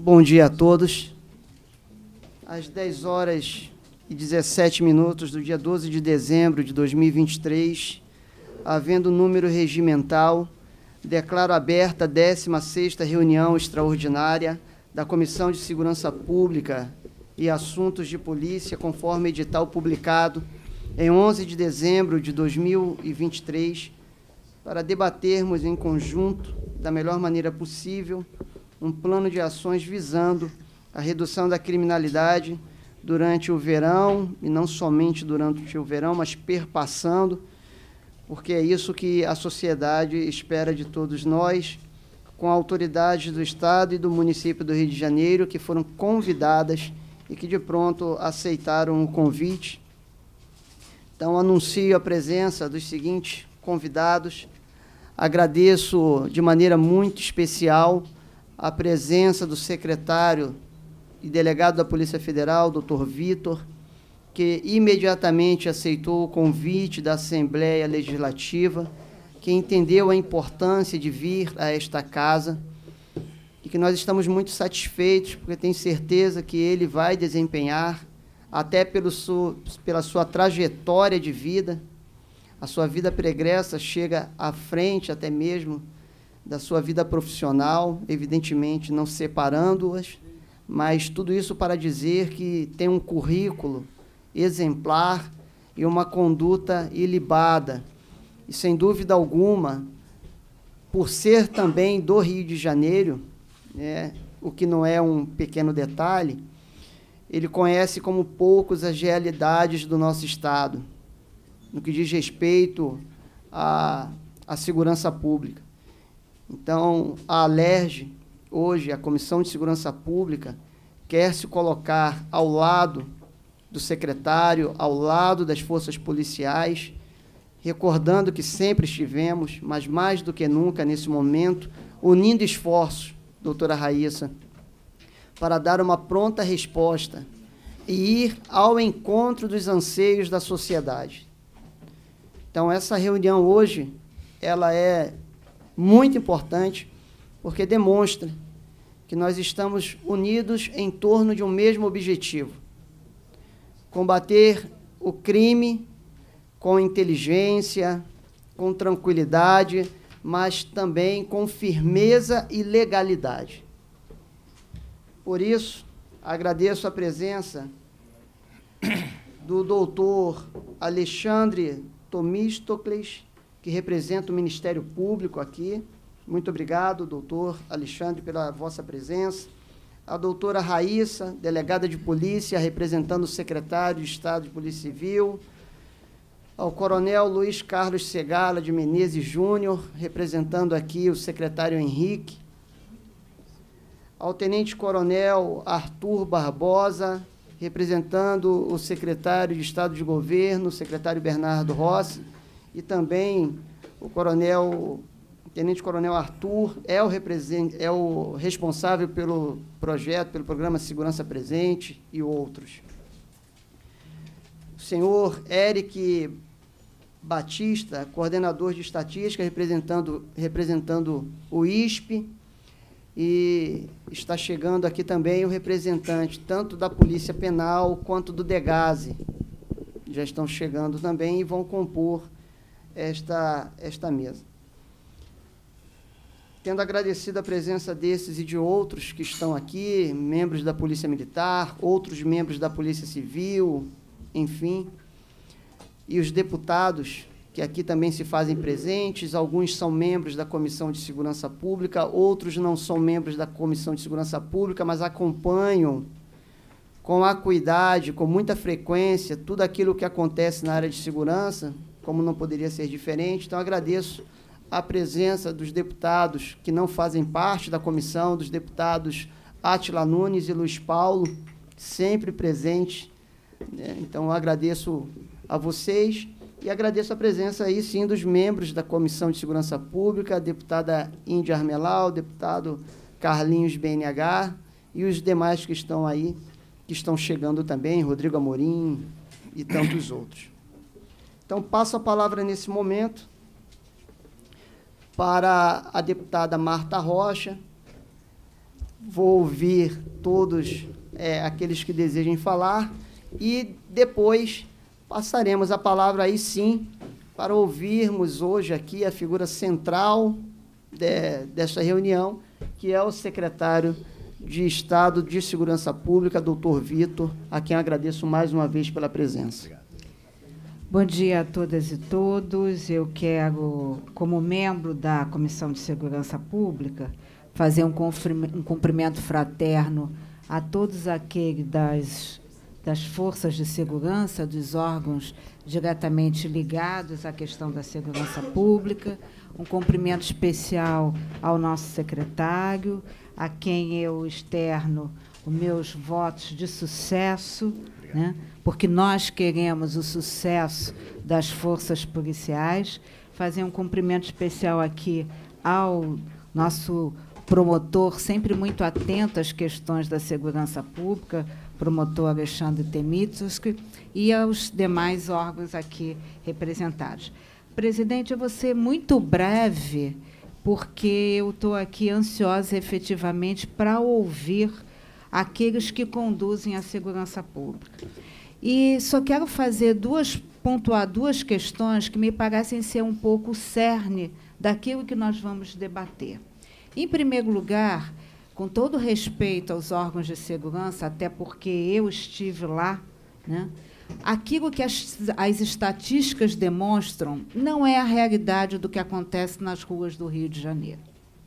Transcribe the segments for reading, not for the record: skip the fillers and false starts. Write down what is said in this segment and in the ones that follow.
Bom dia a todos. Às 10 horas e 17 minutos do dia 12 de dezembro de 2023, havendo número regimental, declaro aberta a 16ª reunião extraordinária da Comissão de Segurança Pública e Assuntos de Polícia, conforme edital publicado em 11 de dezembro de 2023, para debatermos em conjunto, da melhor maneira possível, um plano de ações visando a redução da criminalidade durante o verão, e não somente durante o verão, mas perpassando, porque é isso que a sociedade espera de todos nós, com autoridades do Estado e do município do Rio de Janeiro, que foram convidadas e que, de pronto, aceitaram o convite. Então, anuncio a presença dos seguintes convidados. Agradeço de maneira muito especial a presença do secretário e delegado da Polícia Federal, doutor Vitor, que imediatamente aceitou o convite da Assembleia Legislativa, que entendeu a importância de vir a esta casa e que nós estamos muito satisfeitos, porque tenho certeza que ele vai desempenhar, até pela sua trajetória de vida, a sua vida pregressa chega à frente até mesmo da sua vida profissional, evidentemente não separando-as, mas tudo isso para dizer que tem um currículo exemplar e uma conduta ilibada. E, sem dúvida alguma, por ser também do Rio de Janeiro, o que não é um pequeno detalhe, ele conhece como poucos as realidades do nosso Estado, no que diz respeito à segurança pública. Então, a ALERJ, hoje, a Comissão de Segurança Pública, quer se colocar ao lado do secretário, ao lado das forças policiais, recordando que sempre estivemos, mas mais do que nunca, nesse momento, unindo esforços, doutora Raíssa, para dar uma pronta resposta e ir ao encontro dos anseios da sociedade. Então, essa reunião hoje, ela é muito importante, porque demonstra que nós estamos unidos em torno de um mesmo objetivo: combater o crime com inteligência, com tranquilidade, mas também com firmeza e legalidade. Por isso, agradeço a presença do doutor Alexandre Themistocles, que representa o Ministério Público aqui. Muito obrigado, doutor Alexandre, pela vossa presença. A doutora Raíssa, delegada de polícia, representando o secretário de Estado de Polícia Civil. Ao coronel Luiz Carlos Segala de Menezes Júnior, representando aqui o secretário Henrique. Ao tenente-coronel Arthur Barbosa, representando o secretário de Estado de Governo, o secretário Bernardo Rossi, e também o tenente-coronel Arthur é o responsável pelo projeto, pelo programa Segurança Presente e outros. O senhor Eric Batista, coordenador de estatística, representando o ISP, e está chegando aqui também o representante tanto da Polícia Penal quanto do DEGASE. Já estão chegando também e vão compor esta mesa. Tendo agradecido a presença desses e de outros que estão aqui, membros da Polícia Militar, outros membros da Polícia Civil, enfim, e os deputados que aqui também se fazem presentes, alguns são membros da Comissão de Segurança Pública, outros não são membros da Comissão de Segurança Pública, mas acompanham com acuidade, com muita frequência, tudo aquilo que acontece na área de segurança, como não poderia ser diferente. Então, agradeço a presença dos deputados que não fazem parte da comissão, dos deputados Átila Nunes e Luiz Paulo, sempre presentes. Então, agradeço a vocês e agradeço a presença, aí sim, dos membros da Comissão de Segurança Pública, a deputada Índia Armelau, o deputado Carlinhos BNH e os demais que estão aí, que estão chegando também, Rodrigo Amorim e tantos outros. Então, passo a palavra nesse momento para a deputada Marta Rocha, vou ouvir todos aqueles que desejem falar e depois passaremos a palavra aí sim para ouvirmos hoje aqui a figura central desta reunião, que é o secretário de Estado de Segurança Pública, doutor Vitor, a quem agradeço mais uma vez pela presença. Obrigado. Bom dia a todas e todos. Eu quero, como membro da Comissão de Segurança Pública, fazer um cumprimento fraterno a todos aqueles das forças de segurança, dos órgãos diretamente ligados à questão da segurança pública, um cumprimento especial ao nosso secretário, a quem eu externo os meus votos de sucesso, né, porque nós queremos o sucesso das forças policiais. Fazer um cumprimento especial aqui ao nosso promotor, sempre muito atento às questões da segurança pública, promotor Alexandre Temitsky, e aos demais órgãos aqui representados. Presidente, eu vou ser muito breve, porque eu estou aqui ansiosa, efetivamente, para ouvir aqueles que conduzem a segurança pública. E só quero pontuar duas questões que me parecem ser um pouco o cerne daquilo que nós vamos debater. Em primeiro lugar, com todo respeito aos órgãos de segurança, até porque eu estive lá, né, aquilo que as estatísticas demonstram não é a realidade do que acontece nas ruas do Rio de Janeiro.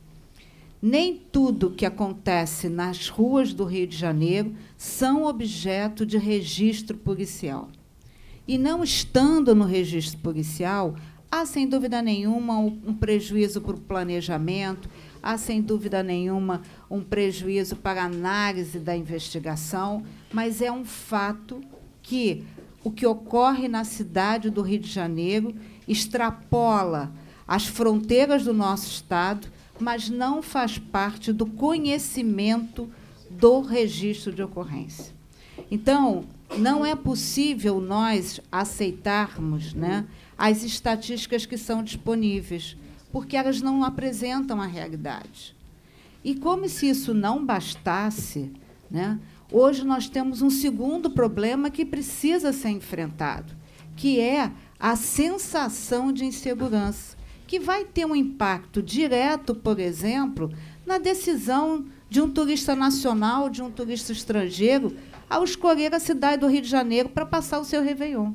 Nem tudo que acontece nas ruas do Rio de Janeiro são objeto de registro policial. E, não estando no registro policial, há, sem dúvida nenhuma, um prejuízo para o planejamento, há, sem dúvida nenhuma, um prejuízo para a análise da investigação, mas é um fato que o que ocorre na cidade do Rio de Janeiro extrapola as fronteiras do nosso Estado, mas não faz parte do conhecimento do registro de ocorrência. Então, não é possível nós aceitarmos, né, as estatísticas que são disponíveis, porque elas não apresentam a realidade. E, como se isso não bastasse, né, hoje nós temos um segundo problema que precisa ser enfrentado, que é a sensação de insegurança, que vai ter um impacto direto, por exemplo, na decisão de um turista nacional, de um turista estrangeiro, ao escolher a cidade do Rio de Janeiro para passar o seu Réveillon.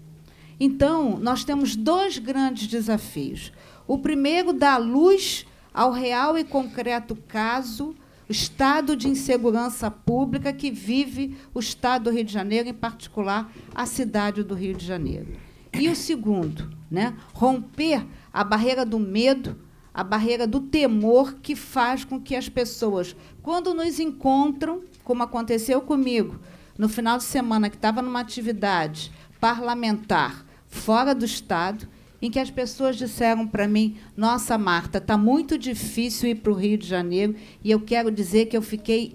Então, nós temos dois grandes desafios. O primeiro, dar luz ao real e concreto caso, o estado de insegurança pública que vive o Estado do Rio de Janeiro, em particular a cidade do Rio de Janeiro. E o segundo, né, romper a barreira do medo, a barreira do temor, que faz com que as pessoas, quando nos encontram, como aconteceu comigo, no final de semana, que estava numa atividade parlamentar fora do Estado, em que as pessoas disseram para mim: nossa, Marta, está muito difícil ir para o Rio de Janeiro, e eu quero dizer que eu fiquei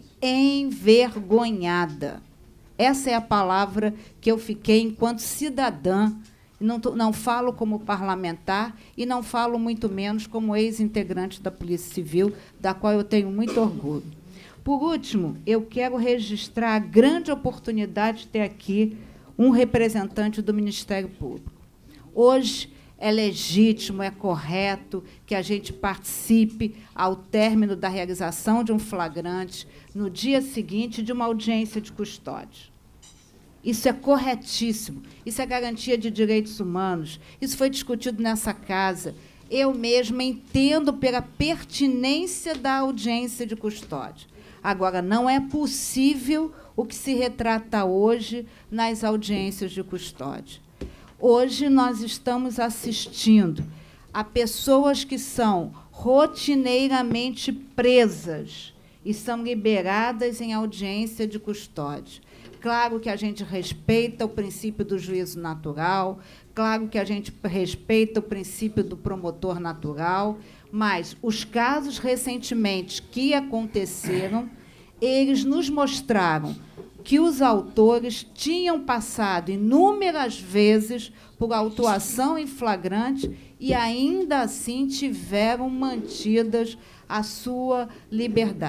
envergonhada. Essa é a palavra que eu fiquei enquanto cidadã. Não falo como parlamentar e não falo muito menos como ex-integrante da Polícia Civil, da qual eu tenho muito orgulho. Por último, eu quero registrar a grande oportunidade de ter aqui um representante do Ministério Público. Hoje é legítimo, é correto que a gente participe, ao término da realização de um flagrante, no dia seguinte de uma audiência de custódia. Isso é corretíssimo, isso é garantia de direitos humanos, isso foi discutido nessa casa. Eu mesma entendo pela pertinência da audiência de custódia. Agora, não é possível o que se retrata hoje nas audiências de custódia. Hoje nós estamos assistindo a pessoas que são rotineiramente presas e são liberadas em audiência de custódia. Claro que a gente respeita o princípio do juízo natural, claro que a gente respeita o princípio do promotor natural, mas os casos recentemente que aconteceram, eles nos mostraram que os autores tinham passado inúmeras vezes por autuação em flagrante e, ainda assim, tiveram mantidas a sua liberdade.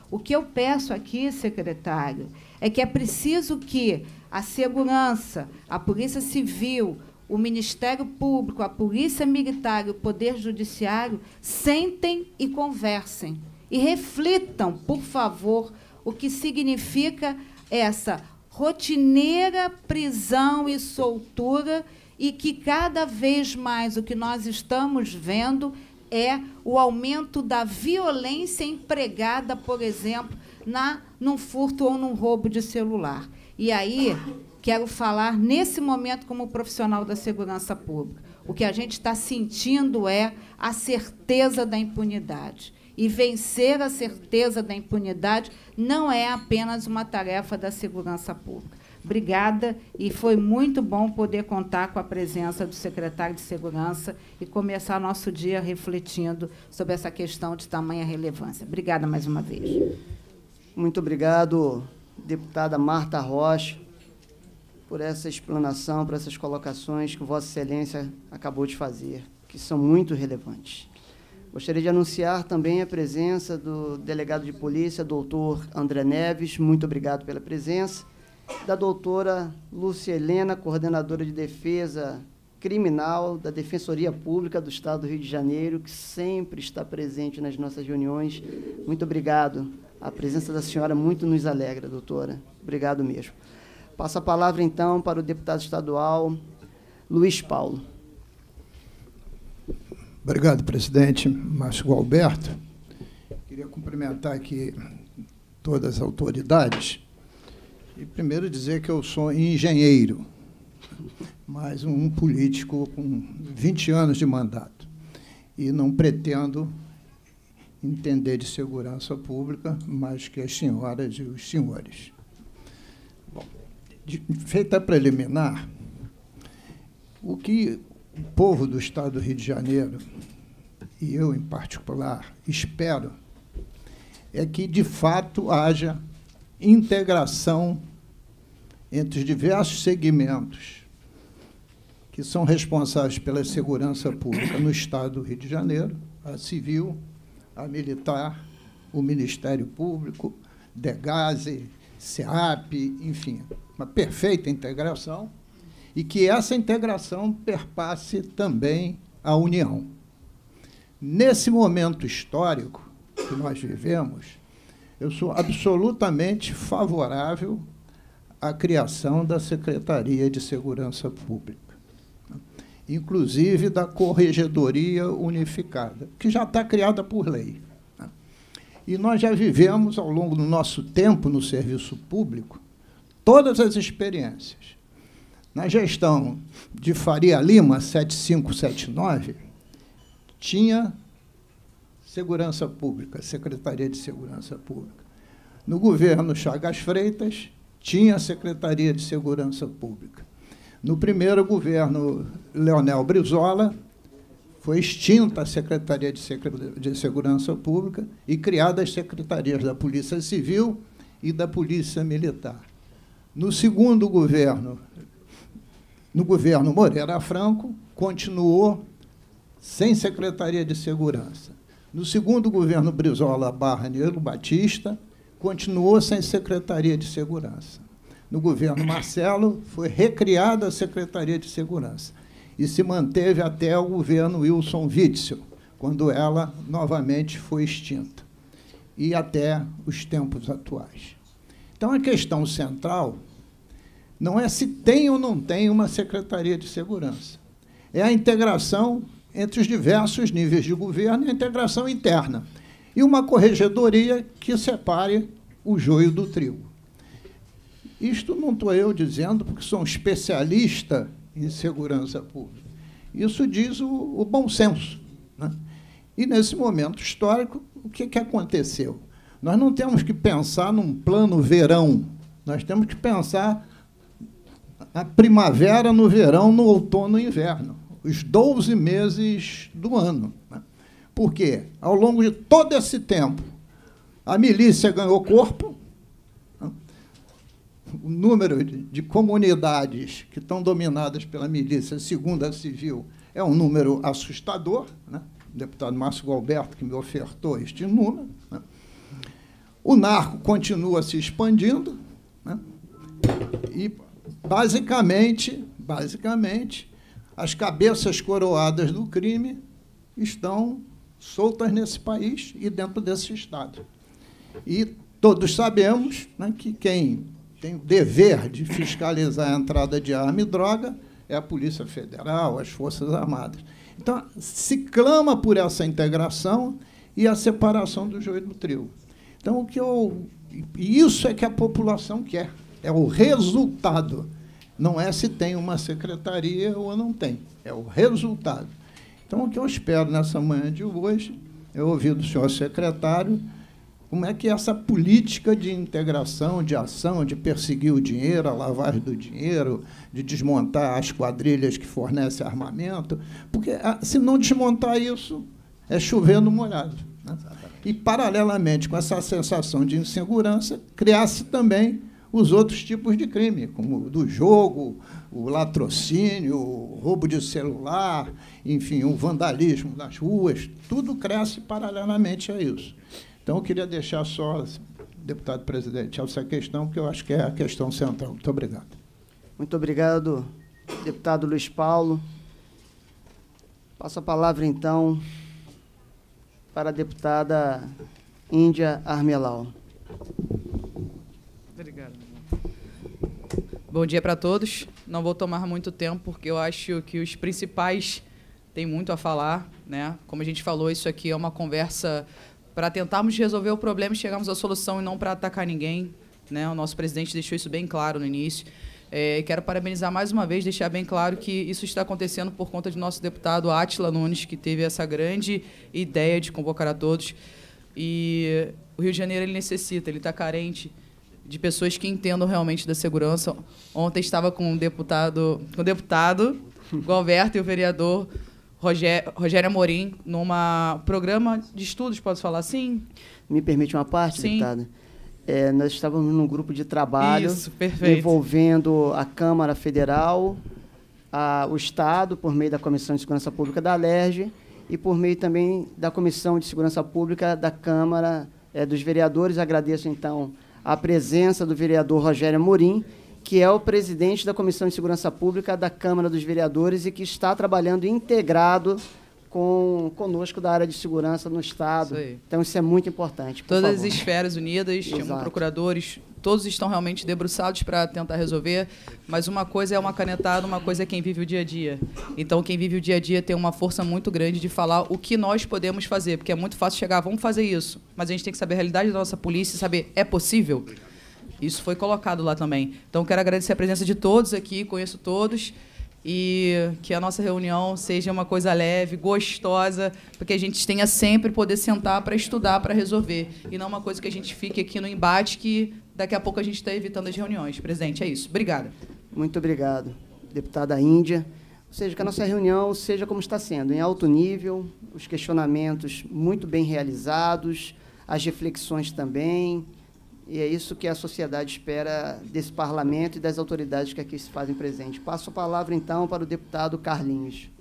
O que eu peço aqui, secretário, é que é preciso que a segurança, a Polícia Civil, o Ministério Público, a Polícia Militar e o Poder Judiciário sentem e conversem e reflitam, por favor, o que significa essa rotineira prisão e soltura, e que cada vez mais o que nós estamos vendo é o aumento da violência empregada, por exemplo, num furto ou num roubo de celular. E aí, quero falar, nesse momento, como profissional da segurança pública, o que a gente está sentindo é a certeza da impunidade. E vencer a certeza da impunidade não é apenas uma tarefa da segurança pública. Obrigada, e foi muito bom poder contar com a presença do secretário de Segurança e começar nosso dia refletindo sobre essa questão de tamanha relevância. Obrigada mais uma vez. Muito obrigado, deputada Marta Rocha, por essa explanação, por essas colocações que Vossa Excelência acabou de fazer, que são muito relevantes. Gostaria de anunciar também a presença do delegado de polícia, doutor André Neves, muito obrigado pela presença, da doutora Lúcia Helena, coordenadora de defesa criminal da Defensoria Pública do Estado do Rio de Janeiro, que sempre está presente nas nossas reuniões. Muito obrigado. A presença da senhora muito nos alegra, doutora. Obrigado mesmo. Passo a palavra, então, para o deputado estadual Luiz Paulo. Obrigado, presidente Márcio Gualberto. Queria cumprimentar aqui todas as autoridades e, primeiro, dizer que eu sou engenheiro, mas um político com 20 anos de mandato, e não pretendo entender de segurança pública mais que as senhoras e os senhores. Bom, feita a preliminar, o que o povo do Estado do Rio de Janeiro, e eu em particular, espero, é que, de fato, haja integração entre os diversos segmentos que são responsáveis pela segurança pública no Estado do Rio de Janeiro, a civil, a militar, o Ministério Público, DEGASE, SEAP, enfim, uma perfeita integração, e que essa integração perpasse também a União. Nesse momento histórico que nós vivemos, eu sou absolutamente favorável à criação da Secretaria de Segurança Pública, inclusive da Corregedoria Unificada, que já está criada por lei. E nós já vivemos, ao longo do nosso tempo no serviço público, todas as experiências. Na gestão de Faria Lima, 7579, tinha Segurança Pública, Secretaria de Segurança Pública. No governo Chagas Freitas, tinha Secretaria de Segurança Pública. No primeiro governo Leonel Brizola, foi extinta a Secretaria de Segurança Pública e criadas as secretarias da Polícia Civil e da Polícia Militar. No segundo governo, no governo Moreira Franco, continuou sem Secretaria de Segurança. No segundo governo Brizola Nilo Batista, continuou sem Secretaria de Segurança. No governo Marcelo, foi recriada a Secretaria de Segurança e se manteve até o governo Wilson Witzel, quando ela novamente foi extinta, e até os tempos atuais. Então, a questão central não é se tem ou não tem uma Secretaria de Segurança, é a integração entre os diversos níveis de governo e a integração interna, e uma corregedoria que separe o joio do trigo. Isto não estou eu dizendo porque sou um especialista em segurança pública. Isso diz o bom senso, né? E, nesse momento histórico, o que aconteceu? Nós não temos que pensar num plano verão, nós temos que pensar a primavera, no verão, no outono e inverno, os 12 meses do ano, né? Porque, ao longo de todo esse tempo, a milícia ganhou corpo, né? O número de comunidades que estão dominadas pela milícia, segundo a civil, é um número assustador, né? O deputado Márcio Gualberto que me ofertou este número, né? O narco continua se expandindo, né? E, basicamente, as cabeças coroadas do crime estão soltas nesse país e dentro desse Estado. E todos sabemos, né, que quem tem o dever de fiscalizar a entrada de arma e droga é a Polícia Federal, as Forças Armadas. Então, se clama por essa integração e a separação do joio do trigo. Então, isso é que a população quer, é o resultado. Não é se tem uma secretaria ou não tem, é o resultado. Então, o que eu espero nessa manhã de hoje é ouvir do senhor secretário como é que essa política de integração, de ação, de perseguir o dinheiro, a lavagem do dinheiro, de desmontar as quadrilhas que fornecem armamento, porque se não desmontar isso, é chover no molhado, né? E, paralelamente com essa sensação de insegurança, criar-se também os outros tipos de crime, como o do jogo, o latrocínio, o roubo de celular, enfim, o vandalismo nas ruas, tudo cresce paralelamente a isso. Então, eu queria deixar só, deputado presidente, essa questão, que eu acho que é a questão central. Muito obrigado. Muito obrigado, deputado Luiz Paulo. Passo a palavra, então, para a deputada Índia Armelau. Obrigada. Bom dia para todos. Não vou tomar muito tempo, porque eu acho que os principais têm muito a falar, né? Como a gente falou, isso aqui é uma conversa para tentarmos resolver o problema e chegarmos à solução e não para atacar ninguém, né? O nosso presidente deixou isso bem claro no início. Quero parabenizar mais uma vez, deixar bem claro que isso está acontecendo por conta de nosso deputado Átila Nunes, que teve essa grande ideia de convocar a todos. E o Rio de Janeiro ele necessita, ele está carente de pessoas que entendam realmente da segurança. Ontem estava com o deputado Gualberto e o vereador Rogério Amorim num programa de estudos, posso falar assim? Me permite uma parte, Sim. deputada? Nós estávamos num grupo de trabalho Isso, perfeito. envolvendo a Câmara Federal, o Estado, por meio da Comissão de Segurança Pública da Alerj, e por meio também da Comissão de Segurança Pública da Câmara dos Vereadores. Agradeço, então, a presença do vereador Rogério Amorim, que é o presidente da Comissão de Segurança Pública da Câmara dos Vereadores e que está trabalhando integrado conosco da área de segurança no Estado. Isso aí. Então, isso é muito importante. Todas favor. as esferas unidas, chamam Exato. procuradores, todos estão realmente debruçados para tentar resolver, mas uma coisa é uma canetada, uma coisa é quem vive o dia a dia. Então, quem vive o dia a dia tem uma força muito grande de falar o que nós podemos fazer, porque é muito fácil chegar, vamos fazer isso, mas a gente tem que saber a realidade da nossa polícia e saber, é possível? Isso foi colocado lá também. Então, quero agradecer a presença de todos aqui, conheço todos, e que a nossa reunião seja uma coisa leve, gostosa, porque a gente tenha sempre poder sentar para estudar, para resolver, e não uma coisa que a gente fique aqui no embate, que daqui a pouco a gente está evitando as reuniões. Presidente, é isso. Obrigada. Muito obrigado, deputada Índia. Ou seja, que a nossa reunião seja como está sendo, em alto nível, os questionamentos muito bem realizados, as reflexões também, e é isso que a sociedade espera desse parlamento e das autoridades que aqui se fazem presente. Passo a palavra, então, para o deputado Carlinhos.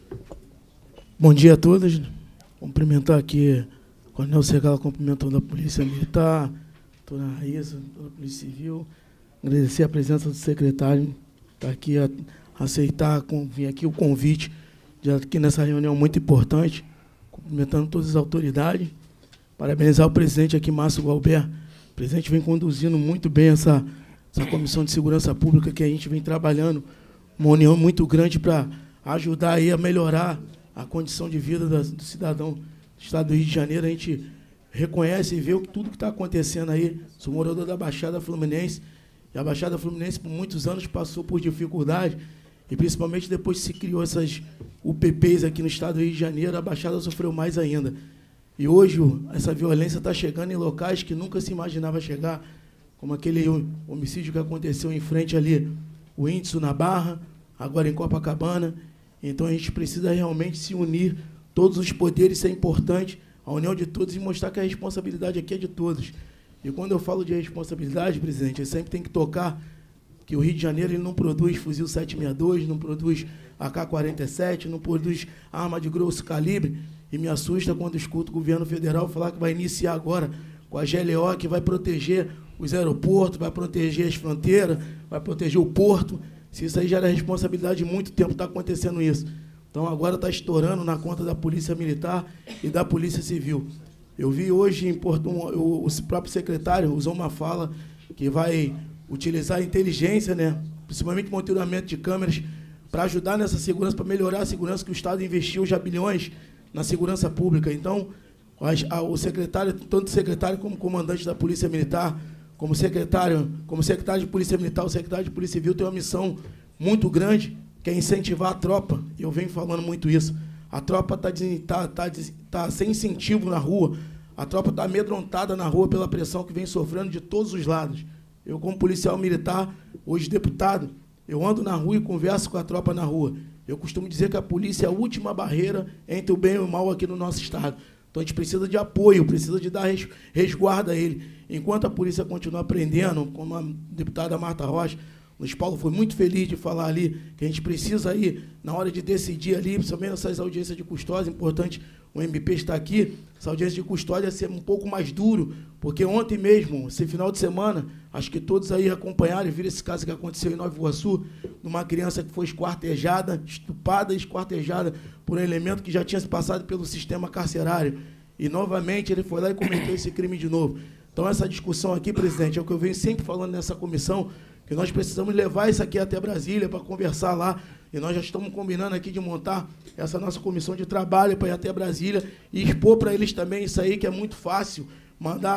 Bom dia a todos. Cumprimentar aqui o Coronel Segal, cumprimentando a Polícia Militar, toda a Raíssa, toda a Polícia Civil. Agradecer a presença do secretário, estar aqui a aceitar, vir aqui o convite, de aqui nessa reunião muito importante, cumprimentando todas as autoridades. Parabenizar o presidente aqui, Márcio Gualberto. O presidente vem conduzindo muito bem essa Comissão de Segurança Pública, que a gente vem trabalhando, uma união muito grande para ajudar aí a melhorar a condição de vida do cidadão do Estado do Rio de Janeiro. A gente reconhece e vê tudo que está acontecendo aí. Sou morador da Baixada Fluminense, e a Baixada Fluminense, por muitos anos, passou por dificuldade, e principalmente depois que se criou essas UPPs aqui no Estado do Rio de Janeiro, a Baixada sofreu mais ainda. E hoje essa violência está chegando em locais que nunca se imaginava chegar, como aquele homicídio que aconteceu em frente ali, o Índice na Barra, agora em Copacabana. Então a gente precisa realmente se unir, todos os poderes, isso é importante, a união de todos, e mostrar que a responsabilidade aqui é de todos. E quando eu falo de responsabilidade, presidente, eu sempre tenho que tocar que o Rio de Janeiro ele não produz fuzil 762, não produz AK-47, não produz arma de grosso calibre. E me assusta quando escuto o governo federal falar que vai iniciar agora com a GLO, que vai proteger os aeroportos, vai proteger as fronteiras, vai proteger o porto. Se isso aí já era responsabilidade de muito tempo, está acontecendo isso. Então, agora está estourando na conta da Polícia Militar e da Polícia Civil. Eu vi hoje, o próprio secretário usou uma fala que vai utilizar a inteligência, né, principalmente monitoramento de câmeras, para ajudar nessa segurança, para melhorar a segurança, que o Estado investiu já bilhões na segurança pública. Então, o secretário, tanto o secretário como o comandante da Polícia Militar, como secretário de Polícia Militar, o secretário de Polícia Civil tem uma missão muito grande, que é incentivar a tropa. Eu venho falando muito isso. A tropa tá sem incentivo na rua. A tropa está amedrontada na rua pela pressão que vem sofrendo de todos os lados. Eu, como policial militar, hoje deputado, eu ando na rua e converso com a tropa na rua. Eu costumo dizer que a polícia é a última barreira entre o bem e o mal aqui no nosso estado. Então, a gente precisa de apoio, precisa de dar resguardo a ele. Enquanto a polícia continua aprendendo, como a deputada Marta Rocha, o Luiz Paulo foi muito feliz de falar ali que a gente precisa aí, na hora de decidir ali, principalmente nessas audiências de custódia, importante o MP estar aqui, essa audiência de custódia ser um pouco mais duro, porque ontem mesmo, esse final de semana, acho que todos aí acompanharam e viram esse caso que aconteceu em Nova Iguaçu, numa criança que foi esquartejada, estuprada e esquartejada por um elemento que já tinha se passado pelo sistema carcerário. E, novamente, ele foi lá e cometeu esse crime de novo. Então, essa discussão aqui, presidente, é o que eu venho sempre falando nessa comissão, que nós precisamos levar isso aqui até Brasília para conversar lá, e nós já estamos combinando aqui de montar essa nossa comissão de trabalho para ir até Brasília e expor para eles também isso aí, que é muito fácil, mandar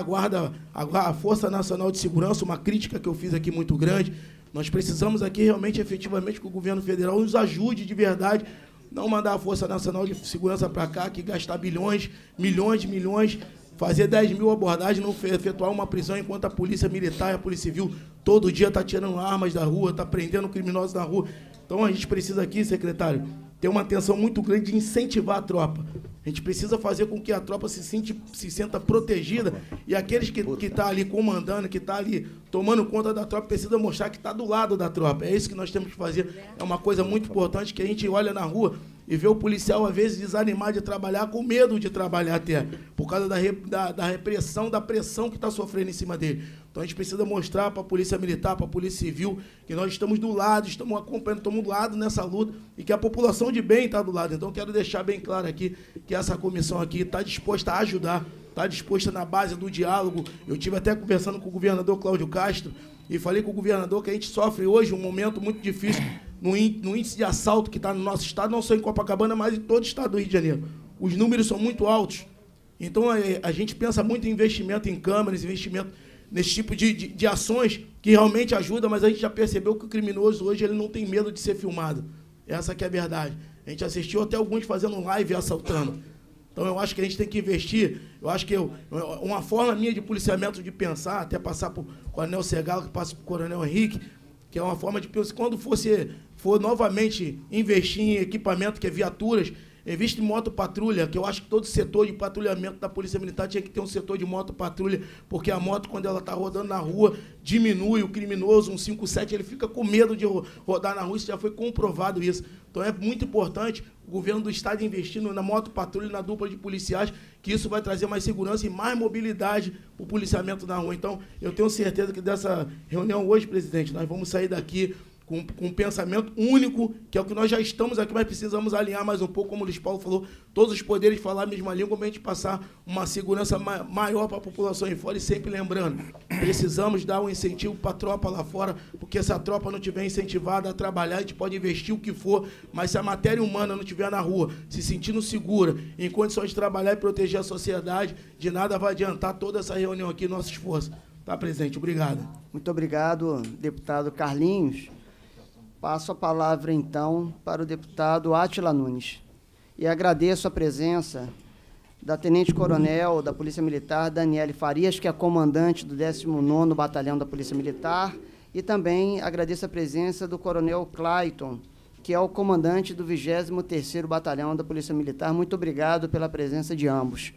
a Força Nacional de Segurança, uma crítica que eu fiz aqui muito grande. Nós precisamos aqui realmente, efetivamente, que o governo federal nos ajude de verdade, não mandar a Força Nacional de Segurança para cá, que gastar bilhões, milhões, fazer 10 mil abordagens, não efetuar uma prisão, enquanto a Polícia Militar e a Polícia Civil todo dia está tirando armas da rua, está prendendo criminosos na rua. Então, a gente precisa aqui, secretário, ter uma atenção muito grande de incentivar a tropa. A gente precisa fazer com que a tropa se sinta protegida, e aqueles que estão ali comandando, que estão ali tomando conta da tropa, precisa mostrar que está do lado da tropa. É isso que nós temos que fazer. É uma coisa muito importante, que a gente olha na rua e vê o policial, às vezes, desanimar de trabalhar, com medo de trabalhar até, por causa da repressão, da pressão que está sofrendo em cima dele. Então, a gente precisa mostrar para a Polícia Militar, para a Polícia Civil, que nós estamos do lado, estamos acompanhando, estamos do lado nessa luta, e que a população de bem está do lado. Então, quero deixar bem claro aqui que essa comissão aqui está disposta a ajudar, está disposta na base do diálogo. Eu estive até conversando com o governador Cláudio Castro, e falei com o governador que a gente sofre hoje um momento muito difícil no índice de assalto que está no nosso estado, não só em Copacabana, mas em todo o estado do Rio de Janeiro. Os números são muito altos. Então, a gente pensa muito em investimento em câmeras, investimento nesse tipo de ações que realmente ajuda, mas a gente já percebeu que o criminoso hoje ele não tem medo de ser filmado. Essa que é a verdade. A gente assistiu até alguns fazendo live assaltando. Então, eu acho que a gente tem que investir. Eu acho que uma forma minha de policiamento, de pensar, até passar para o Coronel Segalo, que passa para o Coronel Henrique, que é uma forma de pensar, quando for novamente investir em equipamento, que é viaturas, investe em moto-patrulha, que eu acho que todo setor de patrulhamento da Polícia Militar tinha que ter um setor de moto-patrulha, porque a moto, quando ela está rodando na rua, diminui o criminoso, 157, ele fica com medo de rodar na rua, isso já foi comprovado isso. Então, é muito importante o governo do estado investindo na moto-patrulha, na dupla de policiais, que isso vai trazer mais segurança e mais mobilidade para o policiamento na rua. Então, eu tenho certeza que dessa reunião hoje, presidente, nós vamos sair daqui com um pensamento único, que é o que nós já estamos aqui, mas precisamos alinhar mais um pouco, como o Luiz Paulo falou, todos os poderes falar a mesma língua, para a gente passar uma segurança maior para a população aí fora. E sempre lembrando, precisamos dar um incentivo para a tropa lá fora, porque se a tropa não estiver incentivada a trabalhar, a gente pode investir o que for, mas se a matéria humana não estiver na rua, se sentindo segura, em condições de trabalhar e proteger a sociedade, de nada vai adiantar toda essa reunião aqui, nosso esforço. Tá, presidente? Obrigado. Muito obrigado, deputado Carlinhos. Passo a palavra, então, para o deputado Átila Nunes. E agradeço a presença da Tenente-Coronel da Polícia Militar, Daniele Farias, que é comandante do 19º Batalhão da Polícia Militar, e também agradeço a presença do Coronel Clayton, que é o comandante do 23º Batalhão da Polícia Militar. Muito obrigado pela presença de ambos.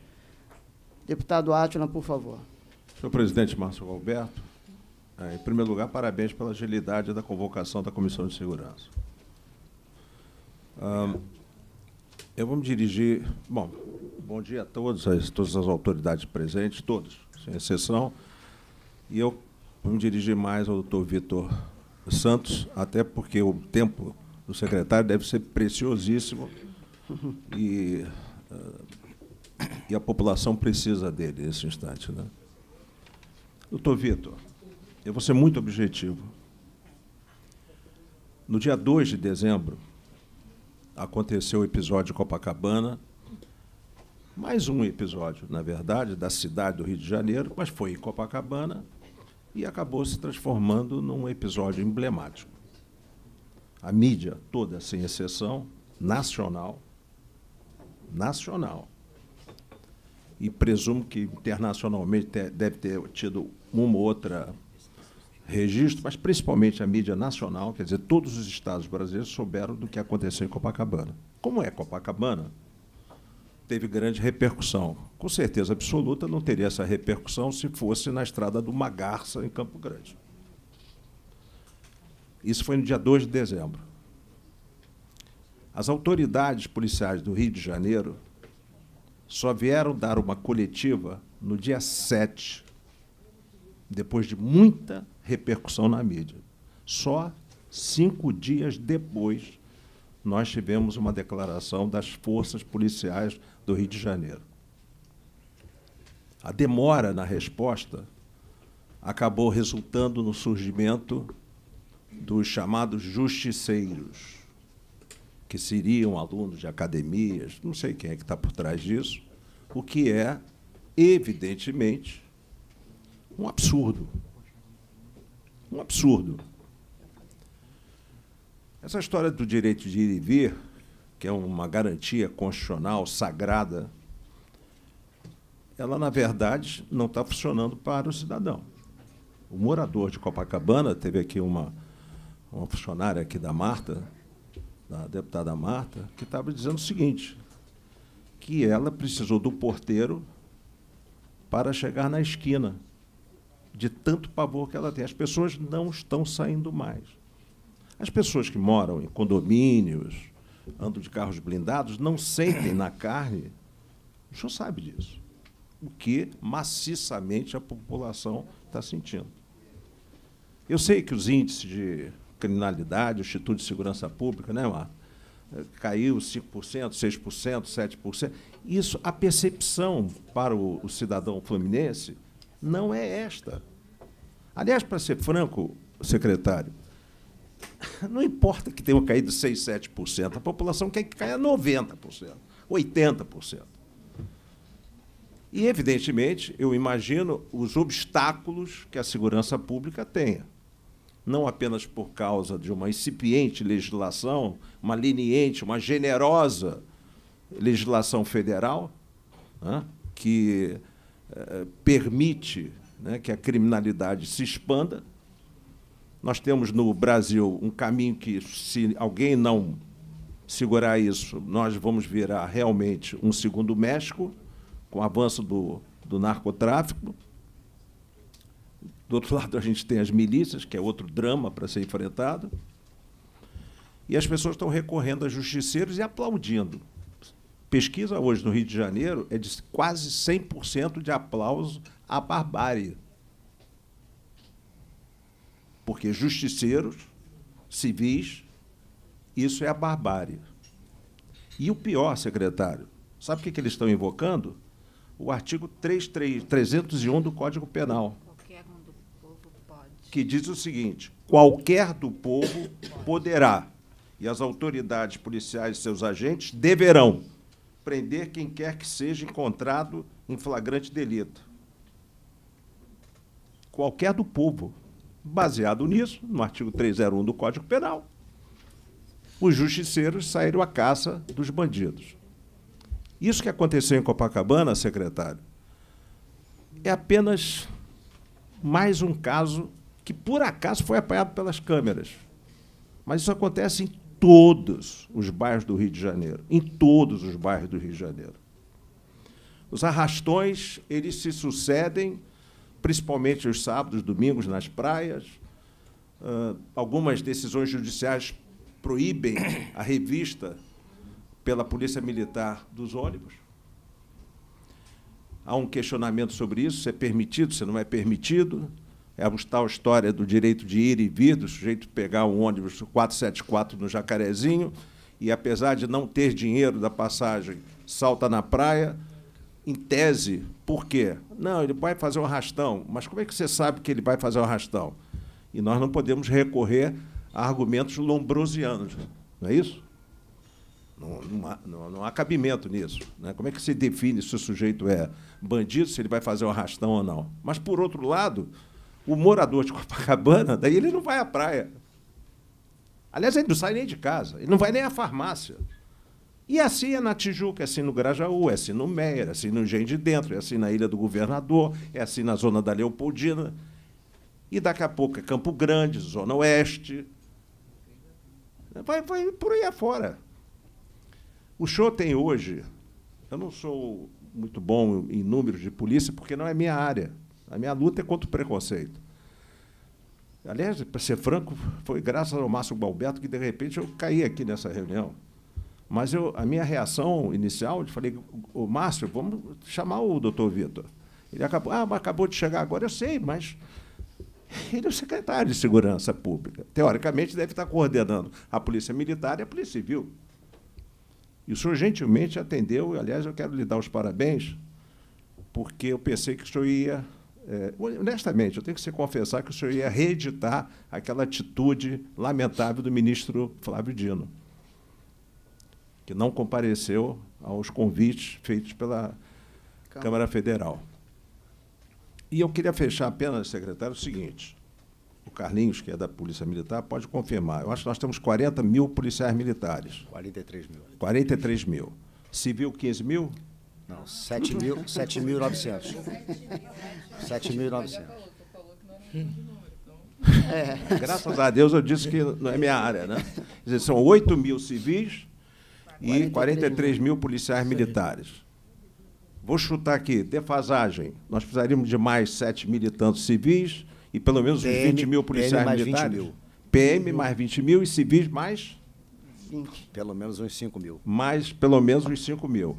Deputado Átila, por favor. Senhor presidente Márcio Alberto, em primeiro lugar, parabéns pela agilidade da convocação da Comissão de Segurança. Eu vou me dirigir... Bom dia a todas as autoridades presentes, todos, sem exceção. E eu vou me dirigir mais ao doutor Vitor Santos, até porque o tempo do secretário deve ser preciosíssimo e a população precisa dele nesse instante, né? Doutor Vitor, eu vou ser muito objetivo. No dia 2 de dezembro, aconteceu o episódio de Copacabana, mais um episódio, na verdade, da cidade do Rio de Janeiro, mas foi em Copacabana e acabou se transformando num episódio emblemático. A mídia toda, sem exceção, nacional, e presumo que internacionalmente deve ter tido uma ou outra registro, mas principalmente a mídia nacional, quer dizer, todos os estados brasileiros souberam do que aconteceu em Copacabana. Como é Copacabana, teve grande repercussão. Com certeza absoluta não teria essa repercussão se fosse na estrada do Magarça, em Campo Grande. Isso foi no dia 2 de dezembro. As autoridades policiais do Rio de Janeiro só vieram dar uma coletiva no dia 7, depois de muita repercussão na mídia. Só 5 dias depois, nós tivemos uma declaração das forças policiais do Rio de Janeiro. A demora na resposta acabou resultando no surgimento dos chamados justiceiros, que seriam alunos de academias, não sei quem é que está por trás disso, o que é, evidentemente, um absurdo. Um absurdo. Essa história do direito de ir e vir, que é uma garantia constitucional sagrada, ela, na verdade, não está funcionando para o cidadão. O morador de Copacabana, teve aqui uma funcionária aqui da Marta, da deputada Marta, que estava dizendo o seguinte, que ela precisou do porteiro para chegar na esquina, de tanto pavor que ela tem. As pessoas não estão saindo mais. As pessoas que moram em condomínios, andam de carros blindados, não sentem na carne, o senhor sabe disso, o que maciçamente a população está sentindo. Eu sei que os índices de criminalidade, o Instituto de Segurança Pública, né, Marta, caiu 5%, 6%, 7%. Isso, a percepção para o cidadão fluminense não é esta. Aliás, para ser franco, secretário, não importa que tenha caído 6%, 7%, a população quer que caia 90%, 80%. E, evidentemente, eu imagino os obstáculos que a segurança pública tenha. Não apenas por causa de uma incipiente legislação, uma leniente, uma generosa legislação federal, né, que permite, né, que a criminalidade se expanda. Nós temos no Brasil um caminho que, se alguém não segurar isso, nós vamos virar realmente um segundo México, com o avanço do narcotráfico. Do outro lado, a gente tem as milícias, que é outro drama para ser enfrentado. E as pessoas estão recorrendo a justiceiros e aplaudindo. Pesquisa hoje no Rio de Janeiro é de quase 100% de aplauso à barbárie. Porque justiceiros, civis, isso é a barbárie. E o pior, secretário, sabe o que eles estão invocando? O artigo 301 do Código Penal, que diz o seguinte: qualquer do povo poderá, e as autoridades policiais e seus agentes deverão prender quem quer que seja encontrado em flagrante delito. Qualquer do povo. Baseado nisso, no artigo 301 do Código Penal, os justiceiros saíram à caça dos bandidos. Isso que aconteceu em Copacabana, secretário, é apenas mais um caso que, por acaso, foi apanhado pelas câmeras. Mas isso acontece em todos os bairros do Rio de Janeiro, em todos os bairros do Rio de Janeiro. Os arrastões, eles se sucedem, principalmente os sábados, domingos, nas praias. Algumas decisões judiciais proíbem a revista pela Polícia Militar dos ônibus. há um questionamento sobre isso, se é permitido, se não é permitido. É a tal história do direito de ir e vir, do sujeito pegar um ônibus 474 no Jacarezinho e, apesar de não ter dinheiro da passagem, salta na praia. Em tese, por quê? Não, ele vai fazer um arrastão. Mas como é que você sabe que ele vai fazer um arrastão? E nós não podemos recorrer a argumentos lombrosianos, não é isso? Não há cabimento nisso, né? Como é que se define se o sujeito é bandido, se ele vai fazer um arrastão ou não? Mas, por outro lado, o morador de Copacabana, daí ele não vai à praia. Aliás, ele não sai nem de casa, ele não vai nem à farmácia. E assim é na Tijuca, é assim no Grajaú, é assim no Meier, é assim no Engenho de Dentro, é assim na Ilha do Governador, é assim na zona da Leopoldina. E daqui a pouco é Campo Grande, Zona Oeste. Vai por aí afora. O senhor tem hoje... Eu não sou muito bom em números de polícia, porque não é minha área. A minha luta é contra o preconceito. Aliás, para ser franco, foi graças ao Márcio Gualberto que, de repente, eu caí aqui nessa reunião. Mas a minha reação inicial, eu falei, ô, Márcio, vamos chamar o doutor Vitor. Ele acabou de chegar agora, eu sei, mas ele é o secretário de Segurança Pública. Teoricamente, deve estar coordenando a Polícia Militar e a Polícia Civil. E o senhor gentilmente atendeu, e, aliás, eu quero lhe dar os parabéns, porque eu pensei que o senhor ia... honestamente, eu tenho que se confessar que o senhor ia reeditar aquela atitude lamentável do ministro Flávio Dino, que não compareceu aos convites feitos pela Câmara Federal. E eu queria fechar apenas, secretário, o seguinte: o Carlinhos, que é da Polícia Militar, pode confirmar. Eu acho que nós temos 40 mil policiais militares. 43 mil. 43 mil. Civil, 15 mil? Não, 7.900. 7.900. Graças a Deus eu disse que não é minha área, né? Quer dizer, são 8 mil civis e 43 mil policiais militares. Vou chutar aqui, defasagem. Nós precisaríamos de mais 7 mil e tantos civis e pelo menos uns 20 mil policiais militares. 20 mil. PM mais 20 mil e civis mais? 20. Pelo menos uns 5 mil. Mais pelo menos uns 5 mil.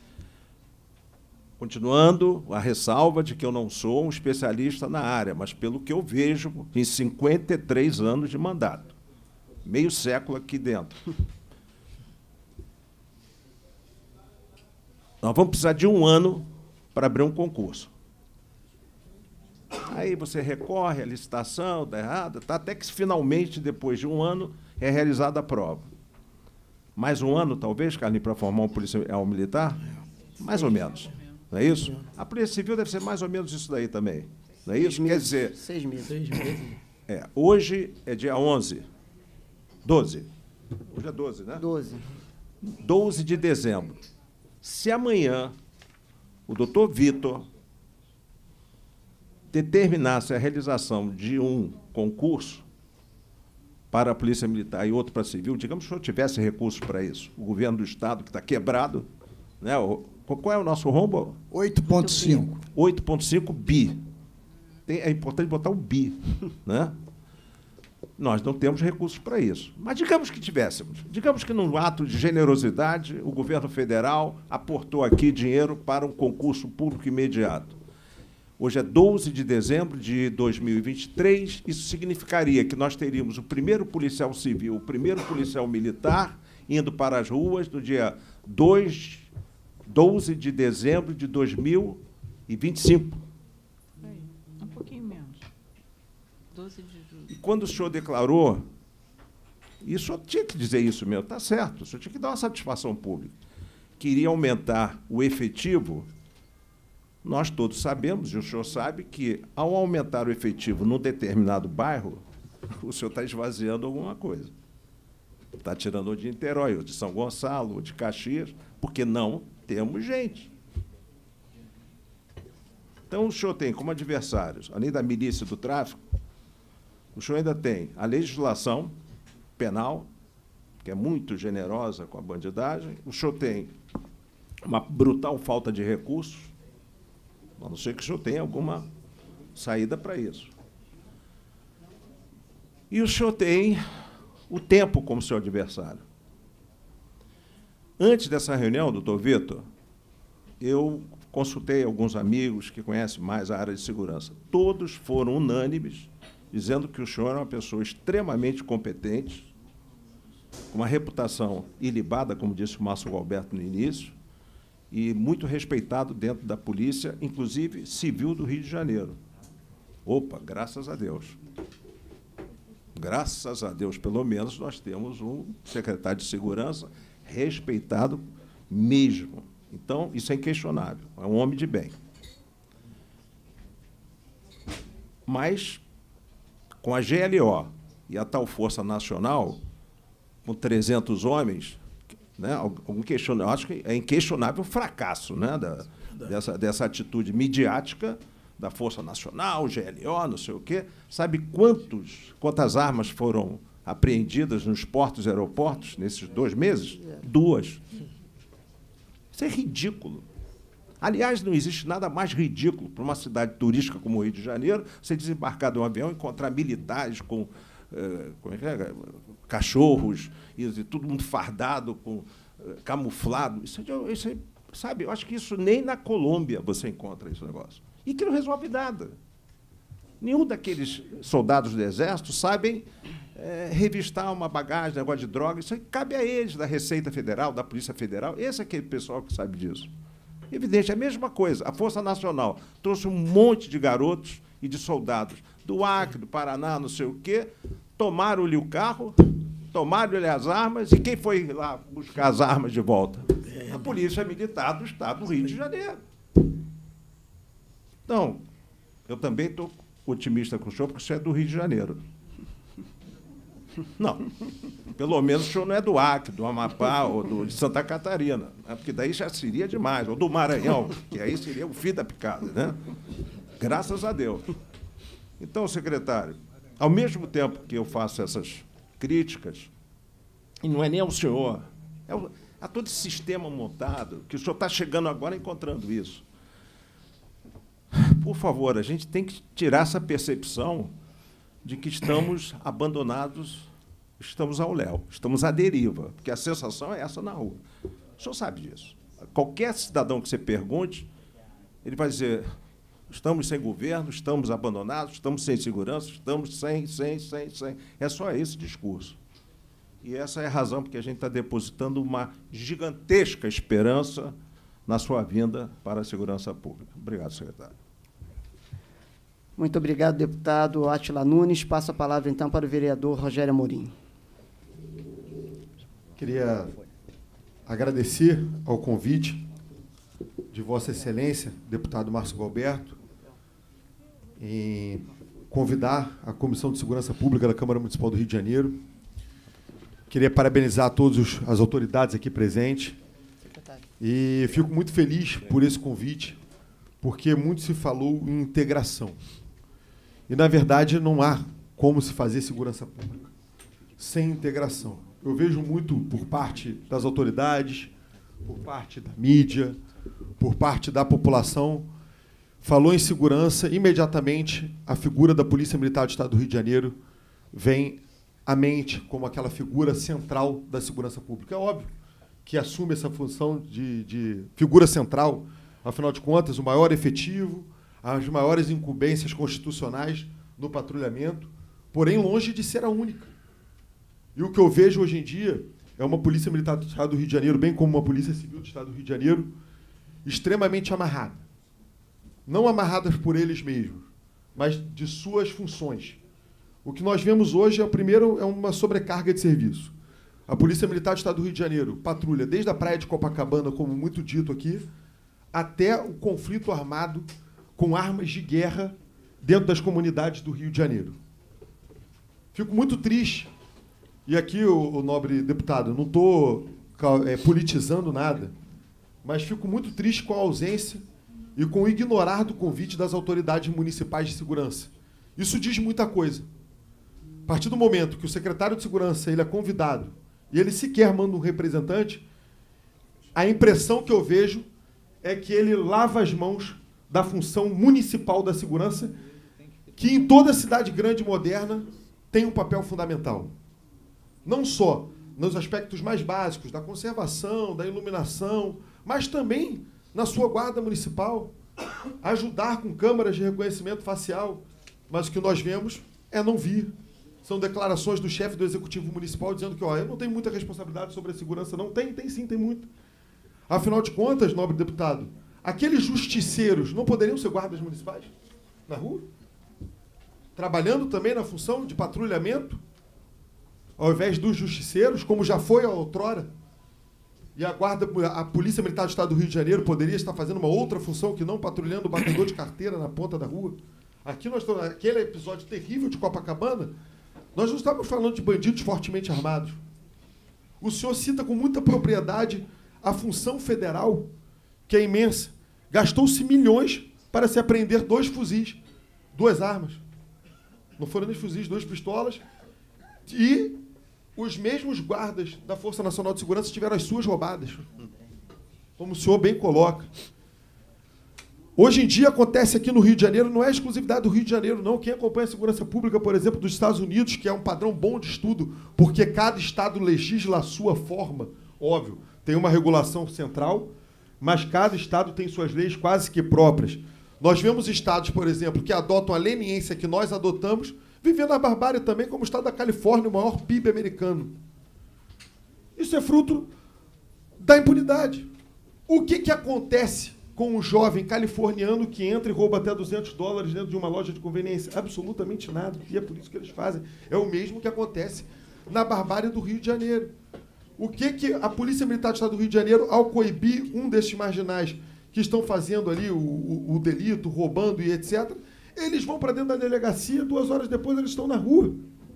Continuando, a ressalva de que eu não sou um especialista na área, mas pelo que eu vejo em 53 anos de mandato, meio século aqui dentro. Nós vamos precisar de 1 ano para abrir um concurso. Aí você recorre à licitação, dá errado, tá, até que finalmente, depois de 1 ano, é realizada a prova. Mais 1 ano, talvez, Carlinhos, para formar um policial militar? Mais ou menos. Não é isso? A Polícia Civil deve ser mais ou menos isso daí também. Não é isso? Quer dizer... 6 meses. 6 meses. Hoje é dia 11. 12. Hoje é 12, né? 12. 12 de dezembro. Se amanhã o doutor Vitor determinasse a realização de um concurso para a Polícia Militar e outro para a Civil, digamos que eu tivesse recurso para isso, o governo do Estado, que está quebrado, né? Qual é o nosso rombo? 8,5. 8,5 bi. É importante botar um bi, né? Nós não temos recursos para isso. Mas digamos que tivéssemos. Digamos que, num ato de generosidade, o governo federal aportou aqui dinheiro para um concurso público imediato. Hoje é 12 de dezembro de 2023. Isso significaria que nós teríamos o primeiro policial civil, o primeiro policial militar, indo para as ruas no dia 12 de dezembro de 2025. Um pouquinho menos. 12 de julho. E quando o senhor declarou, e o senhor tinha que dizer isso mesmo, está certo, o senhor tinha que dar uma satisfação pública, que iria aumentar o efetivo, nós todos sabemos, e o senhor sabe, que ao aumentar o efetivo num determinado bairro, o senhor está esvaziando alguma coisa. Está tirando o de Niterói, ou de São Gonçalo, ou de Caxias, porque não temos gente. Então, o senhor tem como adversários, além da milícia do tráfico, o senhor ainda tem a legislação penal, que é muito generosa com a bandidagem, o senhor tem uma brutal falta de recursos, a não ser que o senhor tenha alguma saída para isso. E o senhor tem o tempo como seu adversário. Antes dessa reunião, doutor Vitor, eu consultei alguns amigos que conhecem mais a área de segurança. Todos foram unânimes, dizendo que o senhor é uma pessoa extremamente competente, com uma reputação ilibada, como disse o Márcio Gualberto no início, e muito respeitado dentro da polícia, inclusive civil do Rio de Janeiro. Opa, graças a Deus. Graças a Deus, pelo menos, nós temos um secretário de segurança respeitado mesmo. Então, isso é inquestionável. É um homem de bem. Mas, com a GLO e a tal Força Nacional, com 300 homens, né, eu acho que é inquestionável o fracasso, né, dessa atitude midiática da Força Nacional, GLO, não sei o quê. Sabe quantas armas foram apreendidas nos portos e aeroportos nesses 2 meses? 2. Isso é ridículo. Aliás, não existe nada mais ridículo para uma cidade turística como o Rio de Janeiro, você desembarcar de um avião e encontrar militares com cachorros, e todo mundo fardado, camuflado. Isso, sabe, eu acho que isso nem na Colômbia você encontra esse negócio. E que não resolve nada. Nenhum daqueles soldados do Exército sabem revistar uma bagagem, negócio de droga. Isso aí cabe a eles, da Receita Federal, da Polícia Federal. Esse é aquele pessoal que sabe disso. Evidente, é a mesma coisa. A Força Nacional trouxe um monte de garotos e de soldados do Acre, do Paraná, não sei o quê, tomaram-lhe o carro, tomaram-lhe as armas, e quem foi lá buscar as armas de volta? A Polícia Militar do Estado do Rio de Janeiro. Então, eu também estou otimista com o senhor, porque o senhor é do Rio de Janeiro. Não, pelo menos o senhor não é do Acre, do Amapá ou de Santa Catarina, né? Porque daí já seria demais, ou do Maranhão, que aí seria o fim da picada, né? Graças a Deus. Então, secretário, ao mesmo tempo que eu faço essas críticas, e não é nem ao senhor, a todo esse sistema montado, que o senhor está chegando agora encontrando isso. Por favor, a gente tem que tirar essa percepção de que estamos abandonados, estamos ao léu, estamos à deriva, porque a sensação é essa na rua. O senhor sabe disso. Qualquer cidadão que você pergunte, ele vai dizer: estamos sem governo, estamos abandonados, estamos sem segurança, estamos sem. É só esse discurso. E essa é a razão porque a gente está depositando uma gigantesca esperança na sua vinda para a segurança pública. Obrigado, secretário. Muito obrigado, deputado Átila Nunes. Passo a palavra, então, para o vereador Rogério Amorim. Queria agradecer ao convite de Vossa Excelência, deputado Márcio Gualberto, em convidar a Comissão de Segurança Pública da Câmara Municipal do Rio de Janeiro. Queria parabenizar todas as autoridades aqui presentes. E fico muito feliz por esse convite, porque muito se falou em integração. E, na verdade, não há como se fazer segurança pública sem integração. Eu vejo muito por parte das autoridades, por parte da mídia, por parte da população. Falou em segurança, imediatamente a figura da Polícia Militar do Estado do Rio de Janeiro vem à mente como aquela figura central da segurança pública. É óbvio que assume essa função de figura central, afinal de contas, o maior efetivo, as maiores incumbências constitucionais no patrulhamento, porém longe de ser a única. E o que eu vejo hoje em dia é uma Polícia Militar do Estado do Rio de Janeiro, bem como uma Polícia Civil do Estado do Rio de Janeiro, extremamente amarrada. Não amarradas por eles mesmos, mas de suas funções. O que nós vemos hoje, primeiro, é uma sobrecarga de serviço. A Polícia Militar do Estado do Rio de Janeiro patrulha desde a praia de Copacabana, como muito dito aqui, até o conflito armado com armas de guerra dentro das comunidades do Rio de Janeiro. Fico muito triste, e aqui, o nobre deputado, não estou politizando nada, mas fico muito triste com a ausência e com o ignorar do convite das autoridades municipais de segurança. Isso diz muita coisa. A partir do momento que o secretário de segurança ele é convidado e ele sequer manda um representante, a impressão que eu vejo é que ele lava as mãos da função municipal da segurança, que em toda cidade grande e moderna tem um papel fundamental. Não só nos aspectos mais básicos da conservação, da iluminação, mas também na sua guarda municipal, ajudar com câmaras de reconhecimento facial. Mas o que nós vemos é não vir. São declarações do chefe do Executivo Municipal dizendo que, eu não tenho muita responsabilidade sobre a segurança. Não tem? Tem sim, tem muito. Afinal de contas, nobre deputado, aqueles justiceiros não poderiam ser guardas municipais na rua? Trabalhando também na função de patrulhamento, ao invés dos justiceiros, como já foi a outrora? E a Polícia Militar do Estado do Rio de Janeiro poderia estar fazendo uma outra função que não patrulhando o batedor de carteira na ponta da rua? Aqui nós estamos, aquele episódio terrível de Copacabana, nós não estamos falando de bandidos fortemente armados. O senhor cita com muita propriedade a função federal, que é imensa. Gastou-se milhões para se apreender 2 fuzis, 2 armas. Não foram nem fuzis, 2 pistolas. E os mesmos guardas da Força Nacional de Segurança tiveram as suas roubadas. Como o senhor bem coloca. Hoje em dia acontece aqui no Rio de Janeiro, não é exclusividade do Rio de Janeiro, não. Quem acompanha a segurança pública, por exemplo, dos Estados Unidos, que é um padrão bom de estudo, porque cada estado legisla a sua forma, óbvio, tem uma regulação central, mas cada estado tem suas leis quase que próprias. Nós vemos estados, por exemplo, que adotam a leniência que nós adotamos, vivendo a barbárie também, como o estado da Califórnia, o maior PIB americano. Isso é fruto da impunidade. O que acontece com um jovem californiano que entra e rouba até $200 dentro de uma loja de conveniência? Absolutamente nada. E é por isso que eles fazem. É o mesmo que acontece na barbárie do Rio de Janeiro. O que a Polícia Militar do Estado do Rio de Janeiro, ao coibir um desses marginais que estão fazendo ali o delito, roubando e etc., eles vão para dentro da delegacia, 2 horas depois eles estão na rua.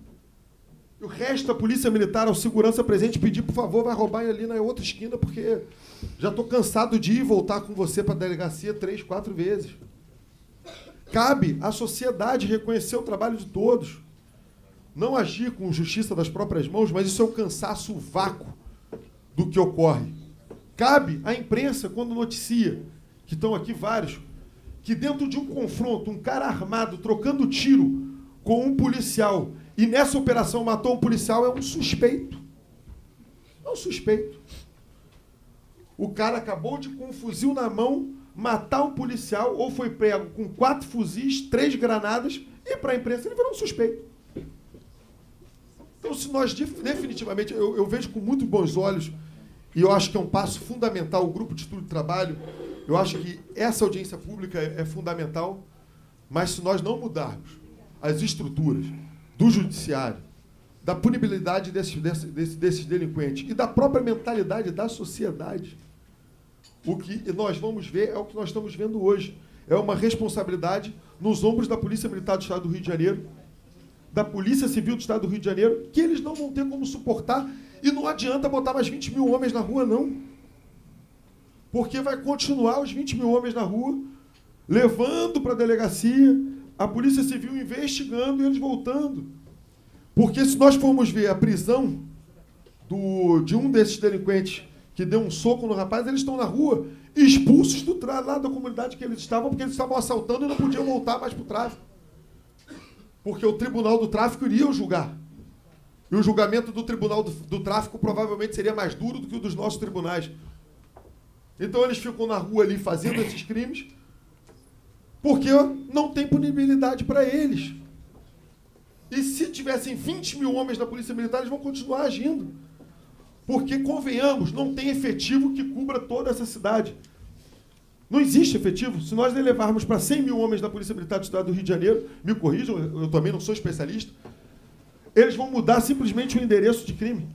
O resto da Polícia Militar, ao segurança presente, pedir, por favor, vai roubar ali na outra esquina, porque já estou cansado de ir e voltar com você para a delegacia 3, 4 vezes. Cabe à sociedade reconhecer o trabalho de todos. Não agir com justiça das próprias mãos, mas isso é um cansaço, o vácuo do que ocorre. Cabe à imprensa, quando noticia, que estão aqui vários, que dentro de um confronto, um cara armado, trocando tiro com um policial, e nessa operação matou um policial, é um suspeito. É um suspeito. O cara acabou de, com um fuzil na mão, matar um policial, ou foi pego com 4 fuzis, 3 granadas, e para a imprensa ele virou um suspeito. Então, se nós definitivamente, eu vejo com muito bons olhos, e eu acho que é um passo fundamental, o grupo de estudo de trabalho, eu acho que essa audiência pública é fundamental, mas se nós não mudarmos as estruturas do judiciário, da punibilidade desses delinquentes e da própria mentalidade da sociedade, o que nós vamos ver é o que nós estamos vendo hoje. É uma responsabilidade nos ombros da Polícia Militar do Estado do Rio de Janeiro, da Polícia Civil do Estado do Rio de Janeiro, que eles não vão ter como suportar, e não adianta botar mais 20 mil homens na rua, não. Porque vai continuar os 20 mil homens na rua, levando para a delegacia, a Polícia Civil investigando e eles voltando. Porque se nós formos ver a prisão de um desses delinquentes que deu um soco no rapaz, eles estão na rua, expulsos lá da comunidade que eles estavam, porque eles estavam assaltando e não podiam voltar mais para o tráfico. Porque o Tribunal do Tráfico iria julgar. E o julgamento do Tribunal do Tráfico provavelmente seria mais duro do que o dos nossos tribunais. Então eles ficam na rua ali fazendo esses crimes, porque não tem punibilidade para eles. E se tivessem 20 mil homens da Polícia Militar, eles vão continuar agindo. Porque, convenhamos, não tem efetivo que cubra toda essa cidade. Não existe efetivo. Se nós levarmos para 100 mil homens da Polícia Militar do Estado do Rio de Janeiro, me corrijam, eu também não sou especialista, eles vão mudar simplesmente o endereço de crime.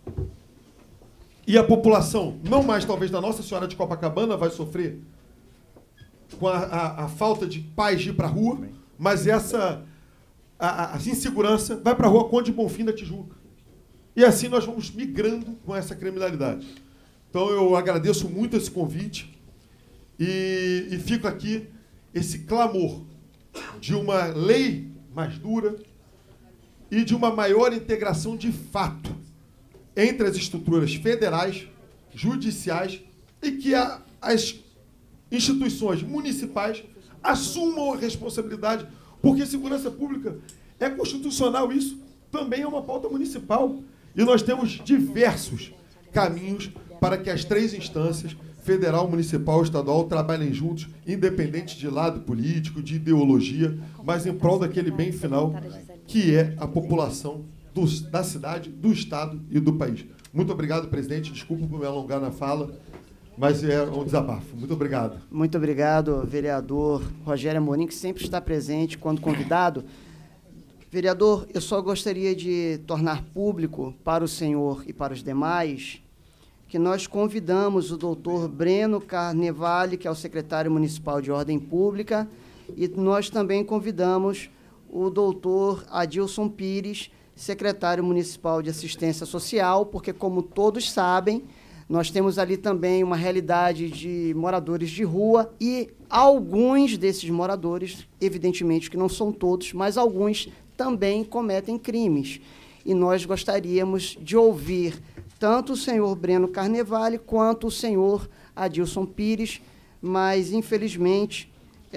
E a população, não mais talvez da Nossa Senhora de Copacabana, vai sofrer com a falta de paz de ir para a rua, mas a insegurança vai para a rua Conde Bonfim da Tijuca. E assim nós vamos migrando com essa criminalidade. Então eu agradeço muito esse convite e fico aqui esse clamor de uma lei mais dura e de uma maior integração de fato entre as estruturas federais, judiciais e que as instituições municipais assumam a responsabilidade, porque segurança pública é constitucional, isso também é uma pauta municipal. E nós temos diversos caminhos para que as 3 instâncias, federal, municipal, estadual, trabalhem juntos, independente de lado político, de ideologia, mas em prol daquele bem final, que é a população da cidade, do estado e do país. Muito obrigado, presidente. Desculpa por me alongar na fala, mas é um desabafo. Muito obrigado. Muito obrigado, vereador Rogério Amorim, que sempre está presente quando convidado. Vereador, eu só gostaria de tornar público para o senhor e para os demais que nós convidamos o doutor Breno Carnevale, que é o secretário municipal de Ordem Pública, e nós também convidamos o doutor Adilson Pires, secretário municipal de Assistência Social, porque, como todos sabem, nós temos ali também uma realidade de moradores de rua e alguns desses moradores, evidentemente que não são todos, mas alguns também cometem crimes. E nós gostaríamos de ouvir tanto o senhor Breno Carnevale quanto o senhor Adilson Pires, mas, infelizmente,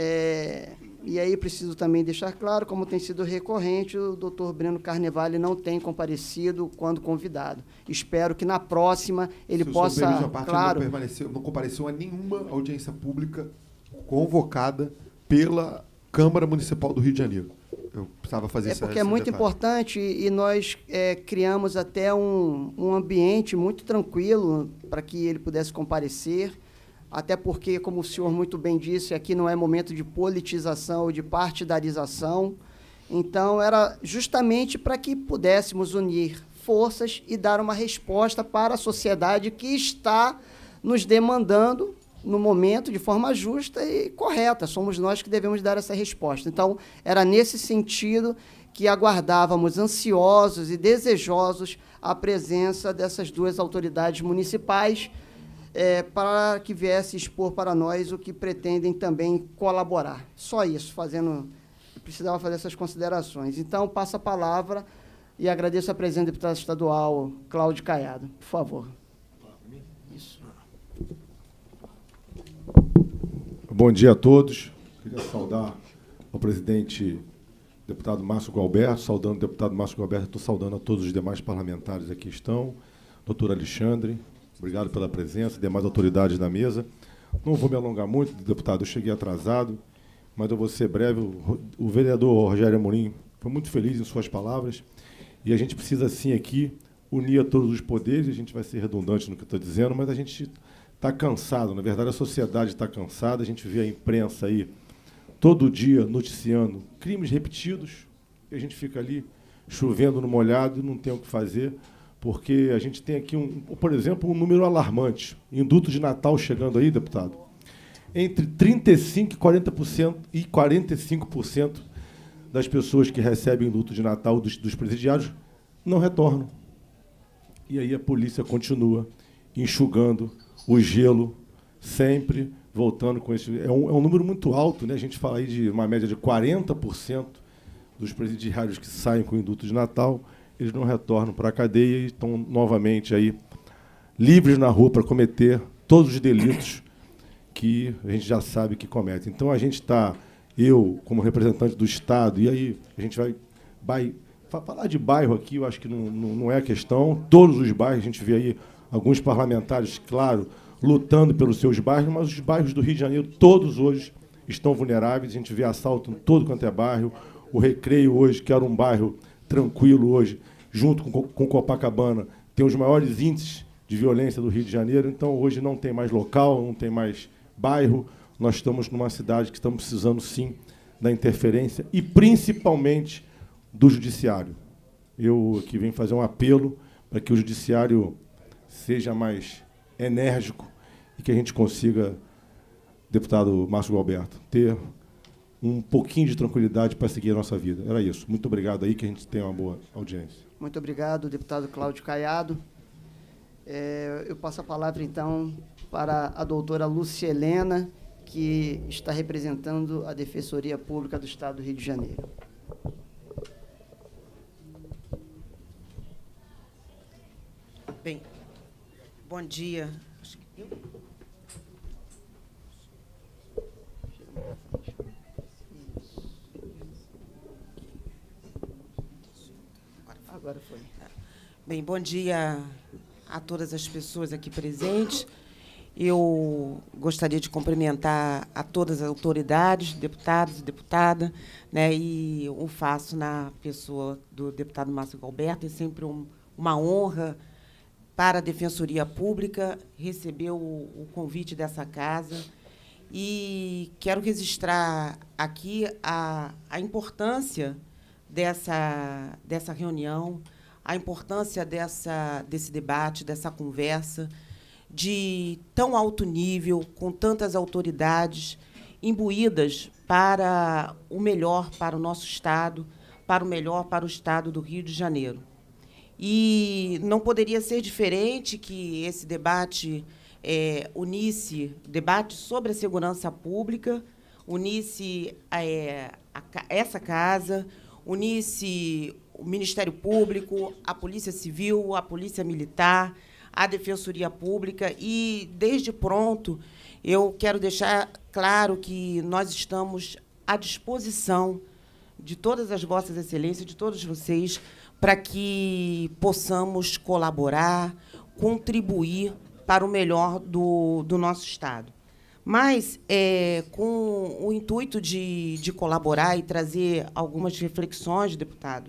e aí preciso também deixar claro, como tem sido recorrente, o doutor Breno Carnevale não tem comparecido quando convidado. Espero que na próxima ele possa, claro... Não compareceu a nenhuma audiência pública convocada pela Câmara Municipal do Rio de Janeiro. Eu precisava fazer isso. Porque é muito importante e nós criamos até um ambiente muito tranquilo para que ele pudesse comparecer, até porque, como o senhor muito bem disse, aqui não é momento de politização ou de partidarização. Então, era justamente para que pudéssemos unir forças e dar uma resposta para a sociedade que está nos demandando no momento, de forma justa e correta. Somos nós que devemos dar essa resposta. Então, era nesse sentido que aguardávamos ansiosos e desejosos a presença dessas duas autoridades municipais para que viesse expor para nós o que pretendem também colaborar. Só isso, precisava fazer essas considerações. Então, passo a palavra e agradeço a presença do deputado estadual Cláudio Caiado. Por favor. Isso. Bom dia a todos. Queria saudar o presidente, deputado Márcio Gualberto, saudando o deputado Márcio Gualberto, estou saudando a todos os demais parlamentares que aqui estão, doutor Alexandre, obrigado pela presença, demais autoridades da mesa. Não vou me alongar muito, deputado, eu cheguei atrasado, mas eu vou ser breve. O vereador Rogério Amorim foi muito feliz em suas palavras, e a gente precisa, sim, aqui, unir a todos os poderes. A gente vai ser redundante no que eu estou dizendo, mas a gente está cansado, na verdade a sociedade está cansada, a gente vê a imprensa aí todo dia noticiando crimes repetidos, e a gente fica ali chovendo no molhado e não tem o que fazer, porque a gente tem aqui, por exemplo, um número alarmante. Indulto de Natal chegando aí, deputado, entre 35% e 45% das pessoas que recebem indulto de Natal dos presidiários não retornam. E aí a polícia continua enxugando o gelo, sempre voltando com esse... É um número muito alto, né? A gente fala aí de uma média de 40% dos presidiários que saem com indulto de Natal, eles não retornam para a cadeia e estão novamente aí livres na rua para cometer todos os delitos que a gente já sabe que comete. Então, a gente está, eu, como representante do Estado, e aí a gente vai falar de bairro aqui, eu acho que não é a questão. Todos os bairros, a gente vê aí alguns parlamentares, claro, lutando pelos seus bairros, mas os bairros do Rio de Janeiro, todos hoje, estão vulneráveis. A gente vê assalto em todo quanto é bairro. O Recreio hoje, que era um bairro tranquilo hoje, junto com Copacabana, tem os maiores índices de violência do Rio de Janeiro. Então, hoje não tem mais local, não tem mais bairro. Nós estamos numa cidade que estamos precisando, sim, da interferência e, principalmente, do judiciário. Eu aqui venho fazer um apelo para que o judiciário seja mais enérgico e que a gente consiga, deputado Márcio Gualberto, ter um pouquinho de tranquilidade para seguir a nossa vida. Era isso. Muito obrigado aí, que a gente tenha uma boa audiência. Muito obrigado, deputado Cláudio Caiado. Eu passo a palavra, então, para a doutora Lúcia Helena, que está representando a Defensoria Pública do Estado do Rio de Janeiro. Bem, bom dia. Agora foi. Bem, bom dia a todas as pessoas aqui presentes. Eu gostaria de cumprimentar a todas as autoridades, deputados e deputada, né, e o faço na pessoa do deputado Márcio Gualberto. É sempre uma honra para a Defensoria Pública receber o convite dessa casa. E quero registrar aqui a importância dessa reunião, a importância desse debate, dessa conversa, de tão alto nível, com tantas autoridades imbuídas para o melhor para o nosso Estado, para o melhor para o Estado do Rio de Janeiro. E não poderia ser diferente que esse debate unisse, debate sobre a segurança pública, unisse essa casa, unisse o Ministério Público, a Polícia Civil, a Polícia Militar, a Defensoria Pública. E, desde pronto, eu quero deixar claro que nós estamos à disposição de todas as vossas excelências, de todos vocês, para que possamos colaborar, contribuir para o melhor do nosso Estado. Mas, com o intuito de colaborar e trazer algumas reflexões, deputado,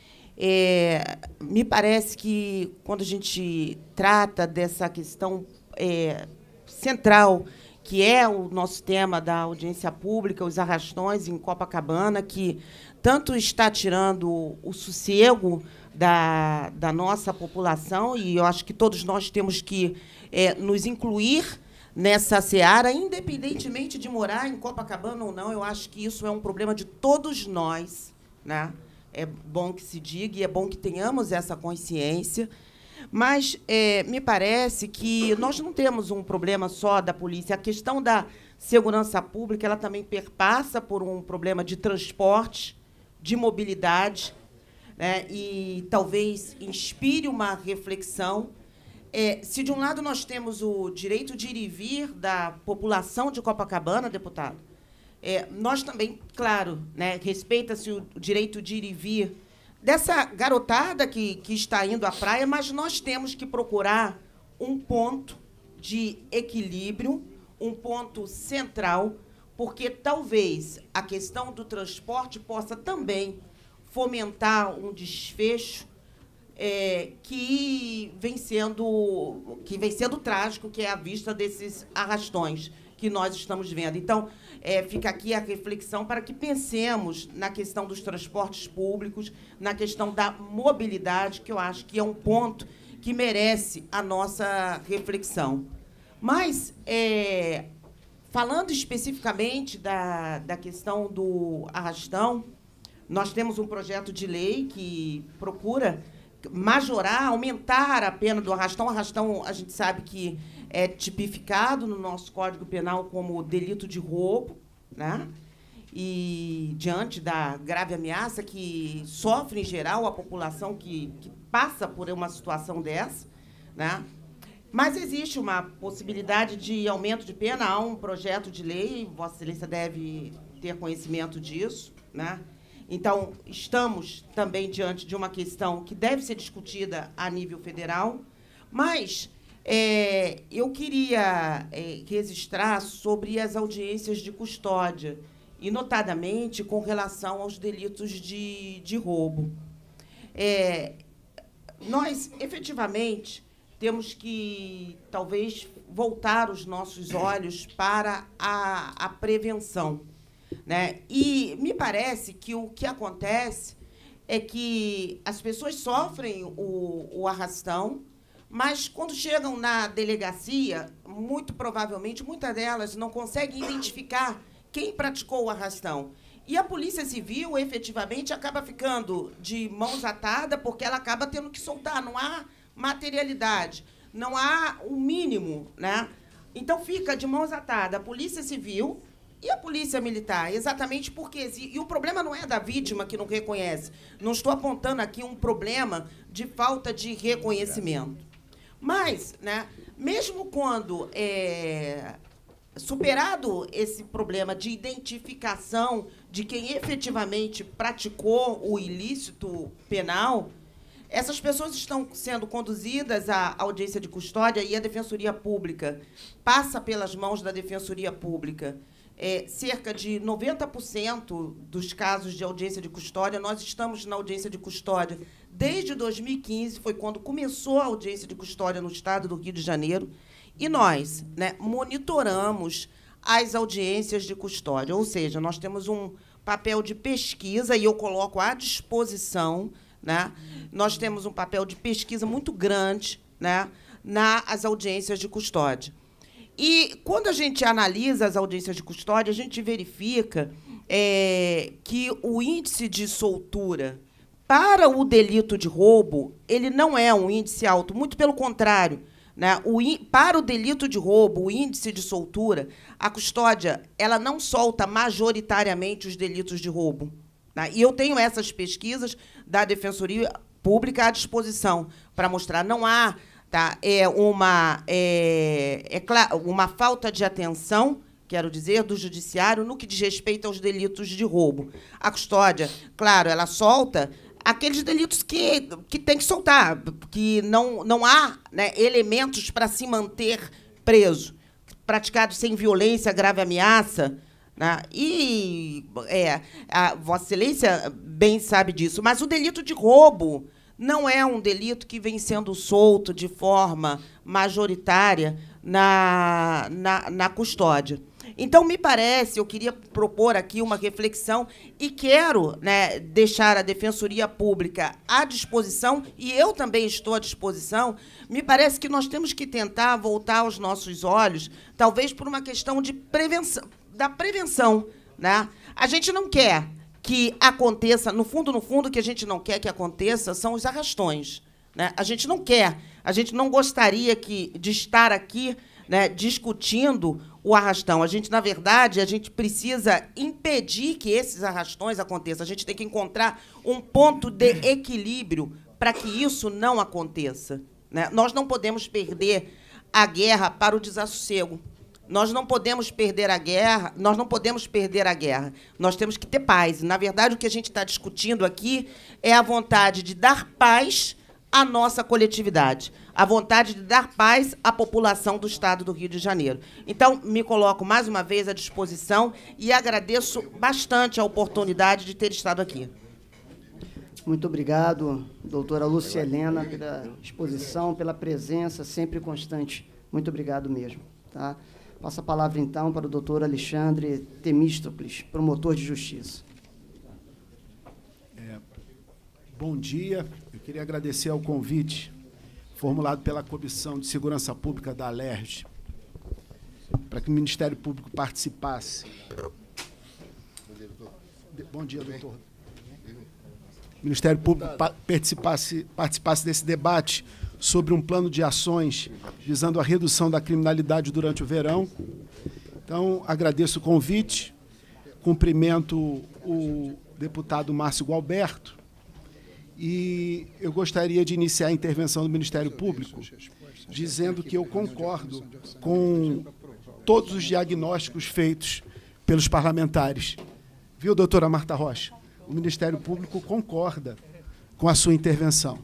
me parece que, quando a gente trata dessa questão central, que é o nosso tema da audiência pública, os arrastões em Copacabana, que tanto está tirando o sossego da nossa população, e eu acho que todos nós temos que nos incluir nessa seara, independentemente de morar em Copacabana ou não. Eu acho que isso é um problema de todos nós, né? É bom que se diga e é bom que tenhamos essa consciência. Mas me parece que nós não temos um problema só da polícia. A questão da segurança pública, ela também perpassa por um problema de transporte, de mobilidade, né? E talvez inspire uma reflexão. Se, de um lado, nós temos o direito de ir e vir da população de Copacabana, deputado, nós também, claro, né, respeita-se o direito de ir e vir dessa garotada que está indo à praia, mas nós temos que procurar um ponto de equilíbrio, um ponto central, porque talvez a questão do transporte possa também fomentar um desfecho que vem sendo trágico, que é a vista desses arrastões que nós estamos vendo. Então, fica aqui a reflexão para que pensemos na questão dos transportes públicos, na questão da mobilidade, que eu acho que é um ponto que merece a nossa reflexão. Mas, falando especificamente da questão do arrastão, nós temos um projeto de lei que procura majorar, aumentar a pena do arrastão. O arrastão, a gente sabe que é tipificado no nosso Código Penal como delito de roubo, né? E, diante da grave ameaça que sofre, em geral, a população que passa por uma situação dessa, né? Mas existe uma possibilidade de aumento de pena. Há um projeto de lei, Vossa Excelência deve ter conhecimento disso, né? Então, estamos também diante de uma questão que deve ser discutida a nível federal, mas eu queria registrar sobre as audiências de custódia, e, notadamente, com relação aos delitos de roubo. Nós, efetivamente, temos que, talvez, voltar os nossos olhos para a prevenção, né? E me parece que o que acontece é que as pessoas sofrem o arrastão, mas, quando chegam na delegacia, muito provavelmente, muitas delas não conseguem identificar quem praticou o arrastão. E a Polícia Civil, efetivamente, acaba ficando de mãos atadas, porque ela acaba tendo que soltar. Não há materialidade, não há o mínimo, né? Então, fica de mãos atadas a Polícia Civil e a Polícia Militar, exatamente porque... E o problema não é da vítima que não reconhece. Não estou apontando aqui um problema de falta de reconhecimento. Mas, né, mesmo quando superado esse problema de identificação de quem efetivamente praticou o ilícito penal, Essas pessoas estão sendo conduzidas à audiência de custódia e a Defensoria Pública passa pelas mãos da Defensoria Pública. Cerca de 90% dos casos de audiência de custódia, nós estamos na audiência de custódia desde 2015, foi quando começou a audiência de custódia no Estado do Rio de Janeiro, e nós, né, monitoramos as audiências de custódia, ou seja, nós temos um papel de pesquisa, e eu coloco à disposição, né, nós temos um papel de pesquisa muito grande, né, nas audiências de custódia. E, quando a gente analisa as audiências de custódia, a gente verifica que o índice de soltura para o delito de roubo ele não é um índice alto, muito pelo contrário. Né? Para o delito de roubo, o índice de soltura, a custódia ela não solta majoritariamente os delitos de roubo. Né? E eu tenho essas pesquisas da Defensoria Pública à disposição para mostrar. Não há... Tá? Uma falta de atenção, quero dizer, do judiciário no que diz respeito aos delitos de roubo. A custódia, claro, ela solta aqueles delitos que tem que soltar, que não há, né, elementos para se manter preso, praticado sem violência, grave ameaça. Né? E a Vossa Excelência bem sabe disso. Mas o delito de roubo não é um delito que vem sendo solto de forma majoritária na custódia. Então, me parece, eu queria propor aqui uma reflexão e quero, né, deixar a Defensoria Pública à disposição, e eu também estou à disposição. Me parece que nós temos que tentar voltar os nossos olhos, talvez por uma questão de prevenção. Né? A gente não quer que aconteça, no fundo, o que a gente não quer que aconteça são os arrastões. Né? A gente não quer, a gente não gostaria de estar aqui, né, discutindo o arrastão. Na verdade, a gente precisa impedir que esses arrastões aconteçam. A gente tem que encontrar um ponto de equilíbrio para que isso não aconteça. Né? Nós não podemos perder a guerra para o desassossego. Nós não podemos perder a guerra, nós temos que ter paz. Na verdade, o que a gente está discutindo aqui é a vontade de dar paz à nossa coletividade, a vontade de dar paz à população do Estado do Rio de Janeiro. Então, me coloco mais uma vez à disposição e agradeço bastante a oportunidade de ter estado aqui. Muito obrigado, doutora Lúcia Helena, pela exposição, pela presença sempre constante. Muito obrigado mesmo. Tá? Passo a palavra, então, para o doutor Alexandre Temístocles, promotor de justiça. Bom dia. Eu queria agradecer ao convite formulado pela Comissão de Segurança Pública da Alerj, para que o Ministério Público participasse. Bom dia, doutor. O Ministério Público participasse desse debate sobre um plano de ações visando a redução da criminalidade durante o verão. Então, agradeço o convite, cumprimento o deputado Márcio Gualberto, e eu gostaria de iniciar a intervenção do Ministério Público dizendo que eu concordo com todos os diagnósticos feitos pelos parlamentares. Viu, doutora Marta Rocha? O Ministério Público concorda com a sua intervenção.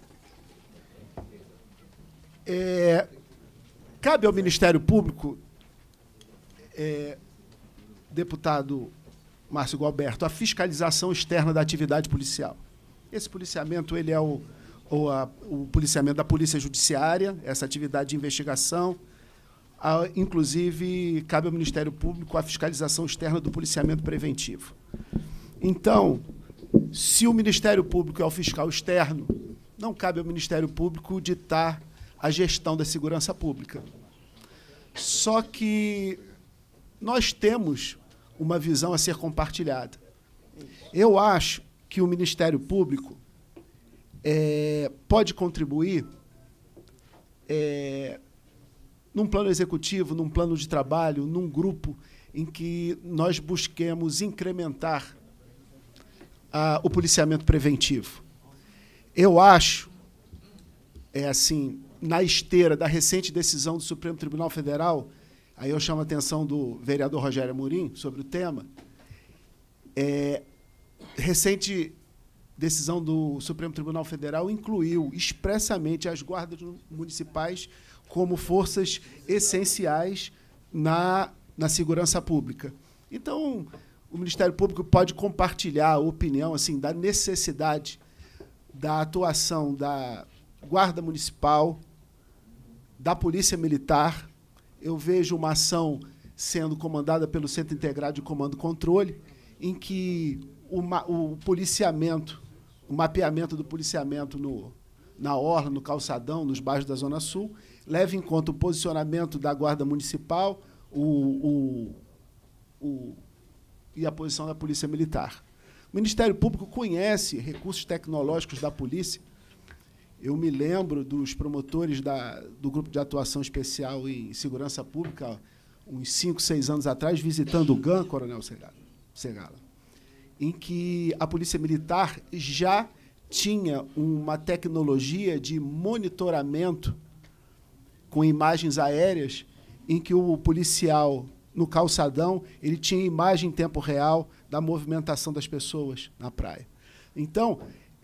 Cabe ao Ministério Público, deputado Márcio Gualberto, a fiscalização externa da atividade policial. Esse policiamento ele é o policiamento da Polícia Judiciária, essa atividade de investigação. Inclusive, cabe ao Ministério Público a fiscalização externa do policiamento preventivo. Então, se o Ministério Público é o fiscal externo, não cabe ao Ministério Público ditar a gestão da segurança pública. Só que nós temos uma visão a ser compartilhada. Eu acho que o Ministério Público pode contribuir num plano executivo, num plano de trabalho, num grupo em que nós busquemos incrementar o policiamento preventivo. Eu acho, assim, na esteira da recente decisão do Supremo Tribunal Federal, aí eu chamo a atenção do vereador Rogério Amorim sobre o tema, recente decisão do Supremo Tribunal Federal incluiu expressamente as guardas municipais como forças essenciais na segurança pública. Então, o Ministério Público pode compartilhar a opinião assim, da necessidade da atuação da Guarda Municipal, da Polícia Militar. Eu vejo uma ação sendo comandada pelo Centro Integrado de Comando e Controle, em que o policiamento, o mapeamento do policiamento na orla, no calçadão, nos bairros da Zona Sul, leva em conta o posicionamento da Guarda Municipal e a posição da Polícia Militar. O Ministério Público conhece recursos tecnológicos da polícia. Eu me lembro dos promotores do Grupo de Atuação Especial em Segurança Pública, uns 5, 6 anos atrás, visitando o GAN, Coronel Segala, em que a Polícia Militar já tinha uma tecnologia de monitoramento com imagens aéreas, em que o policial, no calçadão, ele tinha imagem em tempo real da movimentação das pessoas na praia. Então,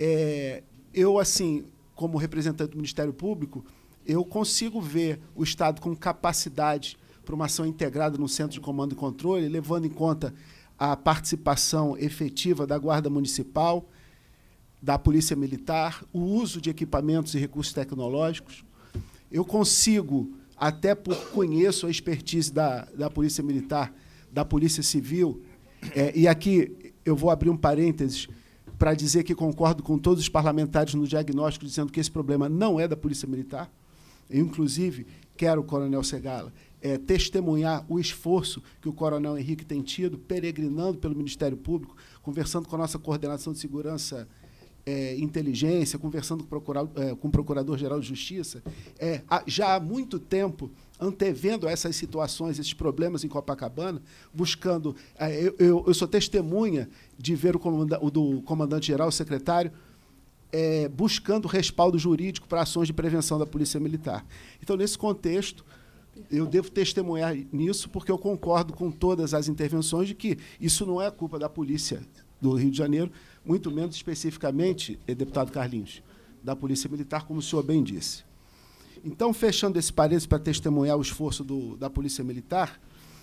eu, assim, como representante do Ministério Público, eu consigo ver o Estado com capacidade para uma ação integrada no Centro de Comando e Controle, levando em conta a participação efetiva da Guarda Municipal, da Polícia Militar, o uso de equipamentos e recursos tecnológicos. Eu consigo, até conheço a expertise da Polícia Militar, da Polícia Civil, e aqui eu vou abrir um parênteses para dizer que concordo com todos os parlamentares no diagnóstico, dizendo que esse problema não é da Polícia Militar. Eu, inclusive, quero, Coronel Segala, testemunhar o esforço que o Coronel Henrique tem tido, peregrinando pelo Ministério Público, conversando com a nossa coordenação de segurança e inteligência, conversando com o Procurador-Geral de Justiça, já há muito tempo, antevendo essas situações, esses problemas em Copacabana, buscando... eu sou testemunha de ver do comandante-geral, o secretário, buscando respaldo jurídico para ações de prevenção da Polícia Militar. Então, nesse contexto, eu devo testemunhar nisso, porque eu concordo com todas as intervenções de que isso não é culpa da Polícia do Rio de Janeiro, muito menos especificamente, deputado Carlinhos, da Polícia Militar, como o senhor bem disse. Então, fechando esse parênteses para testemunhar o esforço da Polícia Militar,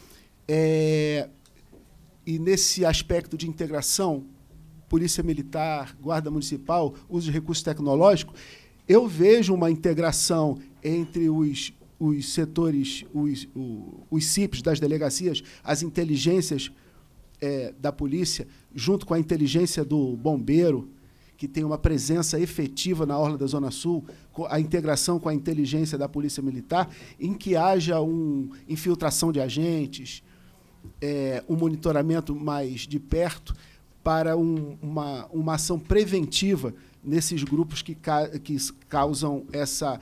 e nesse aspecto de integração, Polícia Militar, Guarda Municipal, uso de recursos tecnológicos, eu vejo uma integração entre os setores, os CIPs das delegacias, as inteligências da polícia, junto com a inteligência do bombeiro, que tem uma presença efetiva na orla da Zona Sul, a integração com a inteligência da Polícia Militar, em que haja infiltração de agentes, um monitoramento mais de perto, para uma ação preventiva nesses grupos que causam essa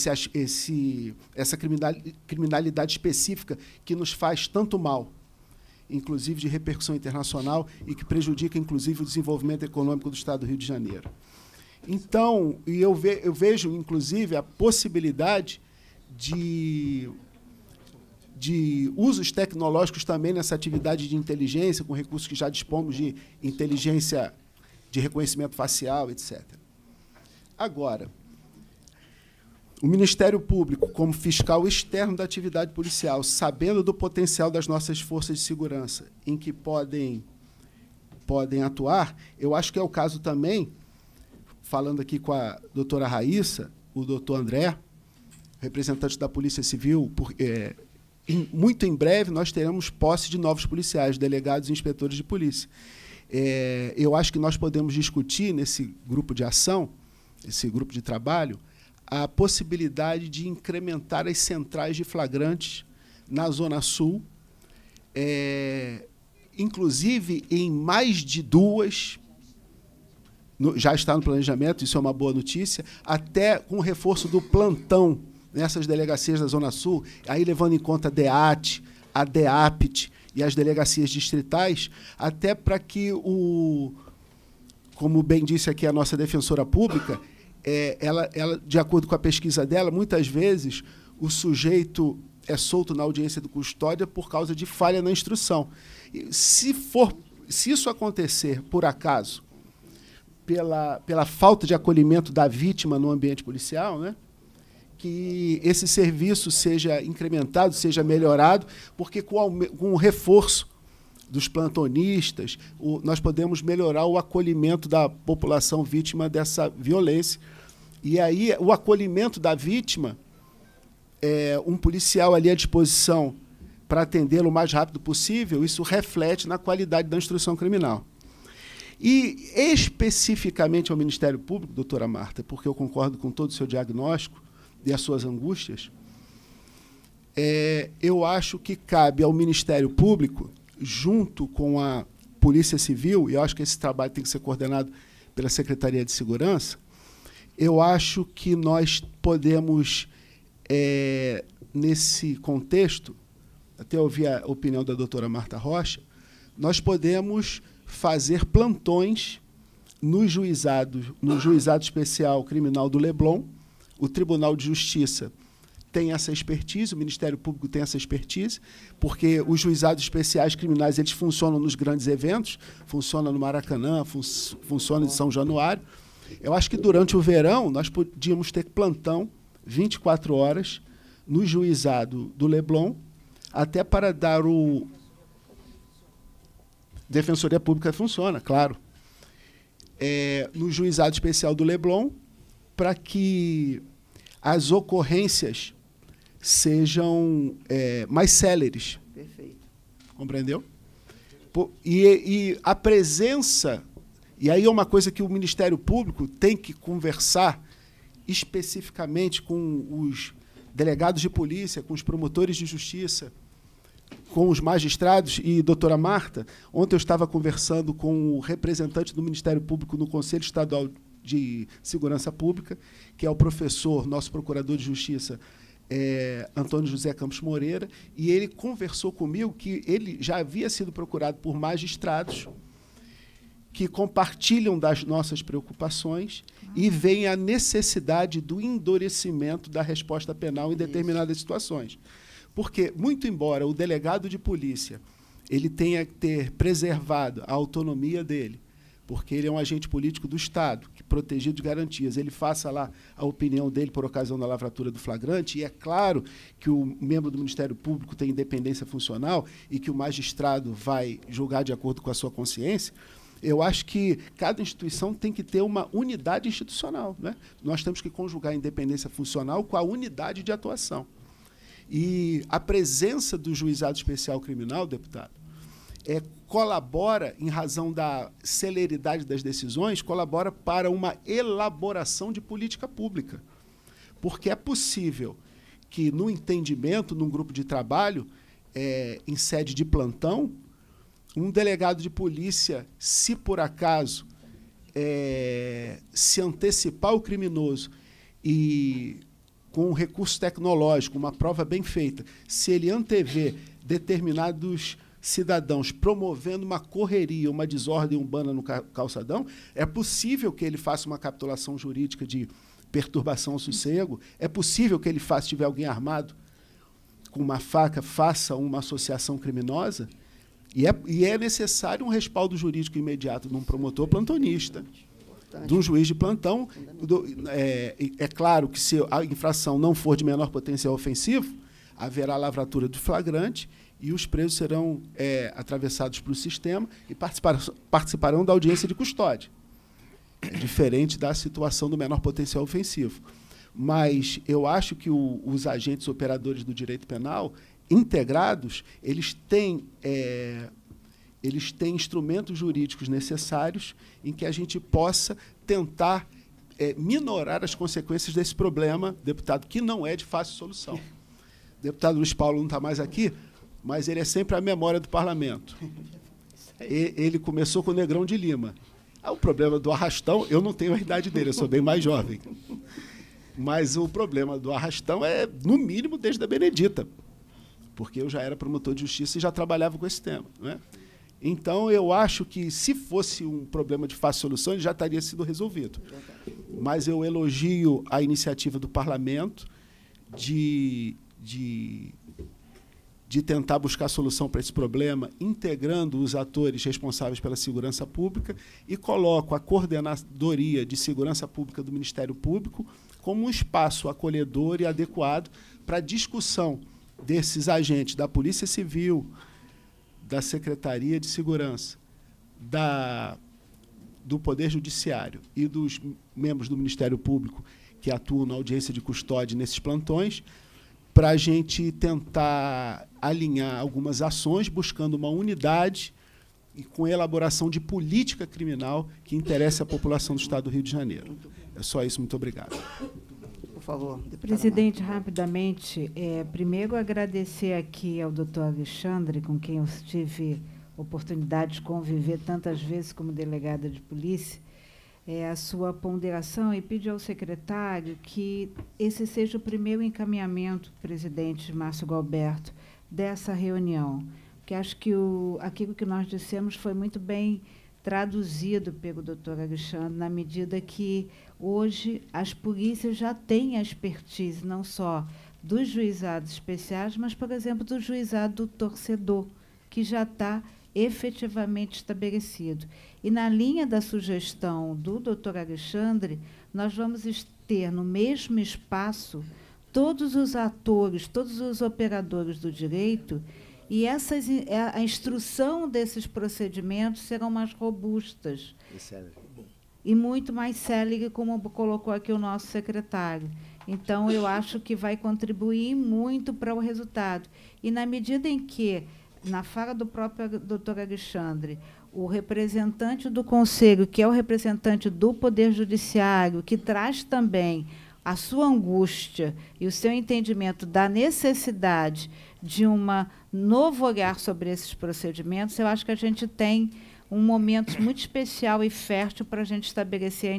criminalidade específica que nos faz tanto mal, inclusive de repercussão internacional, e que prejudica, inclusive, o desenvolvimento econômico do Estado do Rio de Janeiro. Então, eu vejo, inclusive, a possibilidade de usos tecnológicos também nessa atividade de inteligência, com recursos que já dispomos de inteligência de reconhecimento facial, etc. Agora, o Ministério Público, como fiscal externo da atividade policial, sabendo do potencial das nossas forças de segurança em que podem atuar, eu acho que é o caso também, falando aqui com a doutora Raíssa, o doutor André, representante da Polícia Civil, muito em breve nós teremos posse de novos policiais, delegados e inspetores de polícia. Eu acho que nós podemos discutir nesse grupo de ação, esse grupo de trabalho, a possibilidade de incrementar as centrais de flagrantes na Zona Sul, inclusive em mais de 2, já está no planejamento, isso é uma boa notícia, até com o reforço do plantão nessas delegacias da Zona Sul, aí levando em conta a DEAT, a DEAPT e as delegacias distritais, até para que, como bem disse aqui a nossa defensora pública, ela, de acordo com a pesquisa dela, muitas vezes o sujeito é solto na audiência de custódia por causa de falha na instrução. E se isso acontecer, por acaso, pela falta de acolhimento da vítima no ambiente policial, né? Que esse serviço seja incrementado, seja melhorado, porque com o reforço dos plantonistas, nós podemos melhorar o acolhimento da população vítima dessa violência. E aí, o acolhimento da vítima, um policial ali à disposição para atendê-lo o mais rápido possível, isso reflete na qualidade da instrução criminal. E, especificamente ao Ministério Público, doutora Marta, porque eu concordo com todo o seu diagnóstico e as suas angústias, eu acho que cabe ao Ministério Público, junto com a Polícia Civil, e eu acho que esse trabalho tem que ser coordenado pela Secretaria de Segurança, eu acho que nós podemos, nesse contexto, até ouvir a opinião da doutora Marta Rocha, nós podemos fazer plantões no Juizado Especial Criminal do Leblon. O Tribunal de Justiça tem essa expertise, o Ministério Público tem essa expertise, porque os juizados especiais criminais eles funcionam nos grandes eventos, funcionam no Maracanã, funcionam em São Januário. Eu acho que durante o verão nós podíamos ter plantão 24 horas no Juizado do Leblon, até para dar o... Defensoria Pública funciona, claro. No Juizado Especial do Leblon, para que as ocorrências sejam mais céleres. Perfeito. Compreendeu? E a presença... E aí é uma coisa que o Ministério Público tem que conversar especificamente com os delegados de polícia, com os promotores de justiça, com os magistrados. E, doutora Marta, ontem eu estava conversando com o representante do Ministério Público no Conselho Estadual de Segurança Pública, que é o professor, nosso procurador de justiça, Antônio José Campos Moreira, e ele conversou comigo que ele já havia sido procurado por magistrados que compartilham das nossas preocupações e veem a necessidade do endurecimento da resposta penal em determinadas situações. Porque, muito embora o delegado de polícia ele tenha que ter preservado a autonomia dele, porque ele é um agente político do Estado, que protegido de garantias, ele faça lá a opinião dele por ocasião da lavratura do flagrante, e é claro que o membro do Ministério Público tem independência funcional e que o magistrado vai julgar de acordo com a sua consciência. Eu acho que cada instituição tem que ter uma unidade institucional, né? Nós temos que conjugar a independência funcional com a unidade de atuação. E a presença do Juizado Especial Criminal, deputado, colabora, em razão da celeridade das decisões, colabora para uma elaboração de política pública. Porque é possível que, no entendimento, num grupo de trabalho, em sede de plantão, um delegado de polícia, se por acaso se antecipar o criminoso e, com um recurso tecnológico, uma prova bem feita, se ele antever determinados cidadãos promovendo uma correria, uma desordem urbana no calçadão, é possível que ele faça uma capitulação jurídica de perturbação ao sossego, é possível que ele faça, se tiver alguém armado com uma faca, faça uma associação criminosa. E é necessário um respaldo jurídico imediato de um promotor plantonista, de um juiz de plantão. É claro que, se a infração não for de menor potencial ofensivo, haverá lavratura do flagrante e os presos serão atravessados para o sistema e participarão da audiência de custódia, diferente da situação do menor potencial ofensivo. Mas eu acho que os agentes operadores do direito penal integrados, eles têm instrumentos jurídicos necessários em que a gente possa tentar minorar as consequências desse problema, deputado, que não é de fácil solução. O deputado Luiz Paulo não está mais aqui, mas ele é sempre a memória do parlamento. Ele começou com o Negrão de Lima. O problema do arrastão, eu não tenho a idade dele, eu sou bem mais jovem. Mas o problema do arrastão é, no mínimo, desde a Benedita, porque eu já era promotor de justiça e já trabalhava com esse tema, né? Então, eu acho que, se fosse um problema de fácil solução, ele já teria sido resolvido. Mas eu elogio a iniciativa do parlamento de de tentar buscar solução para esse problema, integrando os atores responsáveis pela segurança pública, e coloco a Coordenadoria de Segurança Pública do Ministério Público como um espaço acolhedor e adequado para a discussão desses agentes da Polícia Civil, da Secretaria de Segurança, do Poder Judiciário e dos membros do Ministério Público que atuam na audiência de custódia nesses plantões, para a gente tentar alinhar algumas ações, buscando uma unidade e com elaboração de política criminal que interesse a população do Estado do Rio de Janeiro. É só isso, muito obrigado. Por favor. Presidente, rapidamente, primeiro agradecer aqui ao doutor Alexandre, com quem eu tive oportunidade de conviver tantas vezes como delegada de polícia, a sua ponderação, e pedir ao secretário que esse seja o primeiro encaminhamento, presidente Márcio Gualberto, dessa reunião, porque acho que aquilo que nós dissemos foi muito bem traduzido pelo doutor Alexandre, na medida que hoje as polícias já têm a expertise não só dos juizados especiais, mas, por exemplo, do juizado do torcedor, que já está efetivamente estabelecido. E, na linha da sugestão do doutor Alexandre, nós vamos ter no mesmo espaço todos os atores, todos os operadores do direito, e a instrução desses procedimentos serão mais robustas e muito mais célere, como colocou aqui o nosso secretário. Então, eu acho que vai contribuir muito para o resultado. E, na medida em que, na fala do próprio doutor Alexandre, o representante do Conselho, que é o representante do Poder Judiciário, que traz também a sua angústia e o seu entendimento da necessidade de um novo olhar sobre esses procedimentos, eu acho que a gente tem um momento muito especial e fértil para a gente estabelecer,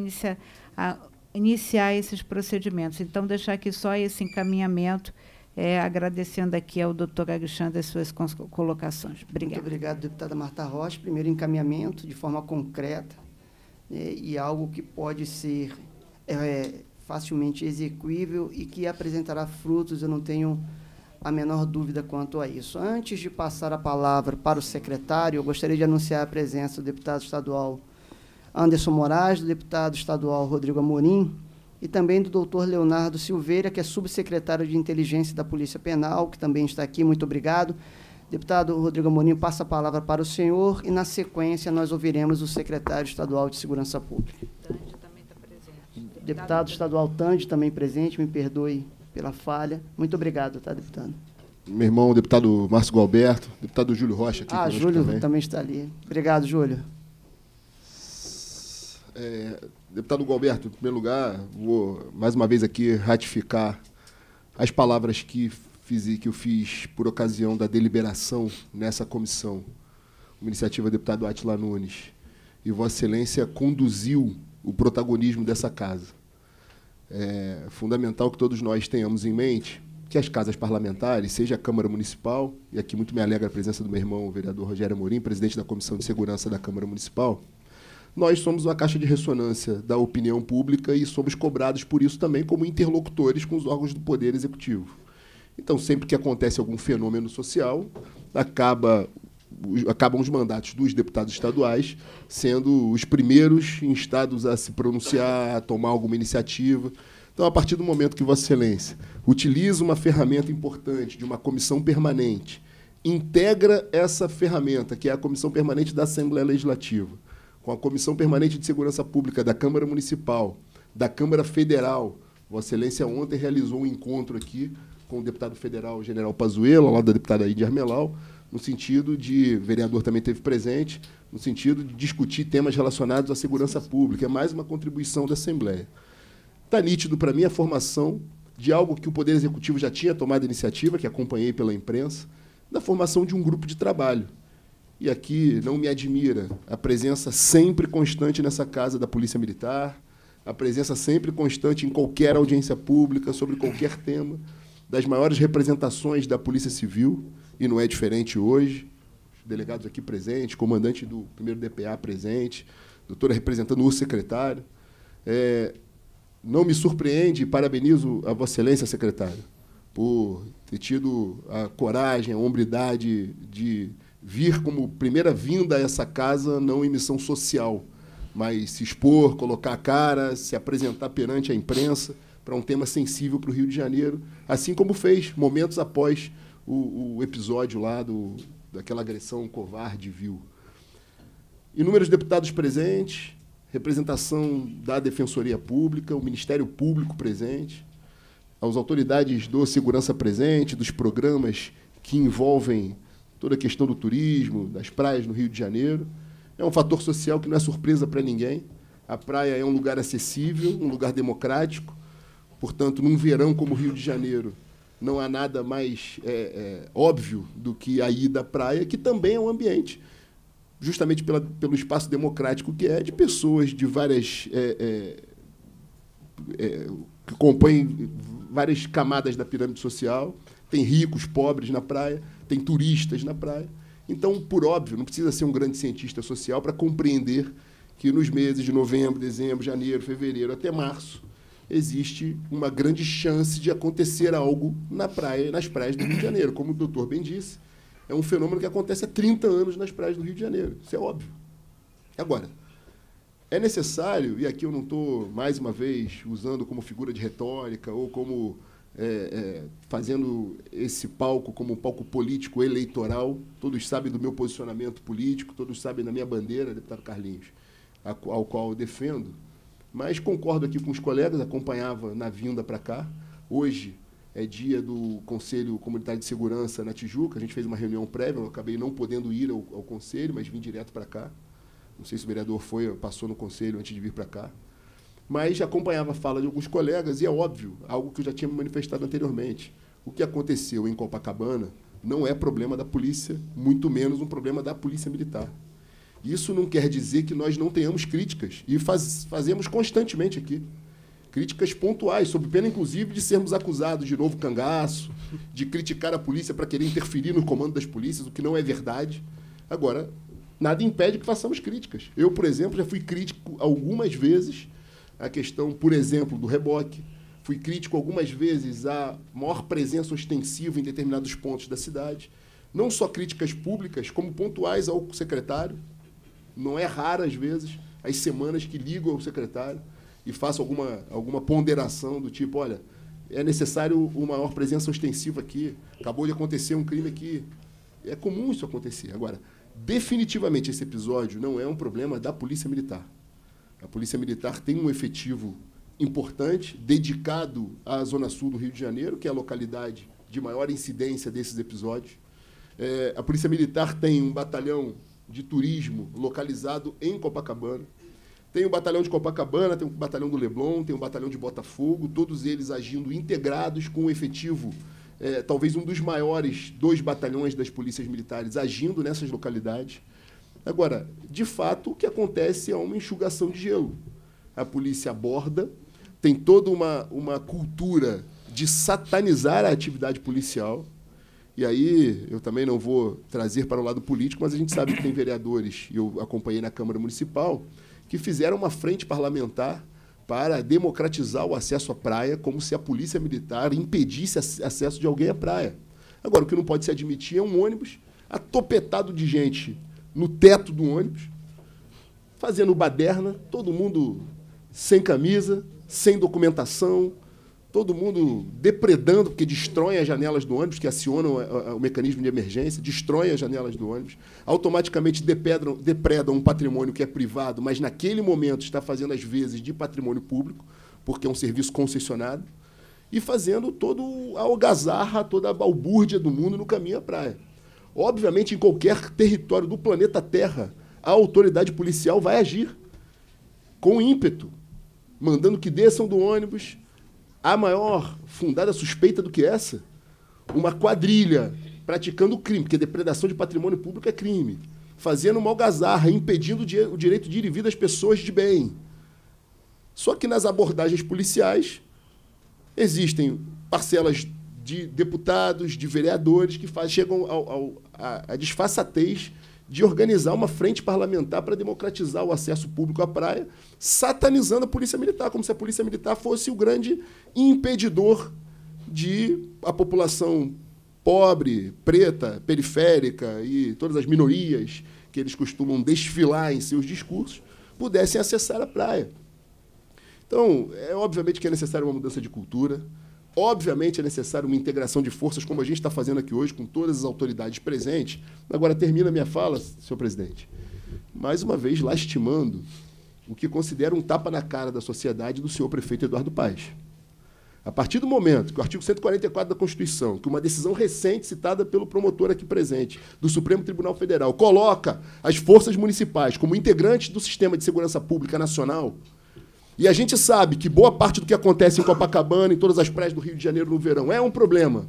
iniciar esses procedimentos. Então, deixar aqui só esse encaminhamento, agradecendo aqui ao doutor Alexandre as suas colocações. Obrigada. Muito obrigado, deputada Marta Rocha. Primeiro encaminhamento de forma concreta, e algo que pode ser facilmente execuível e que apresentará frutos, eu não tenho a menor dúvida quanto a isso. Antes de passar a palavra para o secretário, eu gostaria de anunciar a presença do deputado estadual Anderson Moraes, do deputado estadual Rodrigo Amorim, e também do doutor Leonardo Silveira, que é subsecretário de Inteligência da Polícia Penal, que também está aqui. Muito obrigado. Deputado Rodrigo Amorim, passa a palavra para o senhor, e, na sequência, nós ouviremos o secretário estadual de Segurança Pública. Tândio também está presente. Deputado estadual Tândio também presente, me perdoe pela falha. Muito obrigado, tá, deputado? Meu irmão, deputado Márcio Gualberto, deputado Júlio Rocha aqui. Júlio também está ali. Obrigado, Júlio. Deputado Gualberto, em primeiro lugar, vou mais uma vez aqui ratificar as palavras que eu fiz por ocasião da deliberação nessa comissão, uma iniciativa do deputado Átila Nunes, e Vossa Excelência conduziu o protagonismo dessa casa. É fundamental que todos nós tenhamos em mente que as casas parlamentares, seja a Câmara Municipal, e aqui muito me alegra a presença do meu irmão, o vereador Rogério Amorim, presidente da Comissão de Segurança da Câmara Municipal, nós somos uma caixa de ressonância da opinião pública e somos cobrados por isso também como interlocutores com os órgãos do Poder Executivo. Então, sempre que acontece algum fenômeno social, acabam os mandatos dos deputados estaduais sendo os primeiros instados a se pronunciar, a tomar alguma iniciativa. Então, a partir do momento que Vossa Excelência utiliza uma ferramenta importante de uma comissão permanente, integra essa ferramenta, que é a Comissão Permanente da Assembleia Legislativa, com a Comissão Permanente de Segurança Pública da Câmara Municipal, da Câmara Federal. Vossa Excelência ontem realizou um encontro aqui com o deputado federal General Pazuello, ao lado da deputada Idy Armelau, no sentido de, o vereador também esteve presente, no sentido de discutir temas relacionados à segurança pública. É mais uma contribuição da Assembleia. Está nítido para mim a formação de algo que o Poder Executivo já tinha tomado iniciativa, que acompanhei pela imprensa, da formação de um grupo de trabalho. E aqui não me admira a presença sempre constante nessa casa da Polícia Militar, a presença sempre constante em qualquer audiência pública, sobre qualquer tema, das maiores representações da Polícia Civil, e não é diferente hoje, os delegados aqui presentes, comandante do 1º DPA presente, doutora representando o secretário. Não me surpreende, e parabenizo a Vossa Excelência, secretário, por ter tido a coragem, a hombridade de vir como primeira vinda a essa casa, não em missão social, mas se expor, colocar a cara, se apresentar perante a imprensa para um tema sensível para o Rio de Janeiro, assim como fez momentos após o episódio lá daquela agressão covarde e vil. Inúmeros deputados presentes, representação da Defensoria Pública, o Ministério Público presente, as autoridades do segurança presente, dos programas que envolvem toda a questão do turismo, das praias no Rio de Janeiro. É um fator social que não é surpresa para ninguém. A praia é um lugar acessível, um lugar democrático. Portanto, num verão como o Rio de Janeiro, não há nada mais óbvio do que a ida à praia, que também é um ambiente, justamente pelo espaço democrático que é, de pessoas de várias... que compõem várias camadas da pirâmide social. Tem ricos, pobres na praia, tem turistas na praia. Então, por óbvio, não precisa ser um grande cientista social para compreender que nos meses de novembro, dezembro, janeiro, fevereiro até março existe uma grande chance de acontecer algo nas praias do Rio de Janeiro. Como o doutor bem disse, é um fenômeno que acontece há 30 anos nas praias do Rio de Janeiro. Isso é óbvio. Agora, é necessário, e aqui eu não estou, mais uma vez, usando como figura de retórica ou como fazendo esse palco como um palco político eleitoral. Todos sabem do meu posicionamento político, todos sabem da minha bandeira, deputado Carlinhos, ao qual eu defendo. Mas concordo aqui com os colegas, acompanhava na vinda para cá. Hoje é dia do Conselho Comunitário de Segurança na Tijuca. A gente fez uma reunião prévia, eu acabei não podendo ir ao Conselho, mas vim direto para cá. Não sei se o vereador passou no Conselho antes de vir para cá. Mas acompanhava a fala de alguns colegas, e é óbvio, algo que eu já tinha me manifestado anteriormente. O que aconteceu em Copacabana não é problema da polícia, muito menos um problema da Polícia Militar. Isso não quer dizer que nós não tenhamos críticas, e fazemos constantemente aqui. Críticas pontuais, sob pena, inclusive, de sermos acusados de novo cangaço, de criticar a polícia para querer interferir no comando das polícias, o que não é verdade. Agora, nada impede que façamos críticas. Eu, por exemplo, já fui crítico algumas vezes à questão, por exemplo, do reboque. Fui crítico algumas vezes à maior presença ostensiva em determinados pontos da cidade. Não só críticas públicas, como pontuais ao secretário. Não é raro, às vezes, as semanas que ligo ao secretário e faço alguma ponderação do tipo, olha, é necessário uma maior presença ostensiva aqui, acabou de acontecer um crime aqui. É comum isso acontecer. Agora, definitivamente, esse episódio não é um problema da Polícia Militar. A Polícia Militar tem um efetivo importante, dedicado à Zona Sul do Rio de Janeiro, que é a localidade de maior incidência desses episódios. A Polícia Militar tem um batalhão de turismo localizado em Copacabana. Tem o batalhão de Copacabana, tem o batalhão do Leblon, tem o batalhão de Botafogo, todos eles agindo integrados com o efetivo, talvez um dos maiores 2 batalhões das polícias militares agindo nessas localidades. Agora, de fato, o que acontece é uma enxugação de gelo. A polícia aborda, tem toda uma cultura de satanizar a atividade policial. E aí, eu também não vou trazer para o lado político, mas a gente sabe que tem vereadores, e eu acompanhei na Câmara Municipal, que fizeram uma frente parlamentar para democratizar o acesso à praia, como se a Polícia Militar impedisse acesso de alguém à praia. Agora, o que não pode se admitir é um ônibus atopetado de gente no teto do ônibus, fazendo baderna, todo mundo sem camisa, sem documentação, todo mundo depredando, porque destroem as janelas do ônibus, que acionam o mecanismo de emergência, destroem as janelas do ônibus, automaticamente depredam um patrimônio que é privado, mas naquele momento está fazendo as vezes de patrimônio público, porque é um serviço concessionado, e fazendo toda a algazarra, toda a balbúrdia do mundo no caminho à praia. Obviamente, em qualquer território do planeta Terra, a autoridade policial vai agir com ímpeto, mandando que desçam do ônibus. A maior fundada suspeita do que essa? Uma quadrilha praticando crime, porque depredação de patrimônio público é crime, fazendo uma algazarra, impedindo o direito de ir e vir das pessoas de bem. Só que nas abordagens policiais existem parcelas de deputados, de vereadores que chegam à disfarçatez de organizar uma frente parlamentar para democratizar o acesso público à praia, satanizando a Polícia Militar, como se a Polícia Militar fosse o grande impedidor de a população pobre, preta, periférica e todas as minorias que eles costumam desfilar em seus discursos pudessem acessar a praia. Então, obviamente que é necessário uma mudança de cultura, obviamente é necessário uma integração de forças, como a gente está fazendo aqui hoje, com todas as autoridades presentes. Agora, termina a minha fala, senhor presidente, mais uma vez lastimando o que considero um tapa na cara da sociedade do senhor prefeito Eduardo Paes. A partir do momento que o artigo 144 da Constituição, que uma decisão recente citada pelo promotor aqui presente, do Supremo Tribunal Federal, coloca as forças municipais como integrantes do sistema de segurança pública nacional, e a gente sabe que boa parte do que acontece em Copacabana, em todas as praias do Rio de Janeiro no verão, é um problema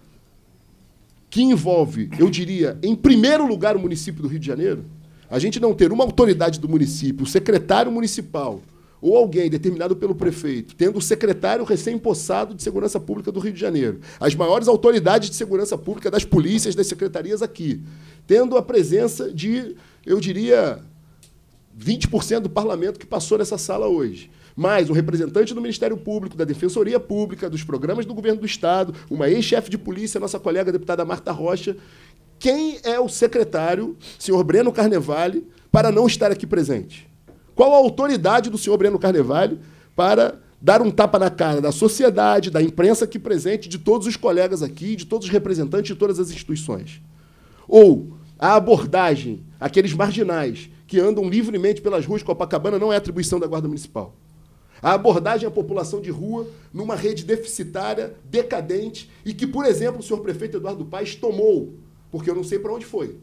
que envolve, eu diria, em primeiro lugar o município do Rio de Janeiro, a gente não ter uma autoridade do município, o secretário municipal, ou alguém determinado pelo prefeito, tendo o secretário recém-impossado de Segurança Pública do Rio de Janeiro, as maiores autoridades de segurança pública das polícias, das secretarias aqui, tendo a presença de, eu diria, 20% do parlamento que passou nessa sala hoje, mais um representante do Ministério Público, da Defensoria Pública, dos programas do Governo do Estado, uma ex-chefe de polícia, nossa colega a deputada Marta Rocha. Quem é o secretário, senhor Breno Carnevale, para não estar aqui presente? Qual a autoridade do senhor Breno Carnevale para dar um tapa na cara da sociedade, da imprensa aqui presente, de todos os colegas aqui, de todos os representantes de todas as instituições? Ou a abordagem, aqueles marginais que andam livremente pelas ruas de Copacabana, não é atribuição da Guarda Municipal. A abordagem à população de rua numa rede deficitária, decadente, e que, por exemplo, o senhor prefeito Eduardo Paes tomou, porque eu não sei para onde foi.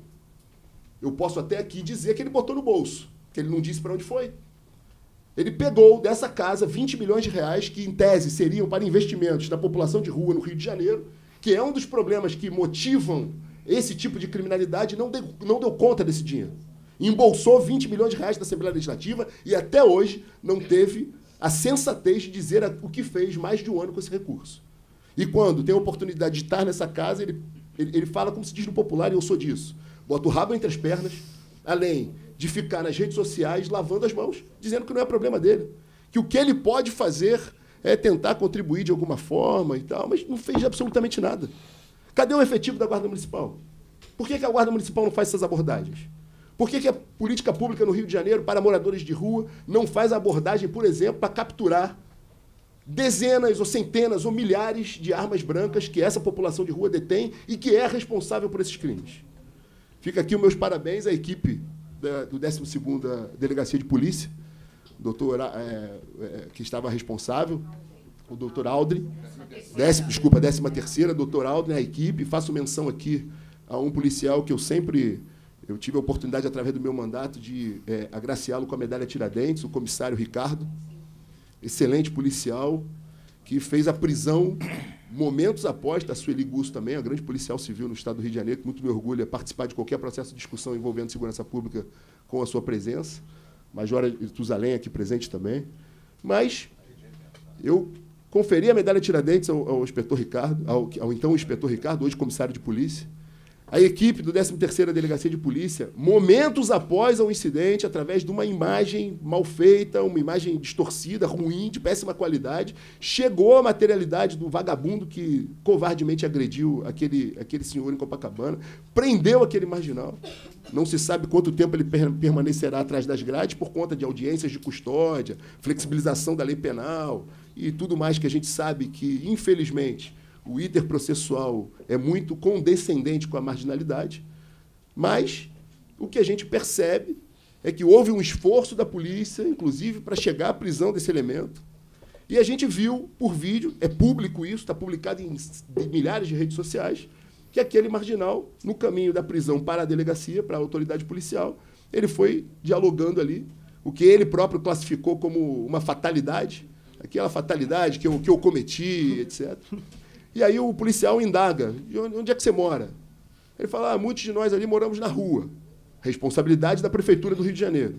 Eu posso até aqui dizer que ele botou no bolso, que ele não disse para onde foi. Ele pegou dessa casa 20 milhões de reais que, em tese, seriam para investimentos na população de rua no Rio de Janeiro, que é um dos problemas que motivam esse tipo de criminalidade, não deu conta desse dinheiro. Embolsou 20 milhões de reais da Assembleia Legislativa e, até hoje, não teve a sensatez de dizer o que fez mais de um ano com esse recurso. E quando tem a oportunidade de estar nessa casa, ele fala, como se diz no popular, e eu sou disso. Bota o rabo entre as pernas, além de ficar nas redes sociais lavando as mãos, dizendo que não é problema dele. Que o que ele pode fazer é tentar contribuir de alguma forma e tal, mas não fez absolutamente nada. Cadê o efetivo da Guarda Municipal? Por que a Guarda Municipal não faz essas abordagens? Por que a política pública no Rio de Janeiro para moradores de rua não faz a abordagem, por exemplo, para capturar dezenas ou centenas ou milhares de armas brancas que essa população de rua detém e que é responsável por esses crimes? Fica aqui os meus parabéns à equipe do 12ª Delegacia de Polícia, que estava responsável, o doutor Aldrin, 13ª, doutor Aldrin, a equipe. Faço menção aqui a um policial que eu tive a oportunidade, através do meu mandato, de agraciá-lo com a medalha Tiradentes, o comissário Ricardo, excelente policial, que fez a prisão momentos após, da Sueli Gusso também, a grande policial civil no estado do Rio de Janeiro, que muito me orgulha participar de qualquer processo de discussão envolvendo segurança pública com a sua presença. Major Tuzalém aqui presente também. Mas eu conferi a medalha Tiradentes ao inspetor Ricardo, ao então inspetor Ricardo, hoje comissário de polícia. A equipe do 13ª Delegacia de Polícia, momentos após o incidente, através de uma imagem mal feita, uma imagem distorcida, ruim, de péssima qualidade, chegou à materialidade do vagabundo que covardemente agrediu aquele senhor em Copacabana, prendeu aquele marginal. Não se sabe quanto tempo ele permanecerá atrás das grades por conta de audiências de custódia, flexibilização da lei penal e tudo mais que a gente sabe que, infelizmente, o iter processual é muito condescendente com a marginalidade, mas o que a gente percebe é que houve um esforço da polícia, inclusive, para chegar à prisão desse elemento. E a gente viu, por vídeo, é público isso, está publicado em milhares de redes sociais, que aquele marginal, no caminho da prisão para a delegacia, para a autoridade policial, ele foi dialogando ali, o que ele próprio classificou como uma fatalidade, aquela fatalidade que eu cometi, etc. E aí o policial indaga, onde é que você mora? Ele fala, muitos de nós ali moramos na rua, responsabilidade da Prefeitura do Rio de Janeiro.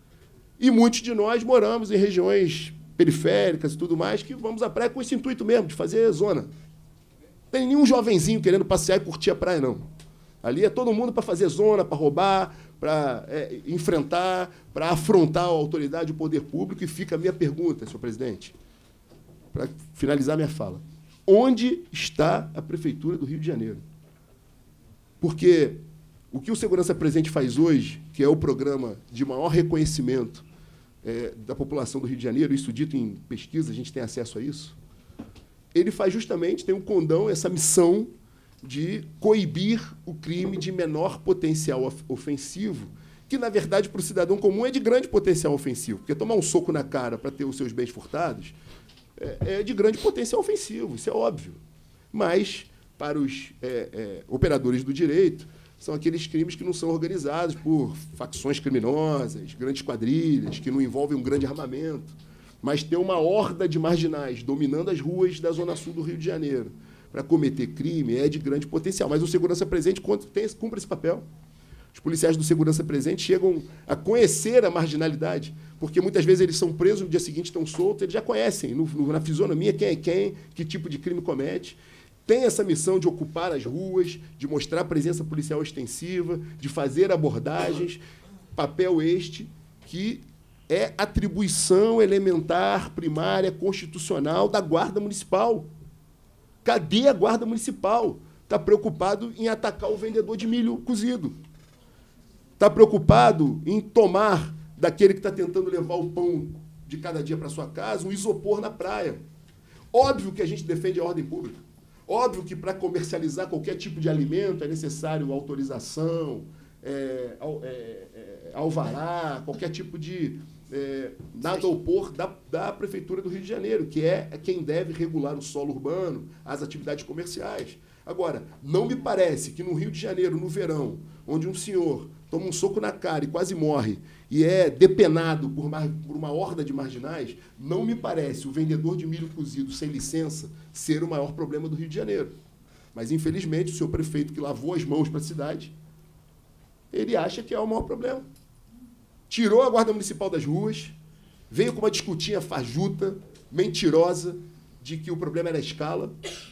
E muitos de nós moramos em regiões periféricas e tudo mais, que vamos à praia com esse intuito mesmo, de fazer zona. Não tem nenhum jovenzinho querendo passear e curtir a praia, não. Ali é todo mundo para fazer zona, para roubar, para enfrentar, para afrontar a autoridade e o poder público. E fica a minha pergunta, senhor presidente, para finalizar minha fala. onde está a Prefeitura do Rio de Janeiro. Porque o que o Segurança Presente faz hoje, que é o programa de maior reconhecimento da população do Rio de Janeiro, isso dito em pesquisa, a gente tem acesso a isso, ele faz justamente, tem um condão, essa missão de coibir o crime de menor potencial ofensivo, que, na verdade, para o cidadão comum é de grande potencial ofensivo, porque tomar um soco na cara para ter os seus bens furtados é de grande potencial ofensivo, isso é óbvio. Mas, para os operadores do direito, são aqueles crimes que não são organizados por facções criminosas, grandes quadrilhas, que não envolvem um grande armamento, mas tem uma horda de marginais dominando as ruas da Zona Sul do Rio de Janeiro para cometer crime é de grande potencial. Mas o Segurança Presente cumpre esse papel. Os policiais do Segurança Presente chegam a conhecer a marginalidade, porque muitas vezes eles são presos, no dia seguinte estão soltos, eles já conhecem na fisionomia quem é quem, que tipo de crime comete. Tem essa missão de ocupar as ruas, de mostrar presença policial extensiva, de fazer abordagens, papel este que é atribuição elementar, primária, constitucional da Guarda Municipal. Cadê a Guarda Municipal? Está preocupado em atacar o vendedor de milho cozido. Está preocupado em tomar daquele que está tentando levar o pão de cada dia para sua casa um isopor na praia. Óbvio que a gente defende a ordem pública. Óbvio que para comercializar qualquer tipo de alimento é necessário autorização, alvará, qualquer tipo de nada opor da Prefeitura do Rio de Janeiro, que é quem deve regular o solo urbano, as atividades comerciais. Agora, não me parece que no Rio de Janeiro, no verão, onde um senhor toma um soco na cara e quase morre, e é depenado por uma horda de marginais, não me parece o vendedor de milho cozido sem licença ser o maior problema do Rio de Janeiro. Mas, infelizmente, o senhor prefeito que lavou as mãos para a cidade, ele acha que é o maior problema. Tirou a Guarda Municipal das ruas, veio com uma discutinha fajuta, mentirosa, de que o problema era a escala,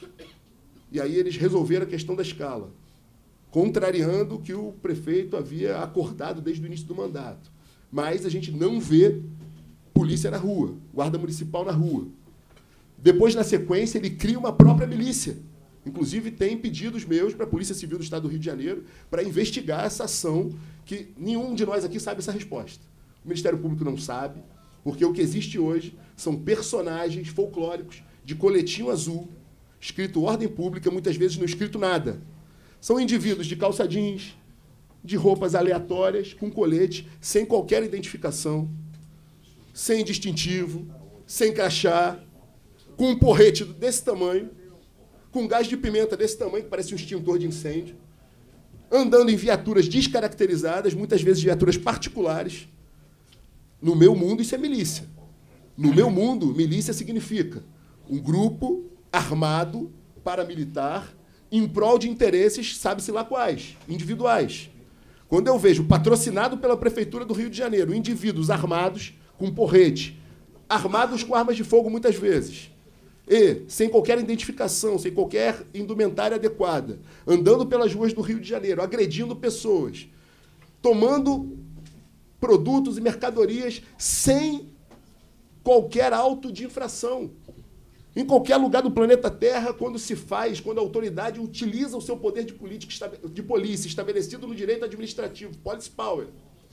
e aí eles resolveram a questão da escala, contrariando o que o prefeito havia acordado desde o início do mandato. Mas a gente não vê polícia na rua, Guarda Municipal na rua. Depois, na sequência, ele cria uma própria milícia. Inclusive, tem pedidos meus para a Polícia Civil do Estado do Rio de Janeiro para investigar essa ação, que nenhum de nós aqui sabe essa resposta. O Ministério Público não sabe, porque o que existe hoje são personagens folclóricos de coletinho azul, escrito ordem pública, muitas vezes não escrito nada. São indivíduos de calça jeans, de roupas aleatórias, com colete, sem qualquer identificação, sem distintivo, sem crachá, com um porrete desse tamanho, com gás de pimenta desse tamanho, que parece um extintor de incêndio, andando em viaturas descaracterizadas, muitas vezes viaturas particulares. No meu mundo, isso é milícia. No meu mundo, milícia significa um grupo armado, paramilitar, em prol de interesses, sabe-se lá quais, individuais. Quando eu vejo, patrocinado pela Prefeitura do Rio de Janeiro, indivíduos armados com porrete, armados com armas de fogo muitas vezes, e sem qualquer identificação, sem qualquer indumentária adequada, andando pelas ruas do Rio de Janeiro, agredindo pessoas, tomando produtos e mercadorias sem qualquer auto de infração. Em qualquer lugar do planeta Terra, quando a autoridade utiliza o seu poder de polícia estabelecido no direito administrativo, police power,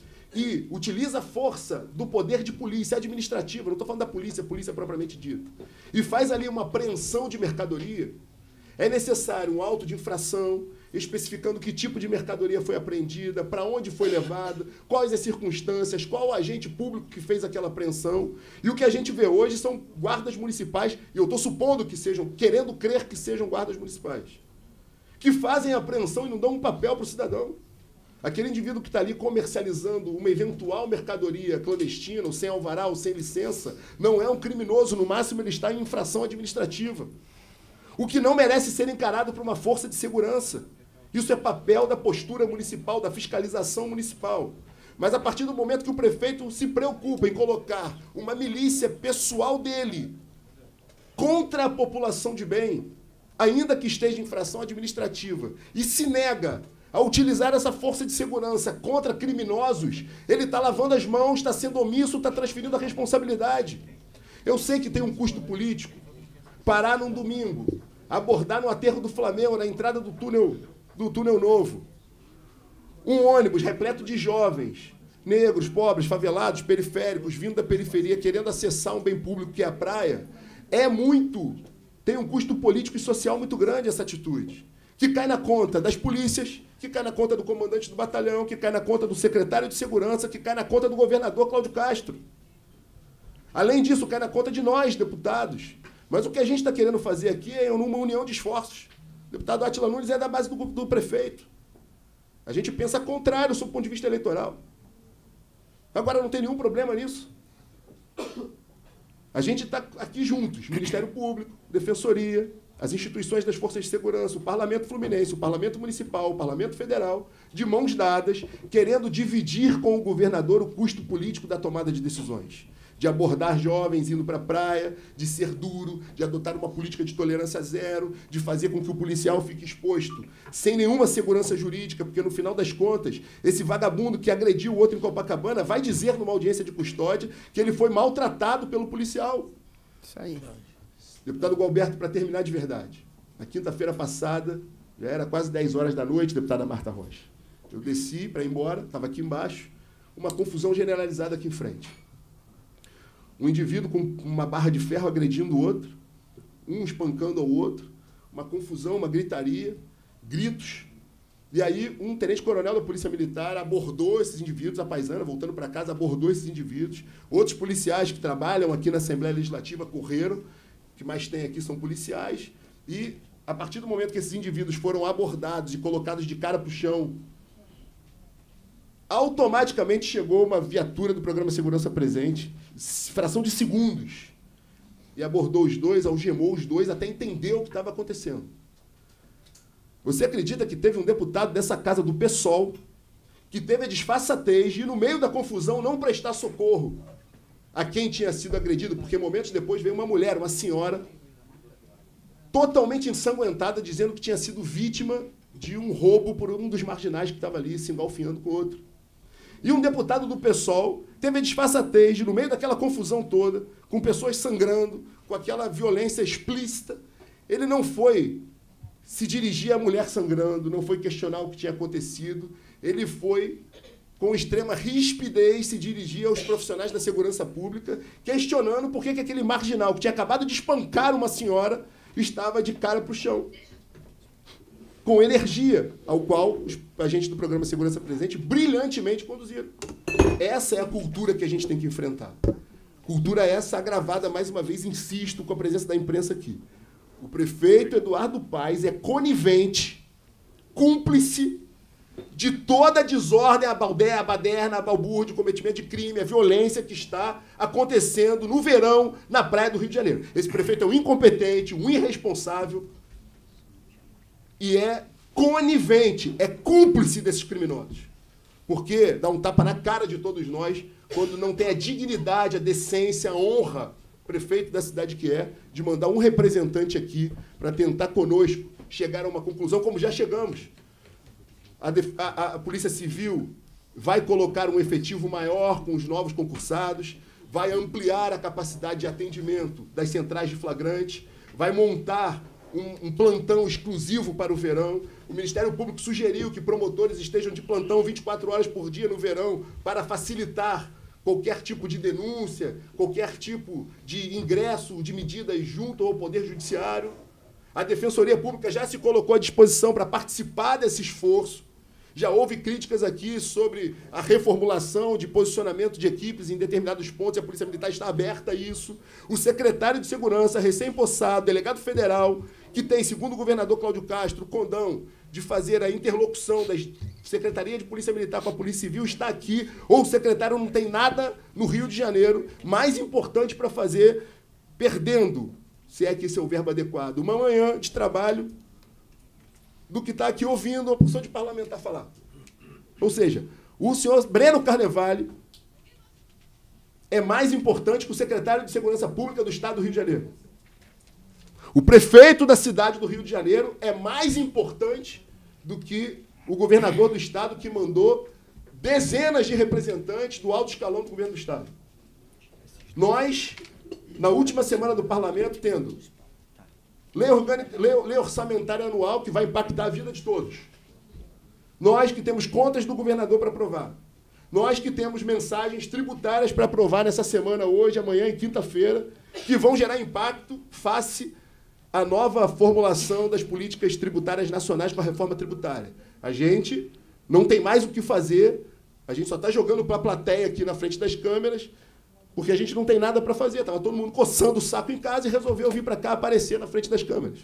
e utiliza a força do poder de polícia administrativa, não estou falando da polícia propriamente dita, e faz ali uma apreensão de mercadoria, é necessário um auto de infração, especificando que tipo de mercadoria foi apreendida, para onde foi levada, quais as circunstâncias, qual o agente público que fez aquela apreensão. E o que a gente vê hoje são guardas municipais, e eu estou supondo que sejam, querendo crer que sejam guardas municipais, que fazem a apreensão e não dão um papel para o cidadão. Aquele indivíduo que está ali comercializando uma eventual mercadoria clandestina, ou sem alvará, ou sem licença, não é um criminoso, no máximo ele está em infração administrativa. O que não merece ser encarado por uma força de segurança. Isso é papel da postura municipal, da fiscalização municipal. Mas a partir do momento que o prefeito se preocupa em colocar uma milícia pessoal dele contra a população de bem, ainda que esteja em infração administrativa, e se nega a utilizar essa força de segurança contra criminosos, ele está lavando as mãos, está sendo omisso, está transferindo a responsabilidade. Eu sei que tem um custo político parar num domingo abordar no aterro do Flamengo, na entrada do túnel novo, um ônibus repleto de jovens, negros, pobres, favelados, periféricos, vindo da periferia, querendo acessar um bem público que é a praia, tem um custo político e social muito grande essa atitude, que cai na conta das polícias, que cai na conta do comandante do batalhão, que cai na conta do secretário de segurança, que cai na conta do governador Cláudio Castro. Além disso, cai na conta de nós, deputados. Mas o que a gente está querendo fazer aqui é uma união de esforços. O deputado Átila Nunes é da base do prefeito. A gente pensa contrário sob o ponto de vista eleitoral. Agora, não tem nenhum problema nisso. A gente está aqui juntos, Ministério Público, Defensoria, as instituições das forças de segurança, o Parlamento Fluminense, o Parlamento Municipal, o Parlamento Federal, de mãos dadas, querendo dividir com o governador o custo político da tomada de decisões. De abordar jovens indo para a praia, de ser duro, de adotar uma política de tolerância zero, de fazer com que o policial fique exposto sem nenhuma segurança jurídica, porque, no final das contas, esse vagabundo que agrediu o outro em Copacabana vai dizer numa audiência de custódia que ele foi maltratado pelo policial. Isso aí. Deputado Gualberto, para terminar de verdade, na quinta-feira passada, já era quase 10 horas da noite, deputada Marta Rocha. Eu desci para ir embora, estava aqui embaixo, uma confusão generalizada aqui em frente. Um indivíduo com uma barra de ferro agredindo o outro, um espancando ao outro, uma confusão, uma gritaria, gritos. E aí um tenente-coronel da Polícia Militar abordou esses indivíduos, a paisana, voltando para casa, abordou esses indivíduos. Outros policiais que trabalham aqui na Assembleia Legislativa correram, o que mais tem aqui são policiais, e a partir do momento que esses indivíduos foram abordados e colocados de cara para o chão, automaticamente chegou uma viatura do Programa Segurança Presente, fração de segundos, e abordou os dois, algemou os dois, até entender o que estava acontecendo. Você acredita que teve um deputado dessa casa do PSOL que teve a disfarçatez de, no meio da confusão, não prestar socorro a quem tinha sido agredido, porque momentos depois veio uma mulher, uma senhora, totalmente ensanguentada, dizendo que tinha sido vítima de um roubo por um dos marginais que estava ali se engalfinhando com o outro. E um deputado do PSOL teve a disfarçatez de, no meio daquela confusão toda, com pessoas sangrando, com aquela violência explícita, ele não foi se dirigir à mulher sangrando, não foi questionar o que tinha acontecido, ele foi, com extrema rispidez, se dirigir aos profissionais da segurança pública, questionando por que aquele marginal que tinha acabado de espancar uma senhora estava de cara para o chão, com energia, ao qual os agentes do Programa Segurança Presente brilhantemente conduziram. Essa é a cultura que a gente tem que enfrentar. Cultura essa agravada, mais uma vez, insisto, com a presença da imprensa aqui. O prefeito Eduardo Paes é conivente, cúmplice de toda a desordem, a baldeia, a baderna, a balbúrdia, o cometimento de crime, a violência que está acontecendo no verão na praia do Rio de Janeiro. Esse prefeito é um incompetente, um irresponsável, e é conivente, é cúmplice desses criminosos. Porque dá um tapa na cara de todos nós quando não tem a dignidade, a decência, a honra, prefeito da cidade que é, de mandar um representante aqui para tentar conosco chegar a uma conclusão, como já chegamos. A Polícia Civil vai colocar um efetivo maior com os novos concursados, vai ampliar a capacidade de atendimento das centrais de flagrante, vai montar um plantão exclusivo para o verão. O Ministério Público sugeriu que promotores estejam de plantão 24 horas por dia no verão para facilitar qualquer tipo de denúncia, qualquer tipo de ingresso de medidas junto ao Poder Judiciário. A Defensoria Pública já se colocou à disposição para participar desse esforço. Já houve críticas aqui sobre a reformulação de posicionamento de equipes em determinados pontos, e a Polícia Militar está aberta a isso. O secretário de Segurança, recém-possado, delegado federal, que tem, segundo o governador Cláudio Castro, o condão de fazer a interlocução da Secretaria de Polícia Militar com a Polícia Civil, está aqui, ou o secretário não tem nada no Rio de Janeiro mais importante para fazer, perdendo, se é que esse é o verbo adequado, uma manhã de trabalho do que está aqui ouvindo uma porção de parlamentar falar. Ou seja, o senhor Breno Carnevale é mais importante que o secretário de Segurança Pública do Estado do Rio de Janeiro. O prefeito da cidade do Rio de Janeiro é mais importante do que o governador do Estado, que mandou dezenas de representantes do alto escalão do governo do Estado. Nós, na última semana do parlamento, tendo Lei orçamentária anual que vai impactar a vida de todos. Nós que temos contas do governador para aprovar. Nós que temos mensagens tributárias para aprovar nessa semana, hoje, amanhã e quinta-feira, que vão gerar impacto face à nova formulação das políticas tributárias nacionais com a reforma tributária. A gente não tem mais o que fazer, a gente só está jogando para a plateia aqui na frente das câmeras, porque a gente não tem nada para fazer. Estava todo mundo coçando o saco em casa e resolveu vir para cá aparecer na frente das câmeras.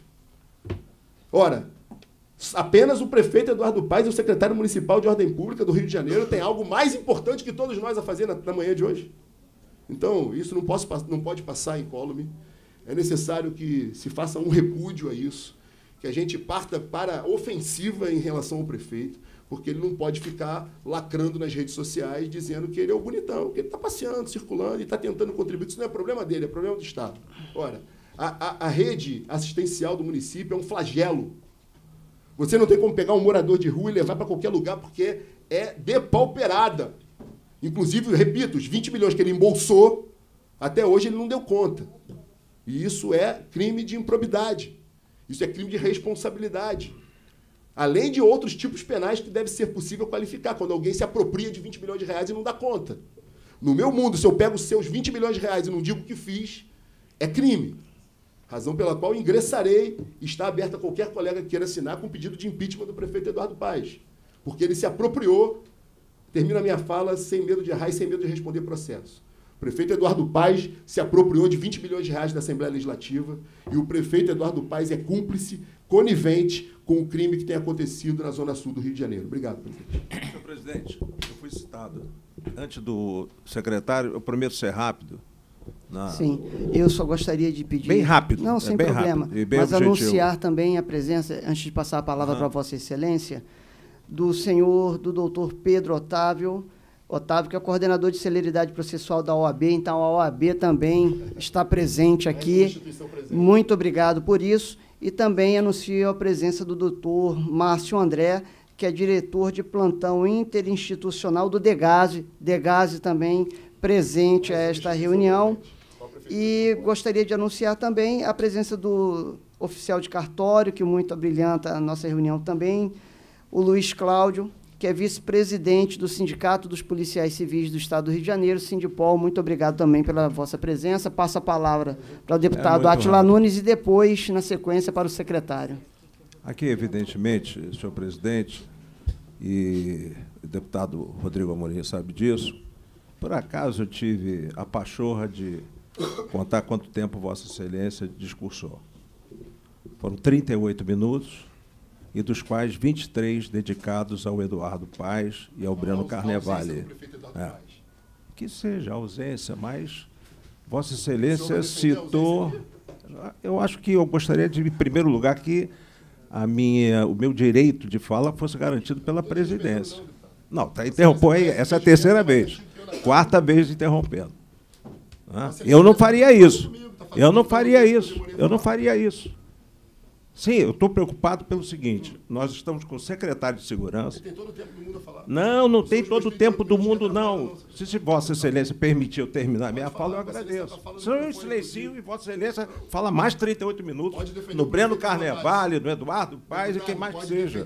Ora, apenas o prefeito Eduardo Paes e o secretário municipal de Ordem Pública do Rio de Janeiro têm algo mais importante que todos nós a fazer na manhã de hoje. Então, isso não pode passar incólume. É necessário que se faça um repúdio a isso, que a gente parta para a ofensiva em relação ao prefeito, porque ele não pode ficar lacrando nas redes sociais dizendo que ele é o bonitão, que ele está passeando, circulando e está tentando contribuir. Isso não é problema dele, é problema do Estado. Ora, a rede assistencial do município é um flagelo. Você não tem como pegar um morador de rua e levar para qualquer lugar, porque é depauperada. Inclusive, repito, os 20 milhões que ele embolsou, até hoje ele não deu conta. E isso é crime de improbidade. Isso é crime de responsabilidade. Além de outros tipos penais que deve ser possível qualificar, quando alguém se apropria de 20 milhões de reais e não dá conta. No meu mundo, se eu pego os seus 20 milhões de reais e não digo o que fiz, é crime. Razão pela qual ingressarei e está aberta a qualquer colega que queira assinar com pedido de impeachment do prefeito Eduardo Paes. Porque ele se apropriou, termino a minha fala, sem medo de errar e sem medo de responder processo. O prefeito Eduardo Paes se apropriou de 20 milhões de reais da Assembleia Legislativa e o prefeito Eduardo Paes é cúmplice, conivente com o crime que tem acontecido na Zona Sul do Rio de Janeiro. Obrigado, presidente. Senhor presidente, eu fui citado. Antes do secretário, eu prometo ser rápido. Sim, eu só gostaria de pedir... Bem rápido. Não, sem problema. Mas anunciar também a presença, antes de passar a palavra para Vossa Excelência, do senhor, do doutor Pedro Otávio, que é o coordenador de celeridade processual da OAB, então a OAB também está presente aqui. Muito obrigado por isso. E também anuncio a presença do doutor Márcio André, que é diretor de plantão interinstitucional do DEGASE. DEGASE também presente a esta reunião. E gostaria de anunciar também a presença do oficial de cartório, que muito abrilhanta a nossa reunião também, o Luiz Cláudio, que é vice-presidente do Sindicato dos Policiais Civis do Estado do Rio de Janeiro, Sindipol. Muito obrigado também pela vossa presença. Passo a palavra para o deputado Átila Nunes e depois, na sequência, para o secretário. Aqui, evidentemente, senhor presidente, e o deputado Rodrigo Amorim sabe disso, por acaso eu tive a pachorra de contar quanto tempo Vossa Excelência discursou. Foram 38 minutos, e dos quais 23 dedicados ao Eduardo Paes e ao Breno Carnevale. Que seja a ausência, mas Vossa Excelência citou... Eu acho que eu gostaria de, em primeiro lugar, que o meu direito de fala fosse garantido pela presidência. Não, está interrompendo aí, essa é a terceira vez. Quarta vez interrompendo. Eu não faria isso. Eu não faria isso. Eu não faria isso. Sim, eu estou preocupado pelo seguinte, nós estamos com o secretário de Segurança... Tem todo o tempo do mundo a falar. Não tem todo o tempo do mundo, não. Se Vossa Excelência permitir eu terminar a minha fala, eu agradeço. Se eu silencio e Vossa Excelência fala mais 38 minutos no Breno Carnevale, no Eduardo Paes e quem mais que seja.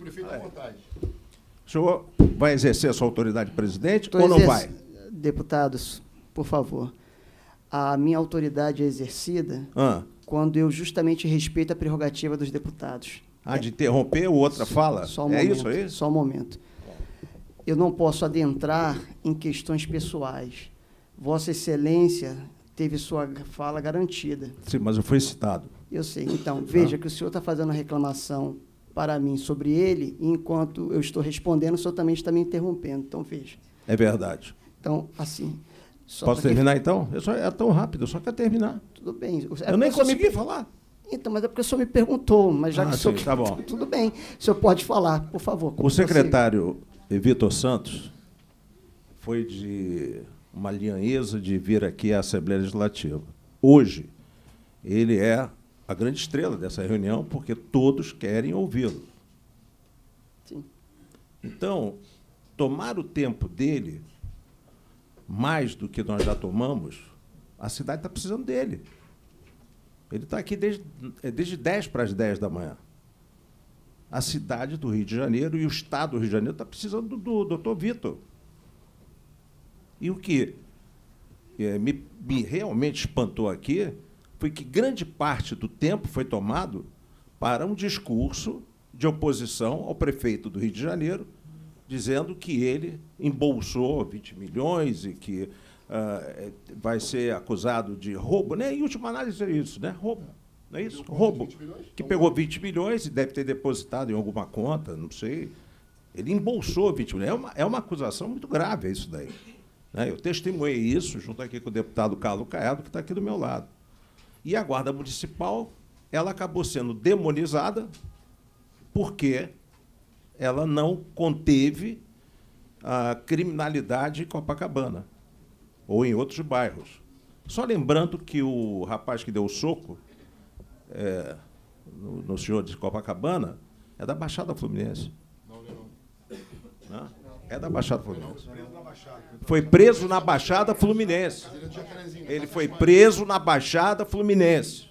O senhor vai exercer a sua autoridade presidente ou não vai? Deputados, por favor, a minha autoridade é exercida... quando eu justamente respeito a prerrogativa dos deputados. De interromper o outra fala? Só um momento, isso aí? Só um momento. Eu não posso adentrar em questões pessoais. Vossa Excelência teve sua fala garantida. Sim, mas eu fui citado. Eu sei. Então, veja que o senhor está fazendo uma reclamação para mim sobre ele, e enquanto eu estou respondendo, o senhor também está me interrompendo. Então, veja. É verdade. Então, assim... Posso terminar, então? É tão rápido, eu só quero terminar. Tudo bem. Eu nem consegui falar. Então, mas é porque o senhor me perguntou, mas já que o senhor... Sim, tá bom. Tudo bem. O senhor pode falar, por favor. O secretário Vitor Santos foi de uma linhanheza de vir aqui à Assembleia Legislativa. Hoje, ele é a grande estrela dessa reunião, porque todos querem ouvi-lo. Sim. Então, tomar o tempo dele... mais do que nós já tomamos, a cidade está precisando dele. Ele está aqui desde 10 para as 10 da manhã. A cidade do Rio de Janeiro e o Estado do Rio de Janeiro está precisando do doutor Vitor. E o que me realmente espantou aqui foi que grande parte do tempo foi tomado para um discurso de oposição ao prefeito do Rio de Janeiro, dizendo que ele embolsou 20 milhões e que vai ser acusado de roubo. Né? Em última análise é isso, né? Roubo. Não é isso? Roubo. Que pegou 20 milhões e deve ter depositado em alguma conta, não sei. Ele embolsou 20 milhões. É uma acusação muito grave, é isso daí. Né? Eu testemunhei isso junto aqui com o deputado Carlos Caiado, que está aqui do meu lado. E a Guarda Municipal, ela acabou sendo demonizada porque ela não conteve a criminalidade em Copacabana ou em outros bairros. Só lembrando que o rapaz que deu o soco no senhor de Copacabana é da Baixada Fluminense. Não? É da Baixada Fluminense. Foi preso na Baixada Fluminense. Ele foi preso na Baixada Fluminense.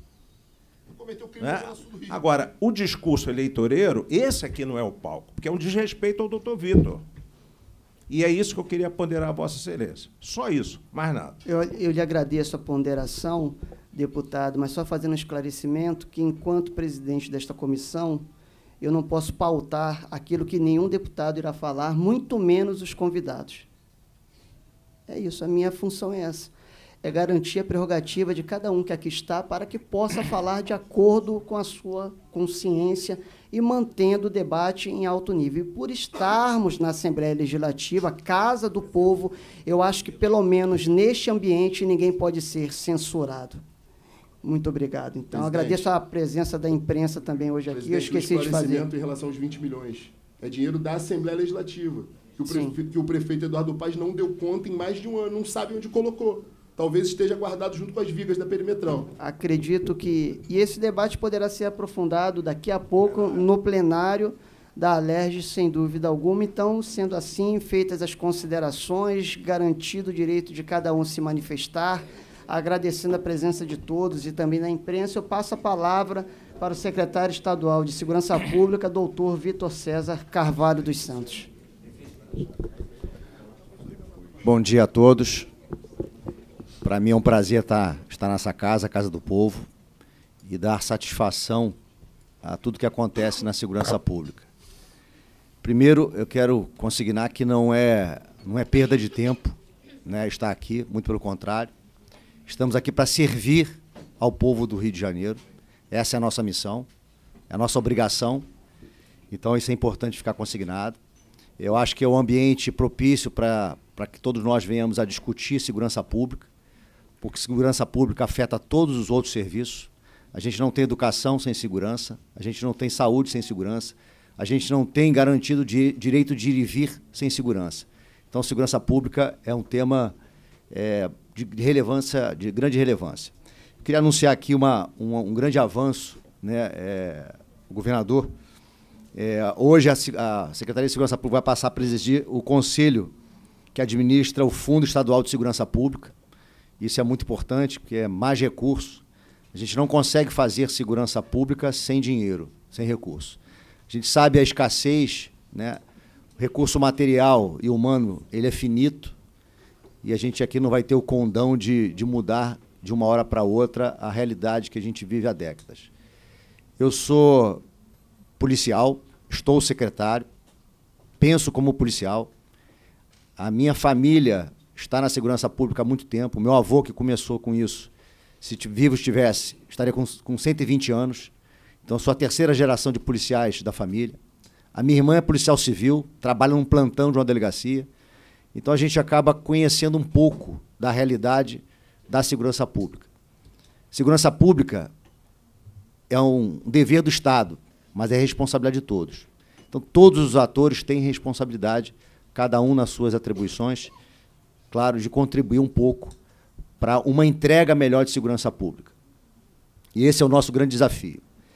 Né? Agora, o discurso eleitoreiro, esse aqui não é o palco, porque é um desrespeito ao doutor Vitor. E é isso que eu queria ponderar a Vossa Excelência. Só isso, mais nada. Eu lhe agradeço a ponderação, deputado, mas só fazendo um esclarecimento que, enquanto presidente desta comissão, eu não posso pautar aquilo que nenhum deputado irá falar, muito menos os convidados. É isso, a minha função é essa. É garantir a prerrogativa de cada um que aqui está para que possa falar de acordo com a sua consciência e mantendo o debate em alto nível. E por estarmos na Assembleia Legislativa, Casa do Povo, eu acho que, pelo menos neste ambiente, ninguém pode ser censurado. Muito obrigado. Então, agradeço a presença da imprensa também hoje aqui. Eu esqueci de fazer. Em relação aos 20 milhões. É dinheiro da Assembleia Legislativa, que o prefeito Eduardo Paes não deu conta em mais de um ano, não sabe onde colocou. Talvez esteja guardado junto com as vigas da perimetral. Acredito que... E esse debate poderá ser aprofundado daqui a pouco no plenário da Alerj, sem dúvida alguma. Então, sendo assim, feitas as considerações, garantido o direito de cada um se manifestar, agradecendo a presença de todos e também da imprensa, eu passo a palavra para o secretário estadual de Segurança Pública, doutor Vitor César Carvalho dos Santos. Bom dia a todos. Para mim é um prazer estar nessa casa, a Casa do Povo, e dar satisfação a tudo que acontece na segurança pública. Primeiro, eu quero consignar que não é perda de tempo, né, estar aqui, muito pelo contrário. Estamos aqui para servir ao povo do Rio de Janeiro. Essa é a nossa missão, é a nossa obrigação. Então, isso é importante ficar consignado. Eu acho que é um ambiente propício para que todos nós venhamos a discutir segurança pública, porque segurança pública afeta todos os outros serviços. A gente não tem educação sem segurança, a gente não tem saúde sem segurança, a gente não tem garantido direito de ir e vir sem segurança. Então, segurança pública é um tema de relevância, de grande relevância. Eu queria anunciar aqui um grande avanço, né, o governador. Hoje, a Secretaria de Segurança Pública vai passar a presidir o conselho que administra o Fundo Estadual de Segurança Pública. Isso é muito importante, porque é mais recurso. A gente não consegue fazer segurança pública sem dinheiro, sem recurso. A gente sabe a escassez, né? O recurso material e humano, ele é finito, e a gente aqui não vai ter o condão de mudar de uma hora para outra a realidade que a gente vive há décadas. Eu sou policial, estou secretário, penso como policial. A minha família está na segurança pública há muito tempo. O meu avô, que começou com isso, se vivo estivesse, estaria com 120 anos. Então, sou a terceira geração de policiais da família. A minha irmã é policial civil, trabalha num plantão de uma delegacia. Então, a gente acaba conhecendo um pouco da realidade da segurança pública. Segurança pública é um dever do Estado, mas é responsabilidade de todos. Então, todos os atores têm responsabilidade, cada um nas suas atribuições, claro, de contribuir um pouco para uma entrega melhor de segurança pública. E esse é o nosso grande desafio.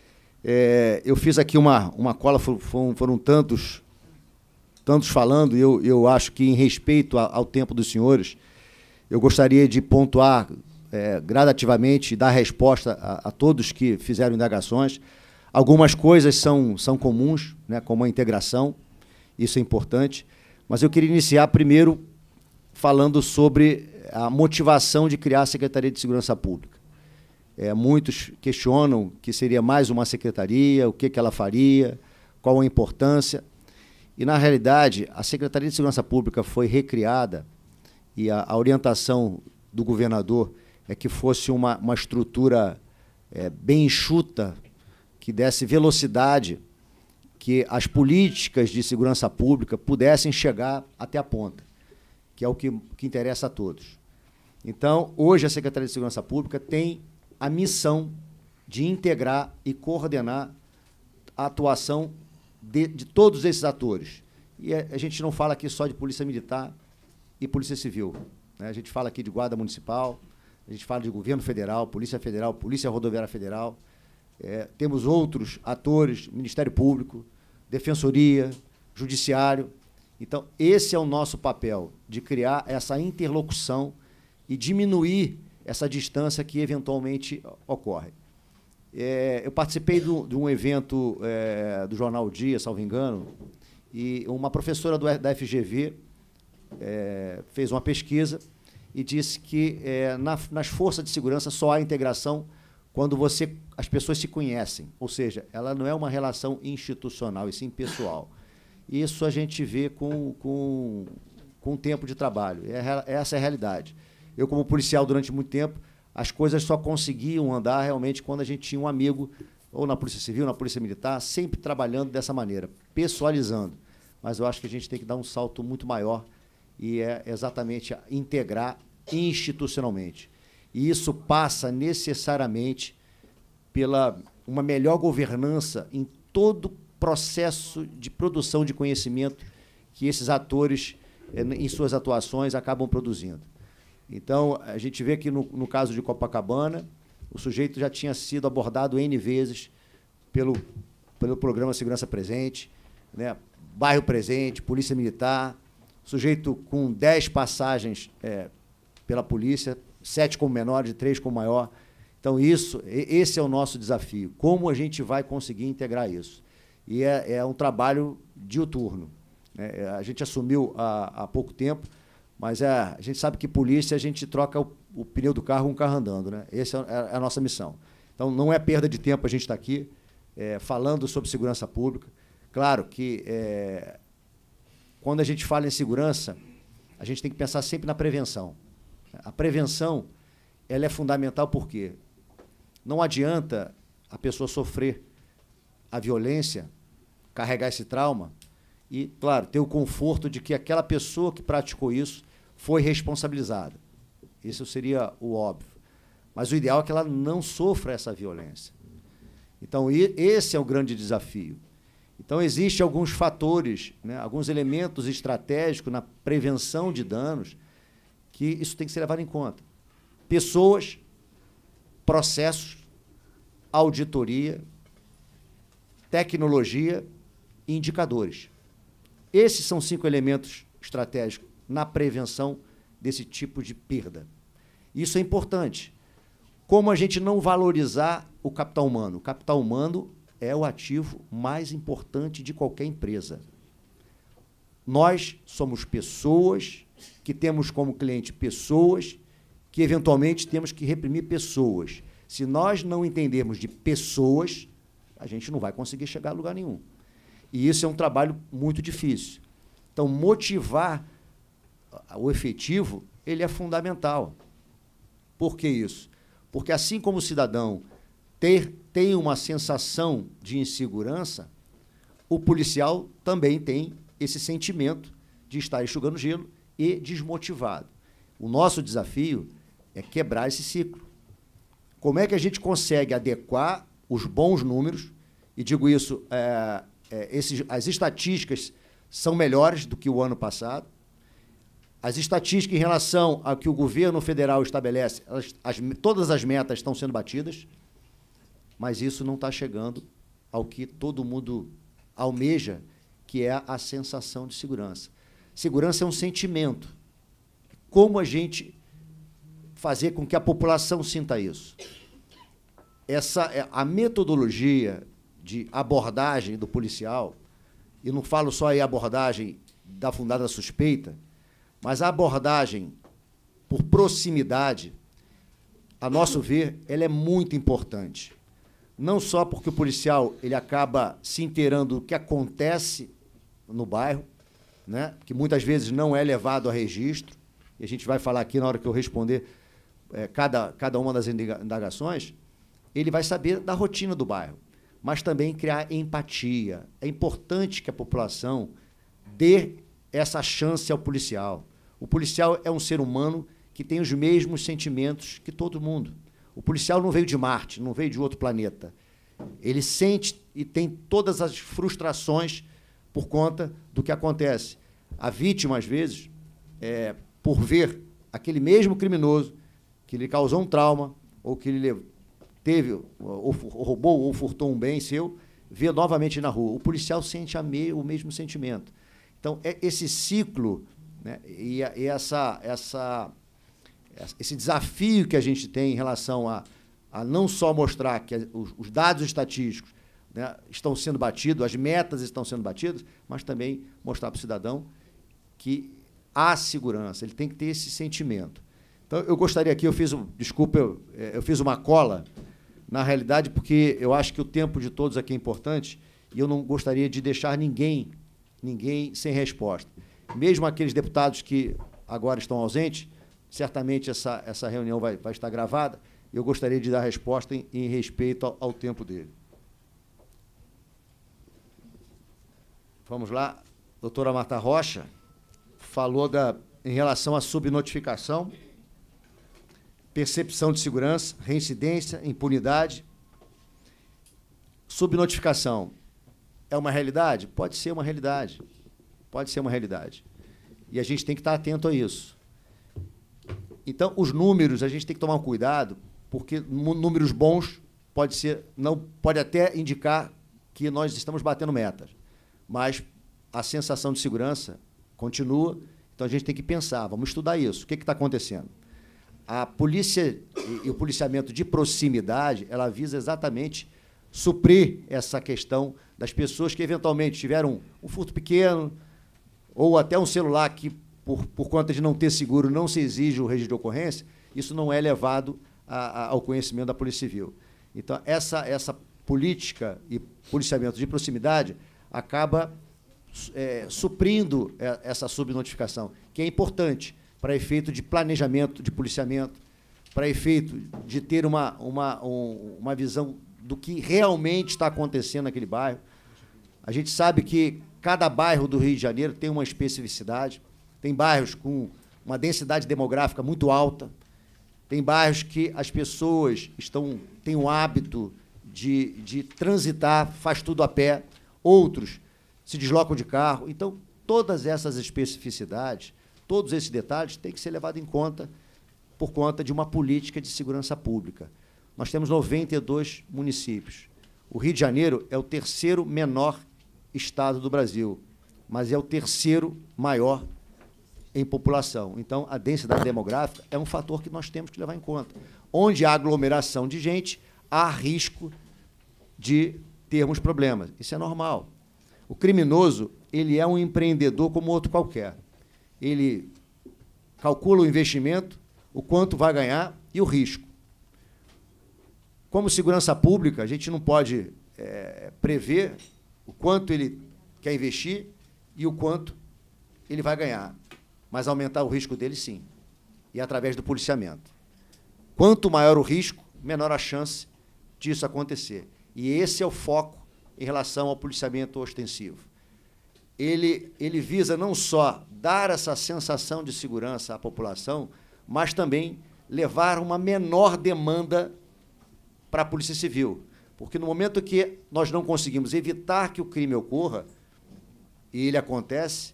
Eu fiz aqui uma cola, foram tantos falando, e eu acho que, em respeito ao tempo dos senhores, eu gostaria de pontuar gradativamente dar resposta a todos que fizeram indagações. Algumas coisas são comuns, né, como a integração, isso é importante, mas eu queria iniciar primeiro falando sobre a motivação de criar a Secretaria de Segurança Pública. Muitos questionam que seria mais uma secretaria, o que ela faria, qual a importância. E, na realidade, a Secretaria de Segurança Pública foi recriada e a orientação do governador é que fosse uma estrutura bem enxuta, que desse velocidade, que as políticas de segurança pública pudessem chegar até a ponta, que é o que interessa a todos. Então, hoje, a Secretaria de Segurança Pública tem a missão de integrar e coordenar a atuação de todos esses atores. E a gente não fala aqui só de Polícia Militar e Polícia Civil, né? A gente fala aqui de Guarda Municipal, a gente fala de Governo Federal, Polícia Rodoviária Federal, temos outros atores, Ministério Público, Defensoria, Judiciário. Então, esse é o nosso papel, de criar essa interlocução e diminuir essa distância que eventualmente ocorre. Eu participei de um evento do Jornal Dia, salvo engano, e uma professora da FGV fez uma pesquisa e disse que nas forças de segurança só há integração quando as pessoas se conhecem, ou seja, ela não é uma relação institucional, e sim pessoal. Isso a gente vê com o tempo de trabalho, essa é a realidade. Eu, como policial, durante muito tempo, as coisas só conseguiam andar realmente quando a gente tinha um amigo, ou na Polícia Civil, na Polícia Militar, sempre trabalhando dessa maneira, pessoalizando. Mas eu acho que a gente tem que dar um salto muito maior e é exatamente integrar institucionalmente. E isso passa necessariamente pela uma melhor governança em todo o processo de produção de conhecimento que esses atores, em suas atuações, acabam produzindo. Então, a gente vê que, no caso de Copacabana, o sujeito já tinha sido abordado N vezes pelo programa Segurança Presente, né? Bairro Presente, Polícia Militar, sujeito com 10 passagens pela polícia, 7 como menor, de 3 como maior. Então, esse é o nosso desafio. Como a gente vai conseguir integrar isso? E é um trabalho diuturno, né? A gente assumiu há pouco tempo, mas a gente sabe que polícia, a gente troca o pneu do carro com o carro andando, né? Essa é a nossa missão. Então, não é perda de tempo a gente estar aqui falando sobre segurança pública. Claro que, quando a gente fala em segurança, a gente tem que pensar sempre na prevenção. A prevenção, ela é fundamental porque não adianta a pessoa sofrer a violência, carregar esse trauma e, claro, ter o conforto de que aquela pessoa que praticou isso foi responsabilizada. Isso seria o óbvio. Mas o ideal é que ela não sofra essa violência. Então, esse é o grande desafio. Então, existem alguns fatores, né, alguns elementos estratégicos na prevenção de danos que isso tem que ser levado em conta. Pessoas, processos, auditoria, tecnologia e indicadores. Esses são 5 elementos estratégicos na prevenção desse tipo de perda. Isso é importante. Como a gente não valorizar o capital humano? O capital humano é o ativo mais importante de qualquer empresa. Nós somos pessoas que temos como cliente pessoas que, eventualmente, temos que reprimir pessoas. Se nós não entendermos de pessoas, a gente não vai conseguir chegar a lugar nenhum. E isso é um trabalho muito difícil. Então, motivar o efetivo, ele é fundamental. Por que isso? Porque, assim como o cidadão tem uma sensação de insegurança, o policial também tem esse sentimento de estar enxugando gelo e desmotivado. O nosso desafio é quebrar esse ciclo. Como é que a gente consegue adequar os bons números, e digo isso, as estatísticas são melhores do que o ano passado, as estatísticas em relação ao que o governo federal estabelece, todas as metas estão sendo batidas, mas isso não está chegando ao que todo mundo almeja, que é a sensação de segurança. Segurança é um sentimento. Como a gente fazer com que a população sinta isso. A metodologia de abordagem do policial, e não falo só aí a abordagem da fundada suspeita, mas a abordagem por proximidade, a nosso ver, ela é muito importante. Não só porque o policial ele acaba se inteirando do que acontece no bairro, né, que muitas vezes não é levado a registro, e a gente vai falar aqui na hora que eu responder cada uma das indagações, ele vai saber da rotina do bairro, mas também criar empatia. É importante que a população dê essa chance ao policial. O policial é um ser humano que tem os mesmos sentimentos que todo mundo. O policial não veio de Marte, não veio de outro planeta. Ele sente e tem todas as frustrações por conta do que acontece. A vítima, às vezes, por ver aquele mesmo criminoso que lhe causou um trauma, ou que ele teve, ou roubou, ou furtou um bem seu, vê novamente na rua. O policial sente o mesmo sentimento. Então, esse ciclo, né, e esse desafio que a gente tem em relação a não só mostrar que os dados estatísticos, né, estão sendo batidos, as metas estão sendo batidas, mas também mostrar para o cidadão que há segurança, ele tem que ter esse sentimento. Então, eu gostaria aqui, eu fiz uma cola, na realidade, porque eu acho que o tempo de todos aqui é importante e eu não gostaria de deixar ninguém sem resposta. Mesmo aqueles deputados que agora estão ausentes, certamente essa reunião vai estar gravada, eu gostaria de dar resposta em respeito ao tempo dele. Vamos lá. Doutora Marta Rocha falou em relação à subnotificação, percepção de segurança, reincidência, impunidade. Subnotificação é uma realidade? Pode ser uma realidade. Pode ser uma realidade. E a gente tem que estar atento a isso. Então, os números, a gente tem que tomar um cuidado, porque números bons pode até indicar que nós estamos batendo metas, mas a sensação de segurança continua, então a gente tem que pensar, vamos estudar isso. O que está acontecendo? A polícia e o policiamento de proximidade, ela visa exatamente suprir essa questão das pessoas que eventualmente tiveram um furto pequeno ou até um celular que, por conta de não ter seguro, não se exige o registro de ocorrência, isso não é levado ao conhecimento da Polícia Civil. Então, essa política e policiamento de proximidade acaba suprindo essa subnotificação, que é importante para efeito de planejamento, de policiamento, para efeito de ter uma visão do que realmente está acontecendo naquele bairro. A gente sabe que cada bairro do Rio de Janeiro tem uma especificidade, tem bairros com uma densidade demográfica muito alta, tem bairros que as pessoas têm o hábito de transitar, faz tudo a pé, outros se deslocam de carro. Então, todas essas especificidades, todos esses detalhes têm que ser levados em conta por conta de uma política de segurança pública. Nós temos 92 municípios. O Rio de Janeiro é o terceiro menor estado do Brasil, mas é o terceiro maior em população. Então, a densidade demográfica é um fator que nós temos que levar em conta. Onde há aglomeração de gente, há risco de termos problemas. Isso é normal. O criminoso, ele é um empreendedor como outro qualquer. Ele calcula o investimento, o quanto vai ganhar e o risco. Como segurança pública, a gente não pode prever o quanto ele quer investir e o quanto ele vai ganhar, mas aumentar o risco dele, sim, e através do policiamento. Quanto maior o risco, menor a chance disso acontecer. E esse é o foco em relação ao policiamento ostensivo. Ele visa não só dar essa sensação de segurança à população, mas também levar uma menor demanda para a Polícia Civil. Porque no momento que nós não conseguimos evitar que o crime ocorra, e ele acontece,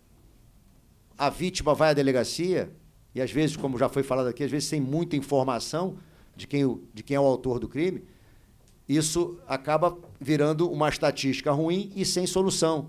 a vítima vai à delegacia, e às vezes, como já foi falado aqui, às vezes sem muita informação de quem é o autor do crime, isso acaba virando uma estatística ruim e sem solução.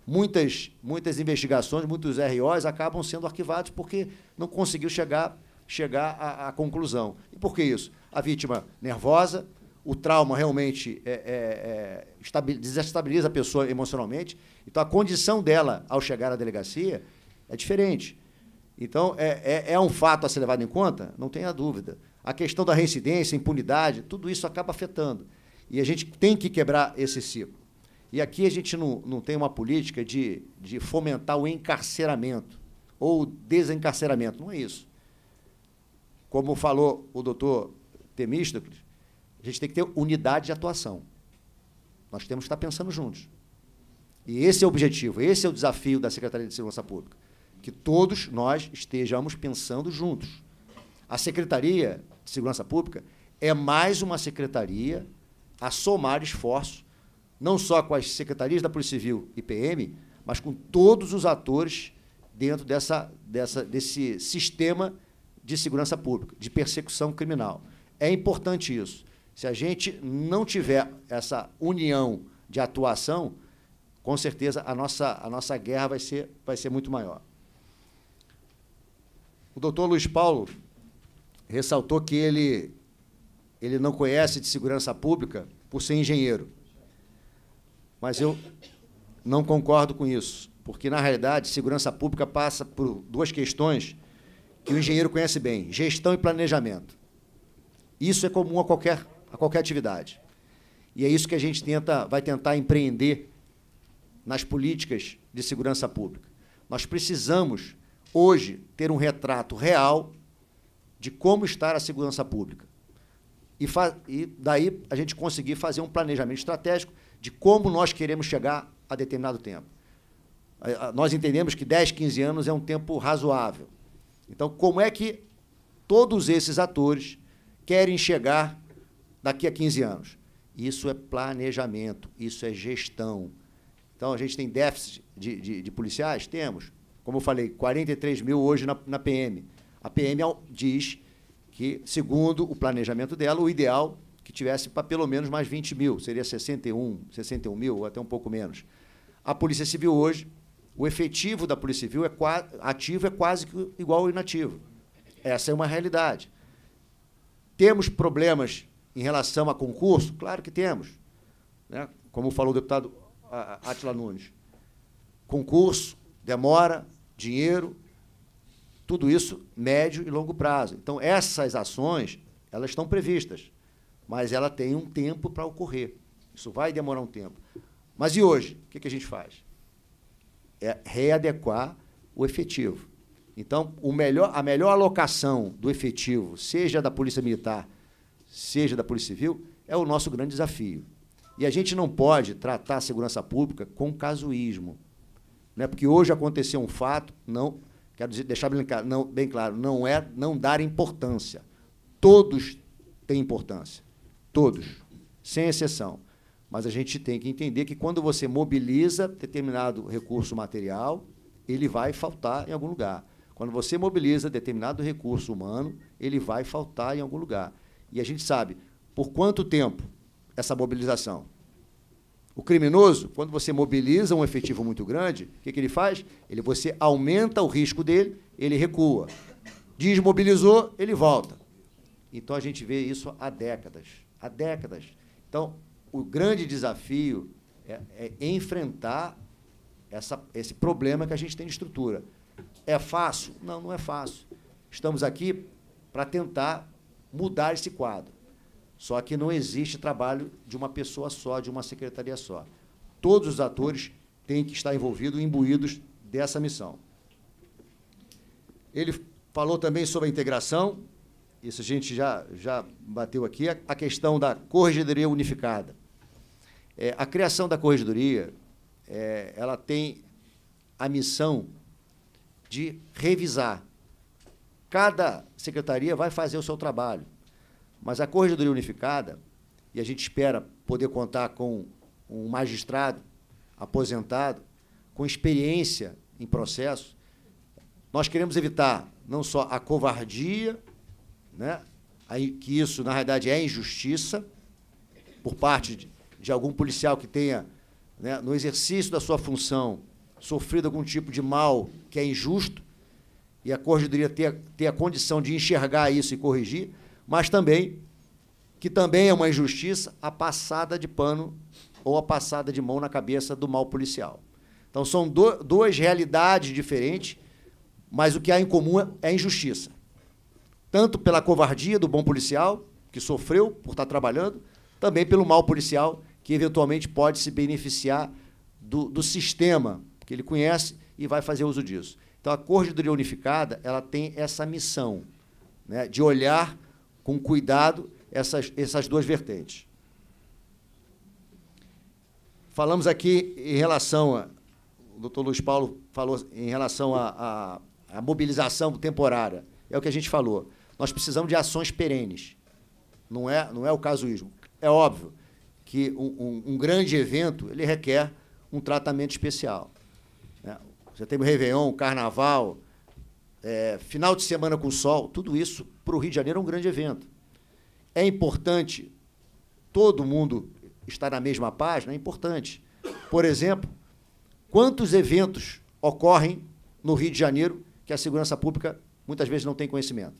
Muitas investigações, muitos ROs acabam sendo arquivados porque não conseguiu chegar chegar à conclusão. E por que isso? A vítima nervosa, o trauma realmente desestabiliza a pessoa emocionalmente, então a condição dela, ao chegar à delegacia, é diferente. Então, é um fato a ser levado em conta? Não tenha dúvida. A questão da reincidência, impunidade, tudo isso acaba afetando. E a gente tem que quebrar esse ciclo. E aqui a gente não tem uma política de fomentar o encarceramento ou desencarceramento. Não é isso. Como falou o doutor Temístocles, a gente tem que ter unidade de atuação. Nós temos que estar pensando juntos. E esse é o objetivo, esse é o desafio da Secretaria de Segurança Pública, que todos nós estejamos pensando juntos. A Secretaria de Segurança Pública é mais uma secretaria a somar esforços, não só com as secretarias da Polícia Civil e PM, mas com todos os atores dentro desse sistema de segurança pública, de persecução criminal. É importante isso. Se a gente não tiver essa união de atuação, com certeza a nossa guerra vai ser muito maior. O doutor Luiz Paulo ressaltou que ele não conhece de segurança pública por ser engenheiro. Mas eu não concordo com isso, porque, na realidade, segurança pública passa por duas questões que o engenheiro conhece bem: gestão e planejamento. Isso é comum a qualquer atividade. E é isso que a gente vai tentar empreender nas políticas de segurança pública. Nós precisamos, hoje, ter um retrato real de como está a segurança pública. E daí a gente conseguir fazer um planejamento estratégico de como nós queremos chegar a determinado tempo. Nós entendemos que 10, 15 anos é um tempo razoável. Então, como é que todos esses atores querem chegar daqui a 15 anos? Isso é planejamento, isso é gestão. Então, a gente tem déficit de policiais? Temos. Como eu falei, 43 mil hoje na PM. A PM diz que, segundo o planejamento dela, o ideal que tivesse para pelo menos mais 20 mil, seria 61 mil, ou até um pouco menos. A Polícia Civil hoje, o efetivo da Polícia Civil ativo é quase igual ao inativo. Essa é uma realidade. Temos problemas em relação a concurso? Claro que temos. Né? Como falou o deputado Átila Nunes. Concurso, demora, dinheiro, tudo isso médio e longo prazo. Então, essas ações, elas estão previstas, mas ela tem um tempo para ocorrer. Isso vai demorar um tempo. Mas e hoje? O que a gente faz? É readequar o efetivo. Então, a melhor alocação do efetivo, seja da Polícia Militar, seja da Polícia Civil, é o nosso grande desafio. E a gente não pode tratar a segurança pública com casuísmo. Né? Porque hoje aconteceu um fato, quero deixar bem claro, não é não dar importância. Todos têm importância. Todos, sem exceção. Mas a gente tem que entender que, quando você mobiliza determinado recurso material, ele vai faltar em algum lugar. Quando você mobiliza determinado recurso humano, ele vai faltar em algum lugar. E a gente sabe por quanto tempo essa mobilização. O criminoso, quando você mobiliza um efetivo muito grande, o que ele faz? Você aumenta o risco dele, ele recua. Desmobilizou, ele volta. Então, a gente vê isso há décadas. Há décadas. Então, o grande desafio é enfrentar esse problema que a gente tem de estrutura. É fácil? Não, não é fácil. Estamos aqui para tentar mudar esse quadro. Só que não existe trabalho de uma pessoa só, de uma secretaria só. Todos os atores têm que estar envolvidos, imbuídos dessa missão. Ele falou também sobre a integração, isso a gente já bateu aqui, a questão da Corregedoria Unificada. A criação da Corregedoria, ela tem a missão de revisar. Cada secretaria vai fazer o seu trabalho, mas a Corregedoria Unificada, e a gente espera poder contar com um magistrado aposentado, com experiência em processo, nós queremos evitar não só a covardia, né, que isso, na realidade, é injustiça, por parte de algum policial que tenha, né, no exercício da sua função, sofrido algum tipo de mal que é injusto, e a corregedoria ter a condição de enxergar isso e corrigir, mas também, que também é uma injustiça, a passada de pano ou a passada de mão na cabeça do mal policial. Então, são duas realidades diferentes, mas o que há em comum é a injustiça. Tanto pela covardia do bom policial, que sofreu por estar trabalhando, também pelo mal policial, que eventualmente pode se beneficiar do sistema que ele conhece e vai fazer uso disso. Então, a Corregedoria Unificada ela tem essa missão, né, de olhar com cuidado essas duas vertentes. Falamos aqui em relação o doutor Luiz Paulo falou em relação à mobilização temporária. É o que a gente falou. Nós precisamos de ações perenes. Não é o casuísmo. É óbvio que um grande evento ele requer um tratamento especial, né? Você tem o Réveillon, o Carnaval, final de semana com sol, tudo isso para o Rio de Janeiro é um grande evento. É importante todo mundo estar na mesma página, é importante. Por exemplo, quantos eventos ocorrem no Rio de Janeiro que a segurança pública muitas vezes não tem conhecimento?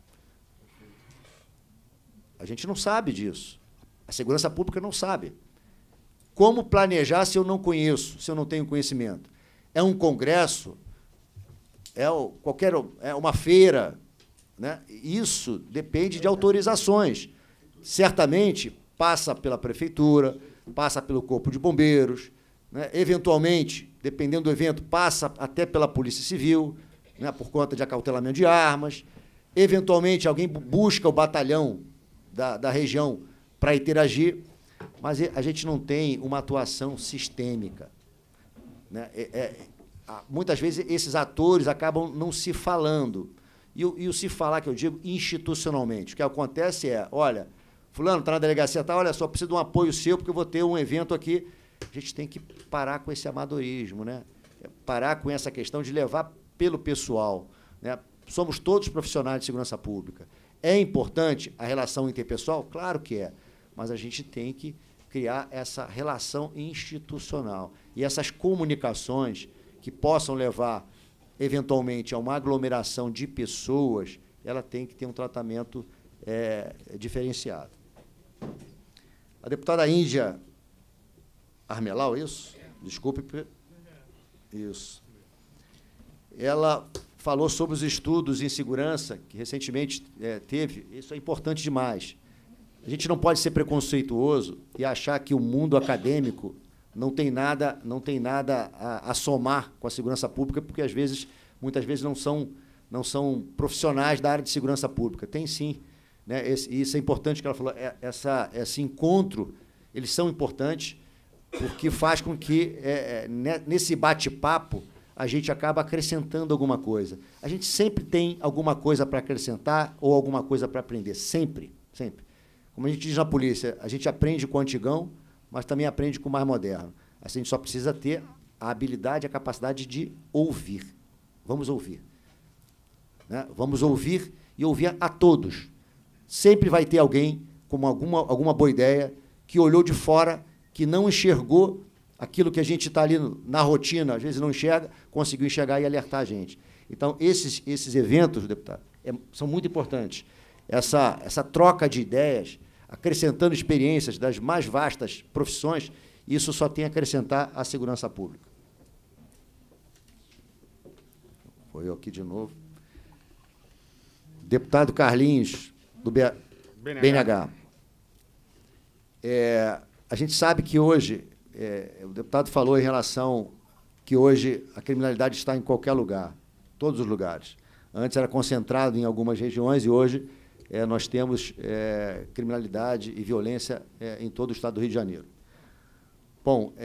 A gente não sabe disso. A segurança pública não sabe. Como planejar se eu não conheço, se eu não tenho conhecimento? É um congresso? É uma feira? Né? Isso depende de autorizações. Certamente passa pela prefeitura, passa pelo Corpo de Bombeiros, né? Eventualmente, dependendo do evento, passa até pela Polícia Civil, né? Por conta de acautelamento de armas. Eventualmente, alguém busca o batalhão da região para interagir, mas a gente não tem uma atuação sistêmica, né? Muitas vezes, esses atores acabam não se falando. E o se falar, que eu digo, institucionalmente. O que acontece é, olha, fulano está na delegacia, tá, olha só, preciso de um apoio seu, porque eu vou ter um evento aqui. A gente tem que parar com esse amadorismo, né? Parar com essa questão de levar pelo pessoal, né? Somos todos profissionais de segurança pública. É importante a relação interpessoal? Claro que é, mas a gente tem que criar essa relação institucional. E essas comunicações que possam levar, eventualmente, a uma aglomeração de pessoas, ela tem que ter um tratamento diferenciado. A deputada Índia Armelau, isso? Desculpe. Isso. Ela falou sobre os estudos em segurança que recentemente teve. Isso é importante demais. A gente não pode ser preconceituoso e achar que o mundo acadêmico não tem nada a somar com a segurança pública, porque muitas vezes não são profissionais da área de segurança pública. Tem sim, né? Isso é importante que ela falou. Esse encontro, eles são importantes porque faz com que nesse bate-papo a gente acaba acrescentando alguma coisa. A gente sempre tem alguma coisa para acrescentar ou alguma coisa para aprender, sempre, sempre. Como a gente diz na polícia, a gente aprende com o antigão, mas também aprende com o mais moderno. A gente só precisa ter a habilidade, a capacidade de ouvir. Vamos ouvir, né? Vamos ouvir e ouvir a todos. Sempre vai ter alguém com alguma boa ideia que olhou de fora, que não enxergou aquilo que a gente está ali na rotina, às vezes não enxerga, conseguiu enxergar e alertar a gente. Então, esses eventos, deputado, são muito importantes. Essa troca de ideias, acrescentando experiências das mais vastas profissões, isso só tem a acrescentar à segurança pública. Foi eu aqui de novo. Deputado Carlinhos, do BNH. A gente sabe que hoje, o deputado falou em relação que hoje a criminalidade está em qualquer lugar, todos os lugares. Antes era concentrado em algumas regiões e hoje nós temos criminalidade e violência em todo o estado do Rio de Janeiro. Bom,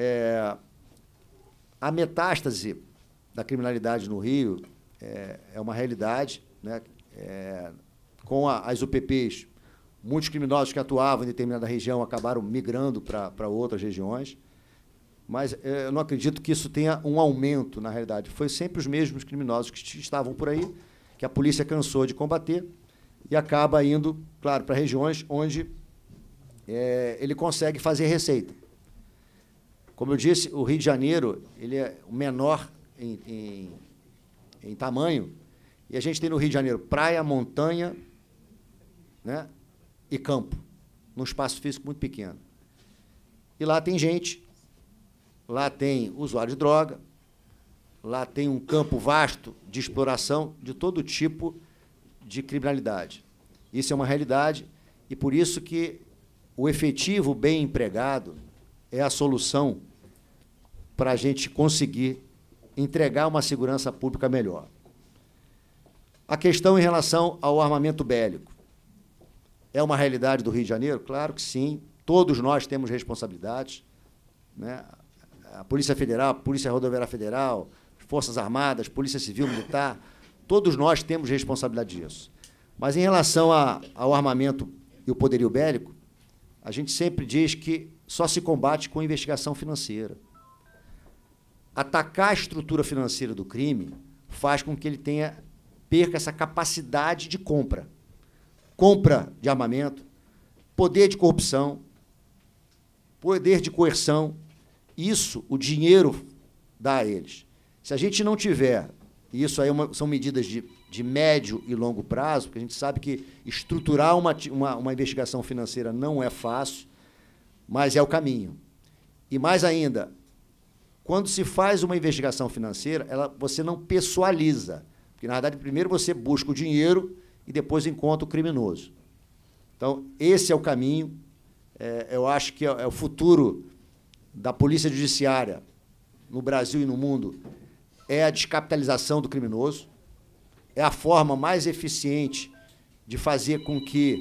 a metástase da criminalidade no Rio é uma realidade, né? Com as UPPs, muitos criminosos que atuavam em determinada região acabaram migrando para outras regiões, mas eu não acredito que isso tenha um aumento, na realidade. Foi sempre os mesmos criminosos que estavam por aí, que a polícia cansou de combater e acaba indo, claro, para regiões onde ele consegue fazer receita. Como eu disse, o Rio de Janeiro ele é o menor em tamanho E a gente tem no Rio de Janeiro praia, montanha, né, e campo, num espaço físico muito pequeno. E lá tem gente, lá tem usuário de droga, lá tem um campo vasto de exploração de todo tipo de criminalidade. Isso é uma realidade, e por isso que o efetivo bem empregado é a solução para a gente conseguir entregar uma segurança pública melhor. A questão em relação ao armamento bélico. É uma realidade do Rio de Janeiro? Claro que sim. Todos nós temos responsabilidades, né? A Polícia Federal, a Polícia Rodoviária Federal, Forças Armadas, Polícia Civil, Militar, todos nós temos responsabilidade disso. Mas em relação ao armamento e o poderio bélico, a gente sempre diz que só se combate com investigação financeira. Atacar a estrutura financeira do crime faz com que ele perca essa capacidade de compra. Compra de armamento, poder de corrupção, poder de coerção, isso o dinheiro dá a eles. Se a gente não tiver, e isso aí são medidas de médio e longo prazo, porque a gente sabe que estruturar uma investigação financeira não é fácil, mas é o caminho. E mais ainda, quando se faz uma investigação financeira, você não pessoaliza, porque, na verdade, primeiro você busca o dinheiro e depois encontra o criminoso. Então, esse é o caminho. Eu acho que é o futuro da polícia judiciária no Brasil e no mundo, é a descapitalização do criminoso, é a forma mais eficiente de fazer com que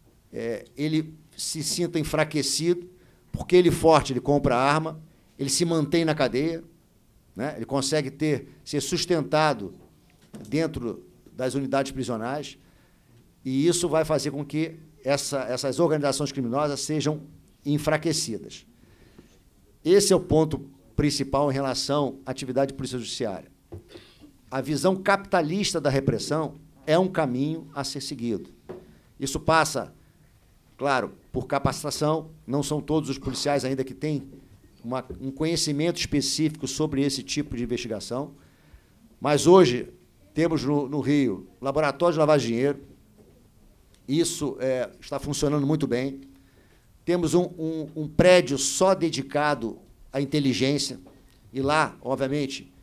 ele se sinta enfraquecido, porque ele forte, ele compra arma, ele se mantém na cadeia, né? Ele consegue ser sustentado dentro das unidades prisionais, e isso vai fazer com que essas organizações criminosas sejam enfraquecidas. Esse é o ponto principal em relação à atividade de polícia judiciária. A visão capitalista da repressão é um caminho a ser seguido. Isso passa, claro, por capacitação. Não são todos os policiais ainda que têm um conhecimento específico sobre esse tipo de investigação, mas hoje temos no Rio laboratório de lavagem de dinheiro. Isso está funcionando muito bem. Temos um prédio só dedicado à inteligência, e lá, obviamente,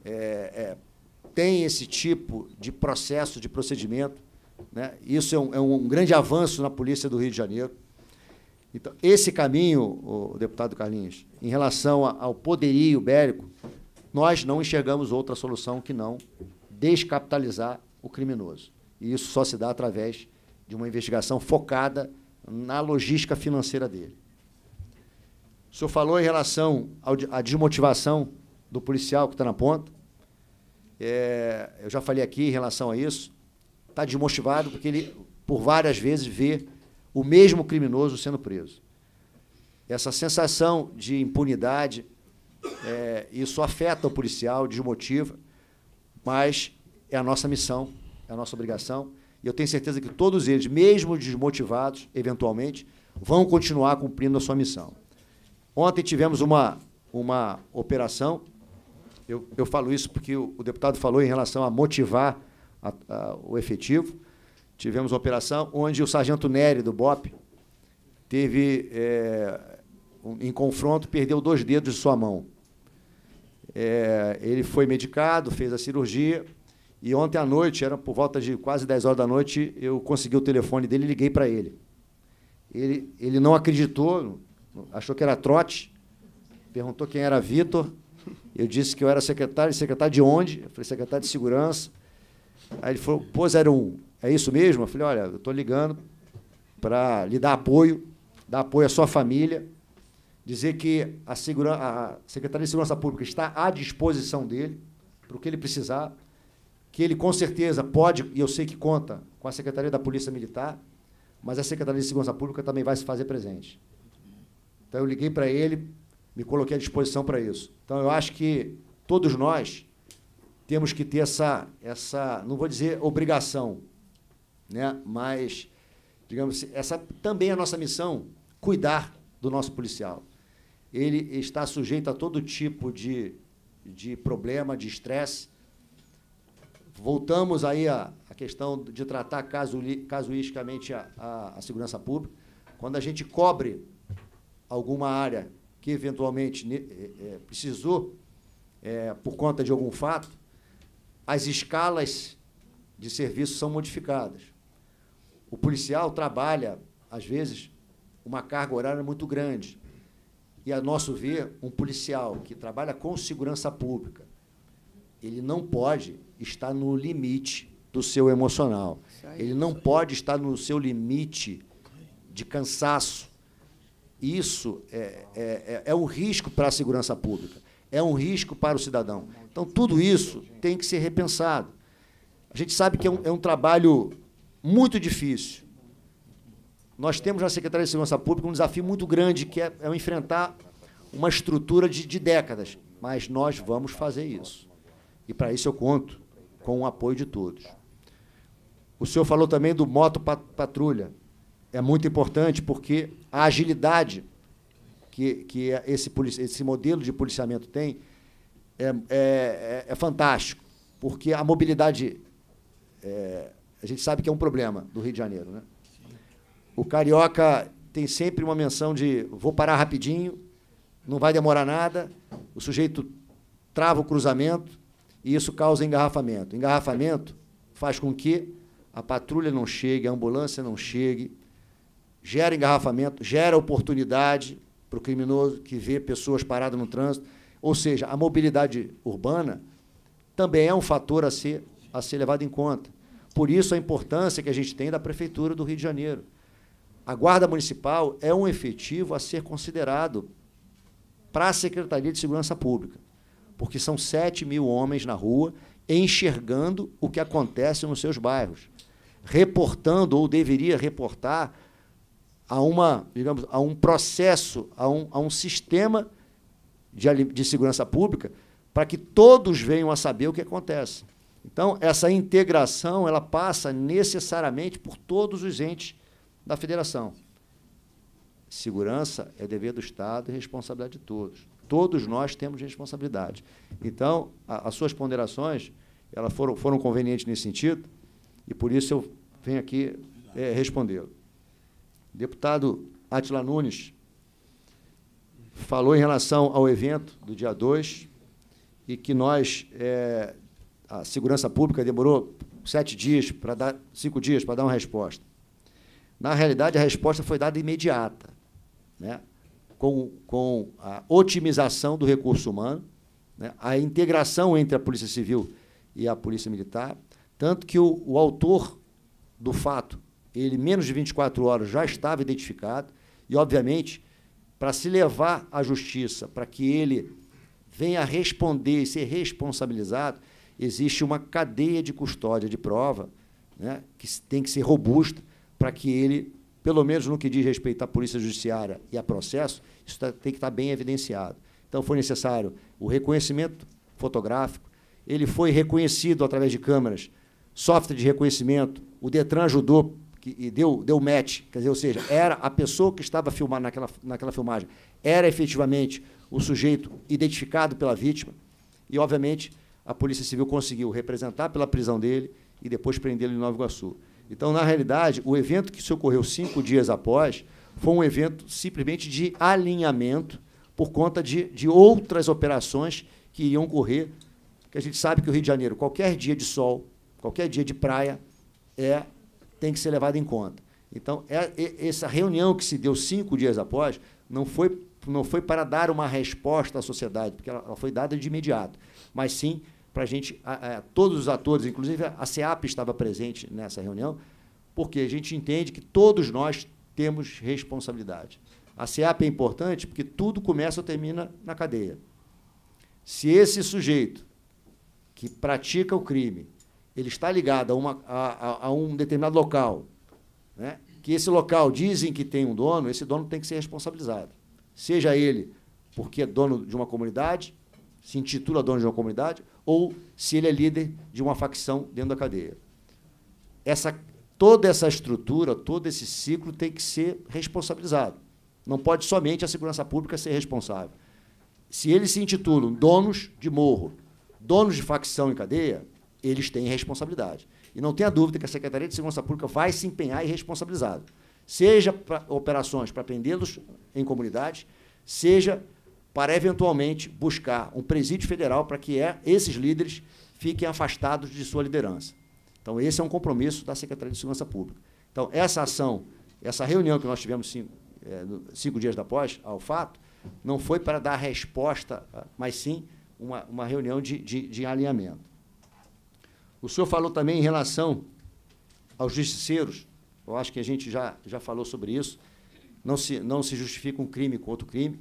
tem esse tipo de processo, de procedimento, né? Isso é um grande avanço na polícia do Rio de Janeiro. Então, esse caminho, o deputado Carlinhos, em relação ao poderio bélico, nós não enxergamos outra solução que não descapitalizar o criminoso. E isso só se dá através de uma investigação focada na logística financeira dele. O senhor falou em relação à desmotivação do policial que está na ponta. Eu já falei aqui em relação a isso. Está desmotivado porque ele, por várias vezes, vê o mesmo criminoso sendo preso. Essa sensação de impunidade, isso afeta o policial, desmotiva, mas é a nossa missão, é a nossa obrigação. E eu tenho certeza que todos eles, mesmo desmotivados, eventualmente, vão continuar cumprindo a sua missão. Ontem tivemos uma operação, eu falo isso porque o deputado falou em relação a motivar o efetivo. Tivemos uma operação onde o sargento Nery, do BOP, teve, em confronto, perdeu 2 dedos de sua mão. Ele foi medicado, fez a cirurgia, e ontem à noite, era por volta de quase 10 horas da noite, eu consegui o telefone dele e liguei para ele. Ele não acreditou, achou que era trote, perguntou quem era Vitor. Eu disse que eu era secretário de onde? Eu falei, secretário de Segurança. Aí ele falou, pô, 01, é isso mesmo? Eu falei, olha, eu estou ligando para lhe dar apoio à sua família, dizer que a Secretaria de Segurança Pública está à disposição dele, para o que ele precisar, que ele, com certeza, pode, e eu sei que conta, com a Secretaria da Polícia Militar, mas a Secretaria de Segurança Pública também vai se fazer presente. Então, eu liguei para ele, me coloquei à disposição para isso. Então, eu acho que todos nós temos que ter essa não vou dizer obrigação, né? Mas, digamos assim, essa também é a nossa missão, cuidar do nosso policial. Ele está sujeito a todo tipo de problema, de estresse. voltamos aí à questão de tratar casuisticamente a segurança pública. Quando a gente cobre alguma área que, eventualmente, precisou, por conta de algum fato, as escalas de serviço são modificadas. O policial trabalha, às vezes, uma carga horária muito grande. E, a nosso ver, um policial que trabalha com segurança pública, ele não pode estar no limite do seu emocional. Ele não pode estar no seu limite de cansaço. Isso é um risco para a segurança pública, é um risco para o cidadão. Então, tudo isso tem que ser repensado. A gente sabe que é um trabalho muito difícil. Nós temos na Secretaria de Segurança Pública um desafio muito grande, que é enfrentar uma estrutura de décadas, mas nós vamos fazer isso. E, para isso, eu conto com o apoio de todos. O senhor falou também do moto-patrulha. É muito importante, porque a agilidade que esse modelo de policiamento tem é fantástico, porque a mobilidade, a gente sabe que é um problema do Rio de Janeiro, né? O carioca tem sempre uma menção de vou parar rapidinho, não vai demorar nada, o sujeito trava o cruzamento e isso causa engarrafamento. Engarrafamento faz com que a patrulha não chegue, a ambulância não chegue, gera engarrafamento, gera oportunidade para o criminoso que vê pessoas paradas no trânsito. Ou seja, a mobilidade urbana também é um fator a ser levado em conta. Por isso, a importância que a gente tem da Prefeitura do Rio de Janeiro. A Guarda Municipal é um efetivo a ser considerado para a Secretaria de Segurança Pública, porque são 7.000 homens na rua enxergando o que acontece nos seus bairros, reportando, ou deveria reportar, a um processo, a um sistema de segurança pública, para que todos venham a saber o que acontece. Então, essa integração ela passa necessariamente por todos os entes da federação. Segurança é dever do Estado e responsabilidade de todos. Todos nós temos responsabilidade. Então, as suas ponderações elas foram convenientes nesse sentido, e por isso eu venho aqui respondê-lo. Deputado Átila Nunes falou em relação ao evento do dia 2 e que nós, a segurança pública demorou 5 dias para dar uma resposta. Na realidade, a resposta foi dada imediata, né, com a otimização do recurso humano, né, a integração entre a Polícia Civil e a Polícia Militar, tanto que o autor do fato, ele, menos de 24 horas, já estava identificado, e, obviamente, para se levar à justiça, para que ele venha a responder e ser responsabilizado, existe uma cadeia de custódia de prova, né, que tem que ser robusta, para que ele, pelo menos no que diz respeito à Polícia Judiciária e a processo, isso tem que estar bem evidenciado. Então, foi necessário o reconhecimento fotográfico, ele foi reconhecido através de câmeras, software de reconhecimento, o Detran ajudou e deu match, quer dizer, ou seja, era a pessoa que estava filmando naquela filmagem, era efetivamente o sujeito identificado pela vítima, e, obviamente, a Polícia Civil conseguiu representar pela prisão dele e depois prendê-lo em Nova Iguaçu. Então, na realidade, o evento que se ocorreu 5 dias após foi um evento simplesmente de alinhamento por conta de outras operações que iriam ocorrer, porque a gente sabe que o Rio de Janeiro, qualquer dia de sol, qualquer dia de praia, tem que ser levado em conta. Então, essa reunião que se deu 5 dias após não foi para dar uma resposta à sociedade, porque ela foi dada de imediato, mas sim para a gente, todos os atores, inclusive a SEAP estava presente nessa reunião, porque a gente entende que todos nós temos responsabilidade. A SEAP é importante porque tudo começa ou termina na cadeia. Se esse sujeito que pratica o crime, ele está ligado a um determinado local, né, que esse local dizem que tem um dono, esse dono tem que ser responsabilizado. Seja ele porque é dono de uma comunidade, se intitula dono de uma comunidade, ou se ele é líder de uma facção dentro da cadeia. Toda essa estrutura, todo esse ciclo tem que ser responsabilizado. Não pode somente a segurança pública ser responsável. Se eles se intitulam donos de morro, donos de facção em cadeia, eles têm responsabilidade. E não tenha dúvida que a Secretaria de Segurança Pública vai se empenhar em responsabilizá-lo. Seja para operações para prendê-los em comunidade, seja para, eventualmente, buscar um presídio federal para que esses líderes fiquem afastados de sua liderança. Então, esse é um compromisso da Secretaria de Segurança Pública. Então, essa ação, essa reunião que nós tivemos 5 dias após ao fato, não foi para dar resposta, mas sim uma reunião de alinhamento. O senhor falou também em relação aos justiceiros, eu acho que a gente já falou sobre isso, não se justifica um crime com outro crime.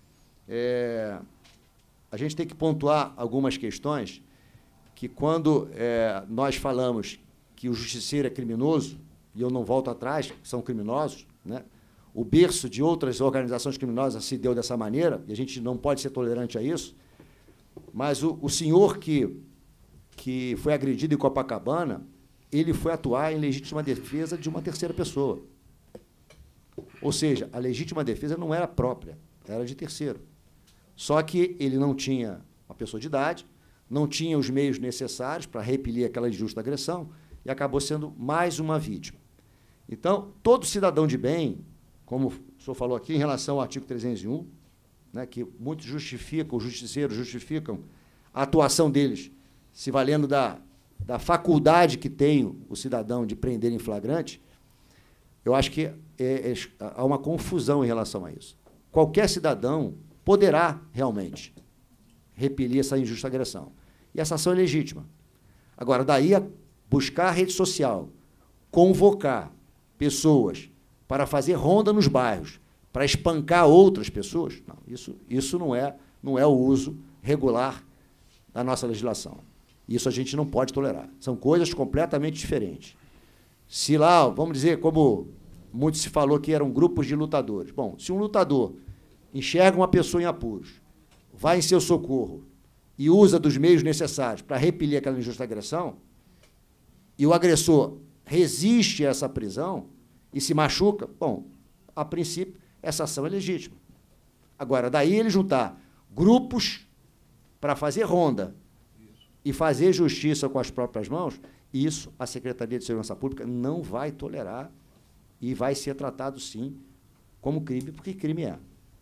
A gente tem que pontuar algumas questões que, quando nós falamos que o justiceiro é criminoso, e eu não volto atrás, são criminosos, né? O berço de outras organizações criminosas se deu dessa maneira, e a gente não pode ser tolerante a isso, mas o senhor que foi agredido em Copacabana, ele foi atuar em legítima defesa de uma terceira pessoa. Ou seja, a legítima defesa não era própria, era de terceiro. Só que ele não tinha uma pessoa de idade, não tinha os meios necessários para repelir aquela injusta agressão e acabou sendo mais uma vítima. Então, todo cidadão de bem, como o senhor falou aqui, em relação ao artigo 301, né, que muitos justificam, os justiceiros justificam a atuação deles, se valendo da faculdade que tem o cidadão de prender em flagrante, eu acho que há uma confusão em relação a isso. Qualquer cidadão poderá realmente repelir essa injusta agressão. E essa ação é legítima. Agora, daí a buscar a rede social, convocar pessoas para fazer ronda nos bairros, para espancar outras pessoas, não, isso não é o uso regular da nossa legislação. Isso a gente não pode tolerar. São coisas completamente diferentes. Se lá, vamos dizer, como muito se falou que eram grupos de lutadores. Bom, se um lutador enxerga uma pessoa em apuros, vai em seu socorro e usa dos meios necessários para repelir aquela injusta agressão, e o agressor resiste a essa prisão e se machuca, bom, a princípio, essa ação é legítima. Agora, daí ele juntar grupos para fazer ronda e fazer justiça com as próprias mãos, isso a Secretaria de Segurança Pública não vai tolerar e vai ser tratado, sim, como crime, porque crime é.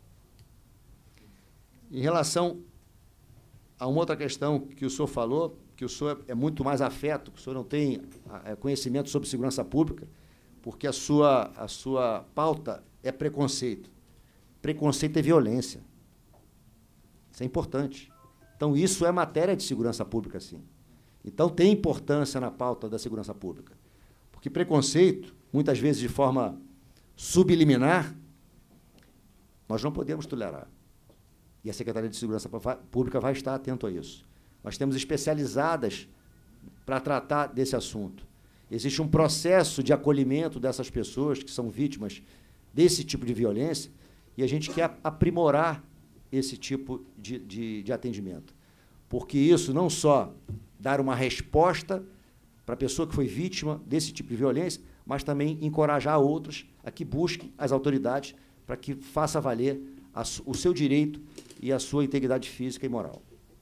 Em relação a uma outra questão que o senhor falou, que o senhor é muito mais afeto, que o senhor não tem conhecimento sobre segurança pública, porque a sua pauta é preconceito. Preconceito é violência. Isso é importante. Então, isso é matéria de segurança pública, sim. Então, tem importância na pauta da segurança pública. Porque preconceito, muitas vezes de forma subliminar, nós não podemos tolerar. E a Secretaria de Segurança Pública vai estar atento a isso. Nós temos especializadas para tratar desse assunto. Existe um processo de acolhimento dessas pessoas que são vítimas desse tipo de violência e a gente quer aprimorar esse tipo de atendimento. Porque isso não só dar uma resposta para a pessoa que foi vítima desse tipo de violência, mas também encorajar outros a que busquem as autoridades para que faça valer o seu direito e a sua integridade física e moral.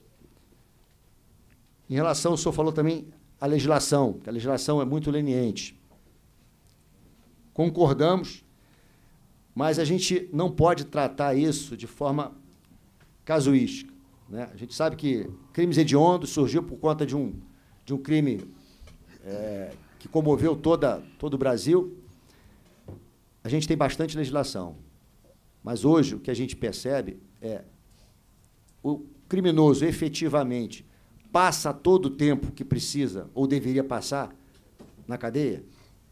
Em relação, o senhor falou também a legislação, que a legislação é muito leniente. Concordamos, mas a gente não pode tratar isso de forma casuística, né? A gente sabe que crimes hediondos surgiu por conta de um crime que comoveu todo o Brasil. A gente tem bastante legislação, mas hoje o que a gente percebe é o criminoso efetivamente passa todo o tempo que precisa ou deveria passar na cadeia.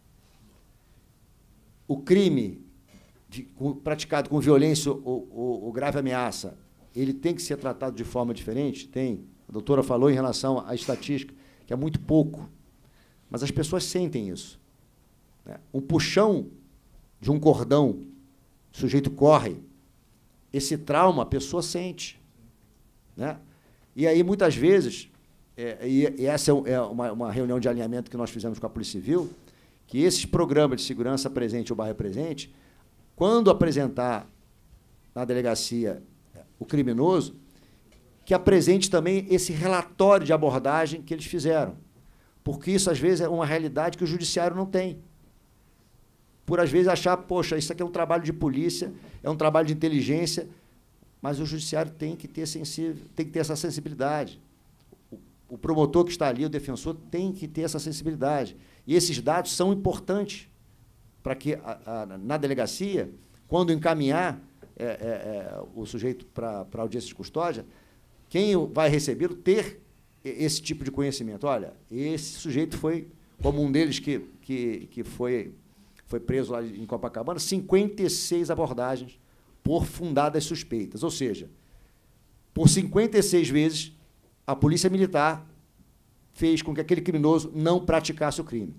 O crime praticado com violência ou grave ameaça, ele tem que ser tratado de forma diferente? Tem. A doutora falou em relação à estatística, que é muito pouco. Mas as pessoas sentem isso, né? Um puxão de um cordão, o sujeito corre, esse trauma a pessoa sente, né? E aí, muitas vezes, e essa é uma reunião de alinhamento que nós fizemos com a Polícia Civil, que esses programas de segurança presente ou bairro presente, quando apresentar na delegacia o criminoso, que apresente também esse relatório de abordagem que eles fizeram. porque isso, às vezes, é uma realidade que o judiciário não tem. Por, às vezes, achar, poxa, isso aqui é um trabalho de polícia, é um trabalho de inteligência, mas o judiciário tem que ter essa sensibilidade. O promotor que está ali, o defensor, tem que ter essa sensibilidade. E esses dados são importantes para que, na delegacia, quando encaminhar o sujeito para a audiência de custódia, quem vai receber, ter esse tipo de conhecimento. Olha, esse sujeito foi, como um deles que foi preso lá em Copacabana, 56 abordagens por fundadas suspeitas. Ou seja, por 56 vezes, a Polícia Militar fez com que aquele criminoso não praticasse o crime.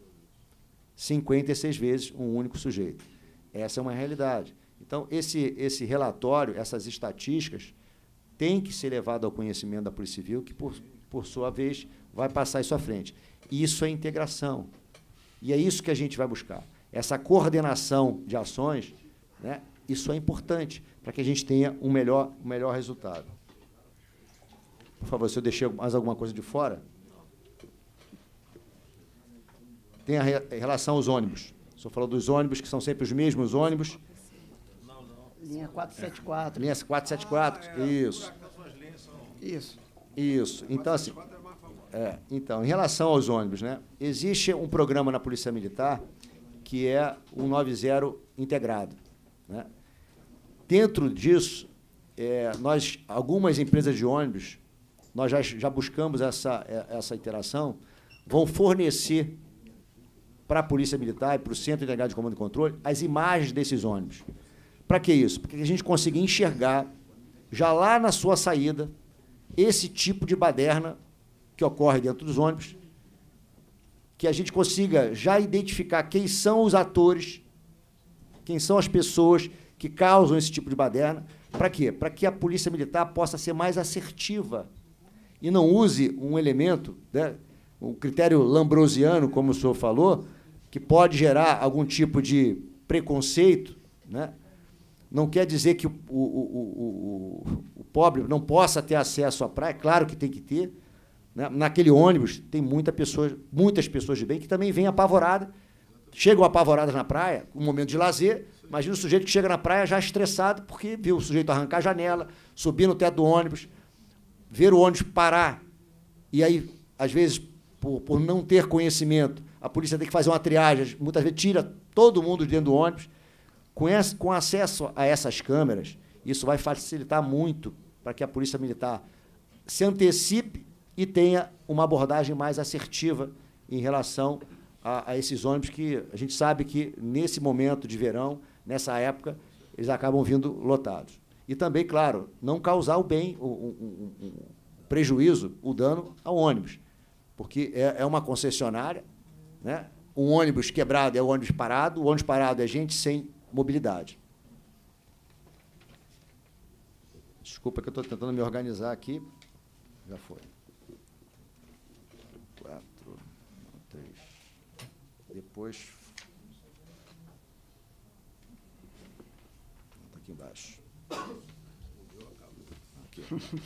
56 vezes um único sujeito. Essa é uma realidade. Então, esse relatório, essas estatísticas, tem que ser levado ao conhecimento da Polícia Civil, que, por sua vez, vai passar isso à frente. Isso é integração. E é isso que a gente vai buscar. Essa coordenação de ações, né, isso é importante para que a gente tenha um melhor resultado. Por favor, se eu deixei mais alguma coisa de fora. Tem a relação aos ônibus. O senhor falou dos ônibus, que são sempre os mesmos ônibus. Linha 474. Linha 474, isso. Isso. Então, assim, então, em relação aos ônibus, né, existe um programa na Polícia Militar que é o 90 integrado, né? Dentro disso, algumas empresas de ônibus, nós já buscamos essa interação, vão fornecer para a Polícia Militar e para o Centro Integrado de Comando e Controle as imagens desses ônibus. Para que isso? Para que a gente consiga enxergar, já lá na sua saída, esse tipo de baderna que ocorre dentro dos ônibus, que a gente consiga já identificar quem são os atores, quem são as pessoas que causam esse tipo de baderna. Para quê? Para que a Polícia Militar possa ser mais assertiva e não use um elemento, né, um critério lambrosiano, como o senhor falou, que pode gerar algum tipo de preconceito, né? Não quer dizer que o pobre não possa ter acesso à praia, claro que tem que ter, né? Naquele ônibus tem muitas pessoas de bem que também vêm apavoradas, chegam apavoradas na praia, um momento de lazer. Imagina o sujeito que chega na praia já estressado porque viu o sujeito arrancar a janela, subir no teto do ônibus, ver o ônibus parar, e aí, às vezes, por não ter conhecimento, a polícia tem que fazer uma triagem, muitas vezes tira todo mundo de dentro do ônibus. Com acesso a essas câmeras, isso vai facilitar muito para que a Polícia Militar se antecipe e tenha uma abordagem mais assertiva em relação a esses ônibus que a gente sabe que, nesse momento de verão, nessa época, eles acabam vindo lotados. E também, claro, não causar o prejuízo, o dano ao ônibus, porque é uma concessionária, né? Um ônibus quebrado é o ônibus parado, o ônibus parado é gente sem mobilidade. Desculpa que eu estou tentando me organizar aqui. Já foi. 4, 3. Depois... Está aqui embaixo. Aqui.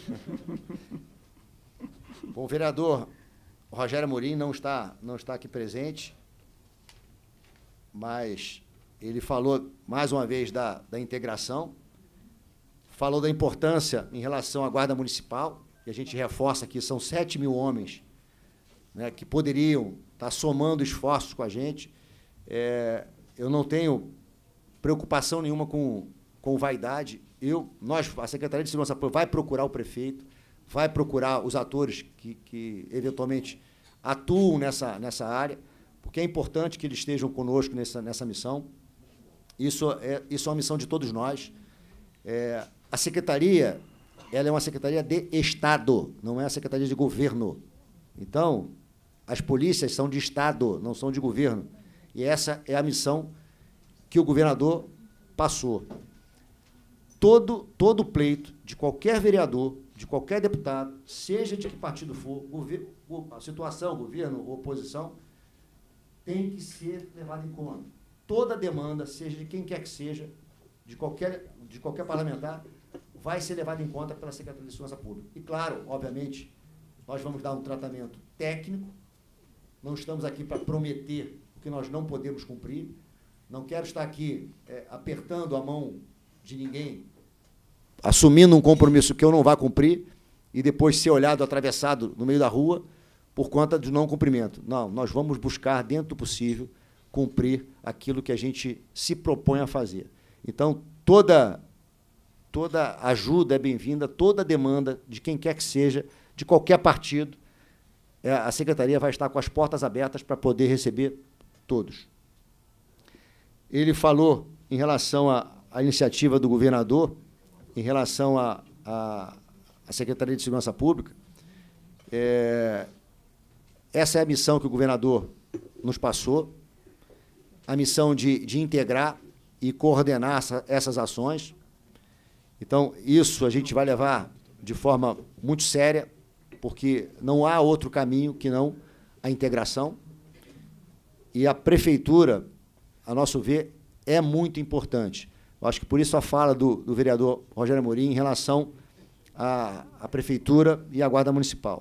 Bom, o vereador Rogério Amorim não está aqui presente, mas ele falou, mais uma vez, da integração, falou da importância em relação à Guarda Municipal, e a gente reforça aqui, são 7 mil homens, né, que poderiam estar somando esforços com a gente. Eu não tenho preocupação nenhuma com vaidade. A Secretaria de Segurança Pública vai procurar o prefeito, vai procurar os atores que eventualmente atuam nessa área, porque é importante que eles estejam conosco nessa missão. Isso é uma missão de todos nós. A Secretaria, ela é uma Secretaria de Estado, não é a Secretaria de Governo. Então, as polícias são de Estado, não são de governo. E essa é a missão que o governador passou. Todo pleito de qualquer vereador, de qualquer deputado, seja de que partido for, a situação, governo ou oposição, tem que ser levada em conta. Toda demanda, seja de quem quer que seja, de qualquer parlamentar, vai ser levada em conta pela Secretaria de Segurança Pública. E, claro, obviamente, nós vamos dar um tratamento técnico, não estamos aqui para prometer o que nós não podemos cumprir. Não quero estar aqui apertando a mão de ninguém, assumindo um compromisso que eu não vá cumprir e depois ser olhado atravessado no meio da rua por conta do não cumprimento. Não, nós vamos buscar, dentro do possível, cumprir aquilo que a gente se propõe a fazer. Então, toda ajuda é bem-vinda, toda demanda de quem quer que seja, de qualquer partido, a Secretaria vai estar com as portas abertas para poder receber todos. Ele falou em relação à iniciativa do governador, em relação à Secretaria de Segurança Pública. Essa é a missão que o governador nos passou, a missão de integrar e coordenar essas ações. Então, isso a gente vai levar de forma muito séria, porque não há outro caminho que não a integração. E a prefeitura, a nosso ver, é muito importante. Eu acho que por isso a fala do vereador Rogério Amorim em relação à prefeitura e à Guarda Municipal.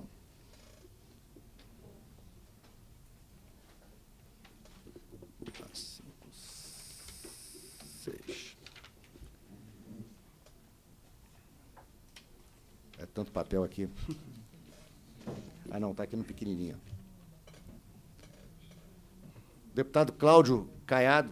É tanto papel aqui. Ah, não, está aqui no pequenininho. Deputado Cláudio Caiado,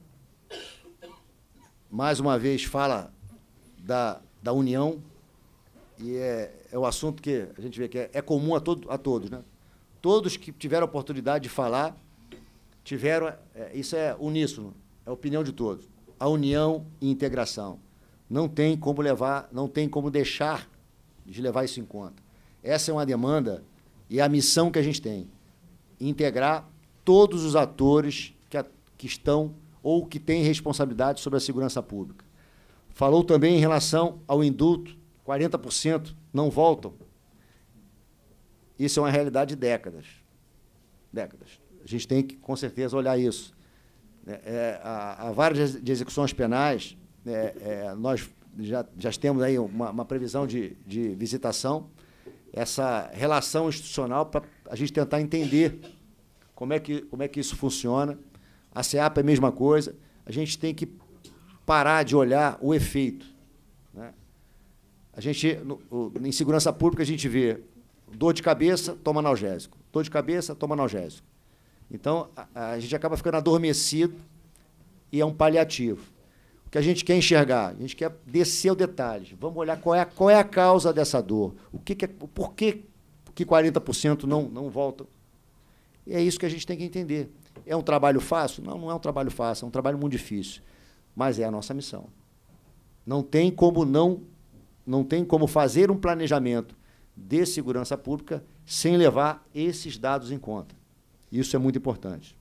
mais uma vez, fala da união, e é o assunto que a gente vê que é comum a todos, né? Todos que tiveram a oportunidade de falar, tiveram, isso é uníssono, é a opinião de todos. A união e integração. Não tem como levar, não tem como deixar de levar isso em conta. Essa é uma demanda e a missão que a gente tem. Integrar todos os atores que estão ou que têm responsabilidade sobre a segurança pública. Falou também em relação ao indulto, 40% não voltam. Isso é uma realidade de décadas. Décadas. A gente tem que, com certeza, olhar isso. Há várias de execuções penais, nós já temos aí uma previsão de visitação, essa relação institucional para a gente tentar entender como é que isso funciona. A SEAP é a mesma coisa. A gente tem que parar de olhar o efeito, né? A gente, em segurança pública, a gente vê dor de cabeça, toma analgésico. Dor de cabeça, toma analgésico. Então, a gente acaba ficando adormecido e é um paliativo. O que a gente quer enxergar? A gente quer descer o detalhe. Vamos olhar qual é a causa dessa dor. Por que 40% não voltam? E é isso que a gente tem que entender. É um trabalho fácil? Não é um trabalho fácil, é um trabalho muito difícil. Mas é a nossa missão. Não tem como fazer um planejamento de segurança pública sem levar esses dados em conta. Isso é muito importante.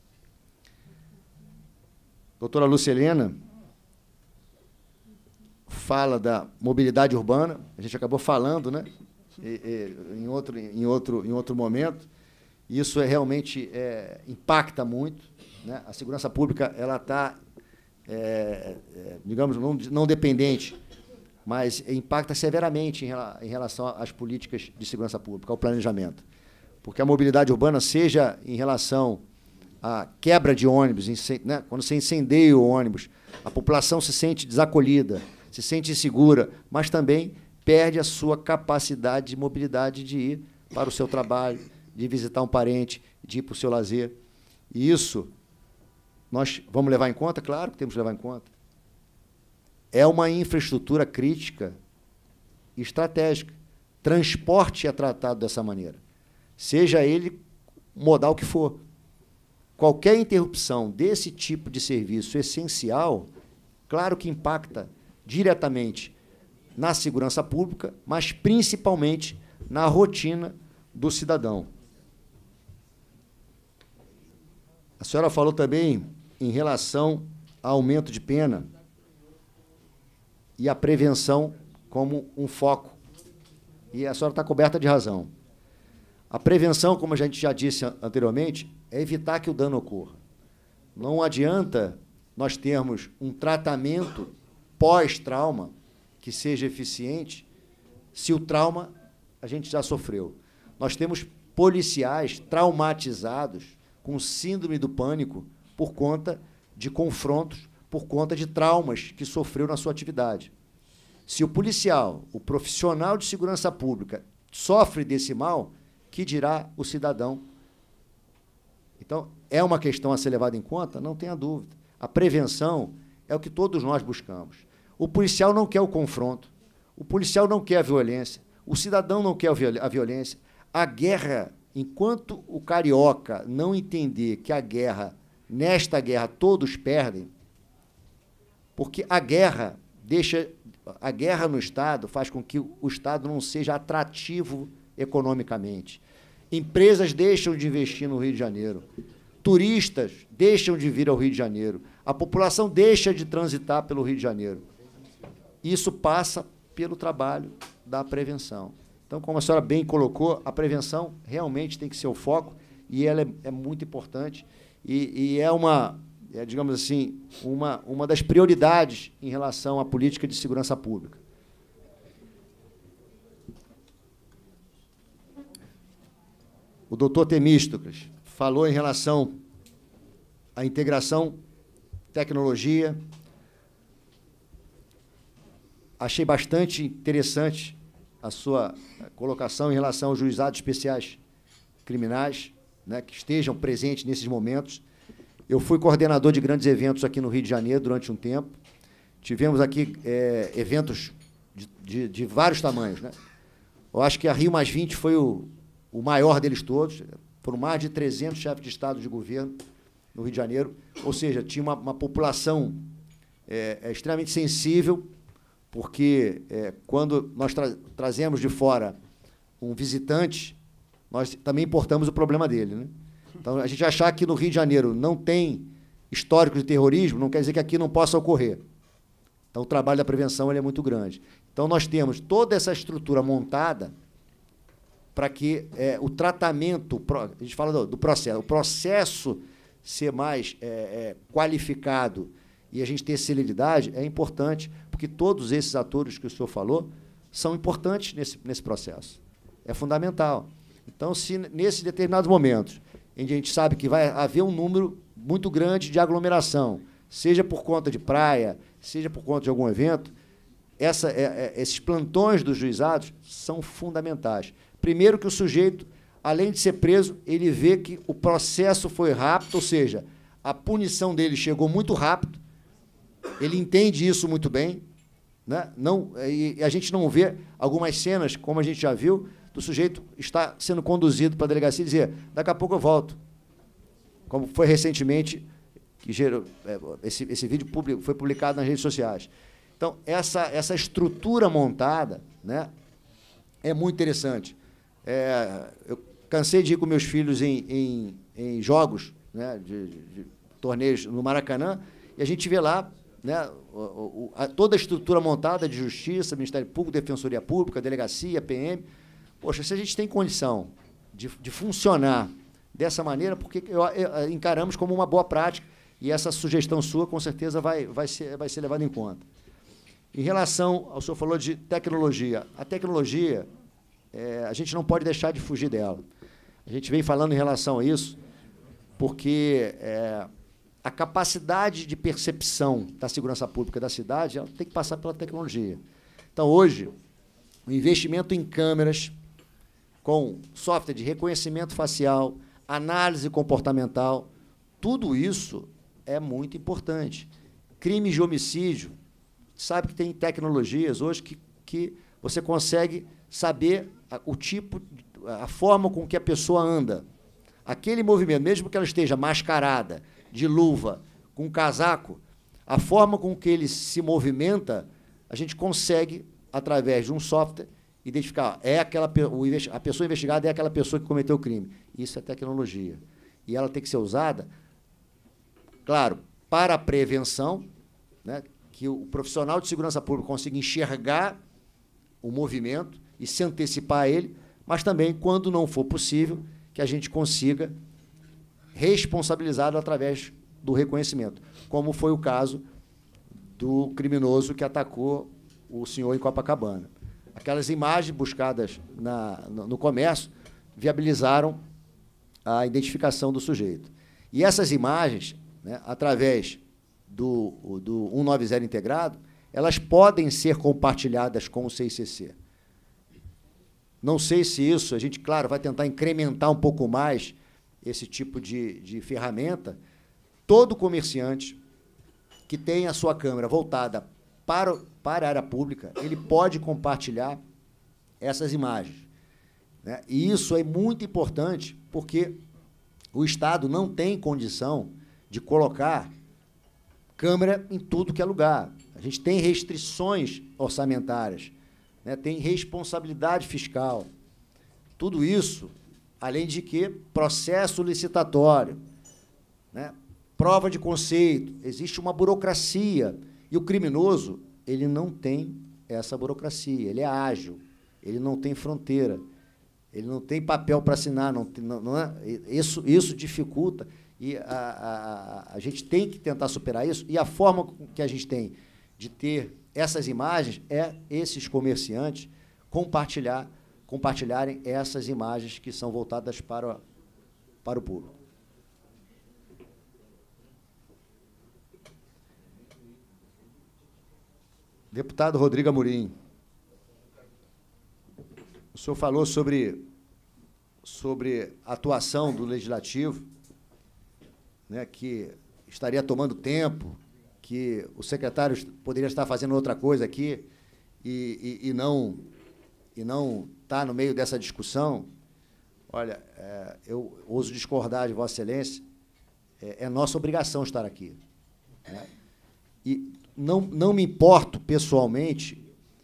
Doutora Lúcia Helena fala da mobilidade urbana, a gente acabou falando, né? Em outro momento. Isso realmente impacta muito, né? A segurança pública ela está, digamos, não dependente, mas impacta severamente em relação às políticas de segurança pública, ao planejamento. Porque a mobilidade urbana, seja em relação à quebra de ônibus, né? Quando você incendeia o ônibus, a população se sente desacolhida, se sente insegura, mas também perde a sua capacidade de mobilidade de ir para o seu trabalho, de visitar um parente, de ir para o seu lazer. E isso nós vamos levar em conta? Claro que temos que levar em conta. É uma infraestrutura crítica e estratégica. Transporte é tratado dessa maneira, seja ele modal que for. Qualquer interrupção desse tipo de serviço essencial, claro que impacta diretamente na segurança pública, mas principalmente na rotina do cidadão. A senhora falou também em relação ao aumento de pena e a prevenção como um foco. E a senhora está coberta de razão. A prevenção, como a gente já disse anteriormente, é evitar que o dano ocorra. Não adianta nós termos um tratamento pós-trauma que seja eficiente se o trauma a gente já sofreu. Nós temos policiais traumatizados, com síndrome do pânico, por conta de confrontos, por conta de traumas que sofreu na sua atividade. Se o policial, o profissional de segurança pública, sofre desse mal, que dirá o cidadão? Então, é uma questão a ser levada em conta? Não tenha dúvida. A prevenção é o que todos nós buscamos. O policial não quer o confronto, o policial não quer a violência, o cidadão não quer a violência. A guerra, enquanto o carioca não entender que nesta guerra todos perdem, porque a guerra no Estado faz com que o Estado não seja atrativo economicamente. Empresas deixam de investir no Rio de Janeiro. Turistas deixam de vir ao Rio de Janeiro. A população deixa de transitar pelo Rio de Janeiro. Isso passa pelo trabalho da prevenção. Então, como a senhora bem colocou, a prevenção realmente tem que ser o foco e ela é muito importante e digamos assim, uma das prioridades em relação à política de segurança pública. O doutor Temístocles falou em relação à integração, tecnologia. Achei bastante interessante a sua colocação em relação aos juizados especiais criminais, né, que estejam presentes nesses momentos. Eu fui coordenador de grandes eventos aqui no Rio de Janeiro durante um tempo. Tivemos aqui eventos de vários tamanhos, né? Eu acho que a Rio+20 foi o maior deles todos. Foram mais de 300 chefes de Estado e de governo no Rio de Janeiro. Ou seja, tinha uma população extremamente sensível, porque quando nós trazemos de fora um visitante, nós também importamos o problema dele, né? Então, a gente achar que no Rio de Janeiro não tem histórico de terrorismo, não quer dizer que aqui não possa ocorrer. Então, o trabalho da prevenção ele é muito grande. Então, nós temos toda essa estrutura montada para que o tratamento, a gente fala do processo, o processo ser mais qualificado e a gente ter celeridade é importante, porque todos esses atores que o senhor falou são importantes nesse processo. É fundamental. Então, se nesses determinados momentos, em que a gente sabe que vai haver um número muito grande de aglomeração, seja por conta de praia, seja por conta de algum evento, esses plantões dos juizados são fundamentais. Primeiro que o sujeito, além de ser preso, ele vê que o processo foi rápido, ou seja, a punição dele chegou muito rápido, ele entende isso muito bem, né? E a gente não vê algumas cenas, como a gente já viu, do sujeito está sendo conduzido para a delegacia e dizer, daqui a pouco eu volto. Como foi recentemente, que gerou, esse vídeo foi publicado nas redes sociais. Então, essa estrutura montada, né, é muito interessante. Eu cansei de ir com meus filhos em jogos, né, de torneios no Maracanã, e a gente vê lá, né, toda a estrutura montada de Justiça, Ministério Público, Defensoria Pública, Delegacia, PM. Poxa, se a gente tem condição de funcionar dessa maneira, porque encaramos como uma boa prática, e essa sugestão sua, com certeza, vai ser levada em conta. Em relação ao senhor falou de tecnologia. A tecnologia, a gente não pode deixar de fugir dela. A gente vem falando em relação a isso, porque a capacidade de percepção da segurança pública da cidade ela tem que passar pela tecnologia. Então, hoje, o investimento em câmeras, com software de reconhecimento facial, análise comportamental, tudo isso é muito importante. Crimes de homicídio, sabe que tem tecnologias hoje que você consegue saber o tipo, a forma com que a pessoa anda. Aquele movimento, mesmo que ela esteja mascarada, de luva, com casaco, a forma com que ele se movimenta, a gente consegue, através de um software, identificar, a pessoa investigada é aquela pessoa que cometeu o crime. Isso é tecnologia. E ela tem que ser usada, claro, para a prevenção, né, que o profissional de segurança pública consiga enxergar o movimento e se antecipar a ele, mas também, quando não for possível, que a gente consiga responsabilizá-lo através do reconhecimento, como foi o caso do criminoso que atacou o senhor em Copacabana. Aquelas imagens buscadas no comércio viabilizaram a identificação do sujeito. E essas imagens, né, através do 190 integrado, elas podem ser compartilhadas com o CICC. Não sei se isso, a gente, claro, vai tentar incrementar um pouco mais esse tipo de ferramenta. Todo comerciante que tem a sua câmera voltada para a área pública, ele pode compartilhar essas imagens, né? E isso é muito importante, porque o Estado não tem condição de colocar câmera em tudo que é lugar. A gente tem restrições orçamentárias, né? Tem responsabilidade fiscal. Tudo isso, além de que processo licitatório, né? Prova de conceito, existe uma burocracia. E o criminoso, ele não tem essa burocracia, ele é ágil, ele não tem fronteira, ele não tem papel para assinar, isso dificulta, e a gente tem que tentar superar isso, e a forma que a gente tem de ter essas imagens é esses comerciantes compartilharem essas imagens que são voltadas para o público. Deputado Rodrigo Amorim, o senhor falou sobre a atuação do Legislativo, né, que estaria tomando tempo, que o secretário poderia estar fazendo outra coisa aqui e não está no meio dessa discussão. Olha, eu ouso discordar de Vossa Excelência, é nossa obrigação estar aqui, né? E não me importo pessoalmente,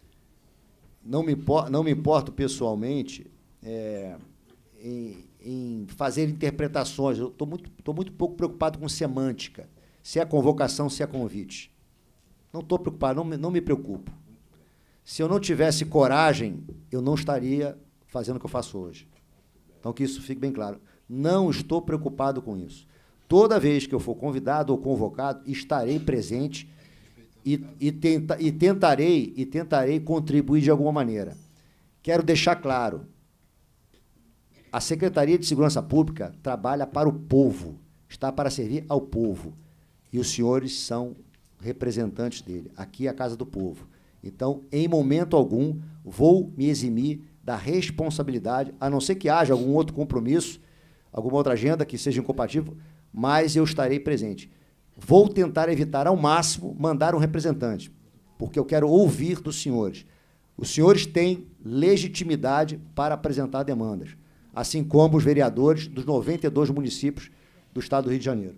em fazer interpretações. Eu estou muito pouco preocupado com semântica, se é convocação, se é convite. Não estou preocupado, não me preocupo. Se eu não tivesse coragem, eu não estaria fazendo o que eu faço hoje. Então, que isso fique bem claro. Não estou preocupado com isso. Toda vez que eu for convidado ou convocado, estarei presente e tentarei contribuir de alguma maneira. Quero deixar claro, a Secretaria de Segurança Pública trabalha para o povo, está para servir ao povo, e os senhores são representantes dele. Aqui é a Casa do Povo. Então, em momento algum, vou me eximir da responsabilidade, a não ser que haja algum outro compromisso, alguma outra agenda que seja incompatível, mas eu estarei presente. Vou tentar evitar ao máximo mandar um representante, porque eu quero ouvir dos senhores. Os senhores têm legitimidade para apresentar demandas, assim como os vereadores dos 92 municípios do Estado do Rio de Janeiro.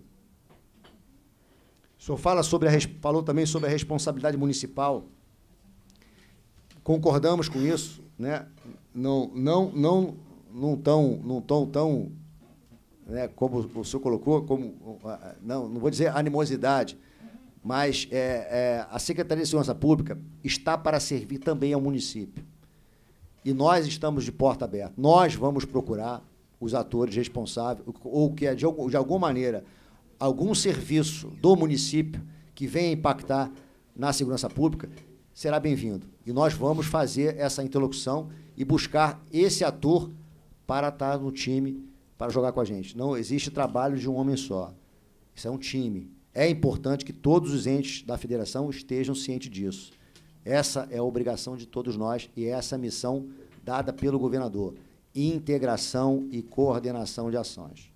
O senhor falou também sobre a responsabilidade municipal. Concordamos com isso, né? Não tão, né, como o senhor colocou, não vou dizer animosidade, mas a Secretaria de Segurança Pública está para servir também ao município. E nós estamos de porta aberta. Nós vamos procurar os atores responsáveis, ou que, de alguma maneira, algum serviço do município que venha impactar na segurança pública, será bem-vindo. E nós vamos fazer essa interlocução e buscar esse ator para estar no time, para jogar com a gente. Não existe trabalho de um homem só. Isso é um time. É importante que todos os entes da federação estejam cientes disso. Essa é a obrigação de todos nós e essa é a missão dada pelo governador. Integração e coordenação de ações.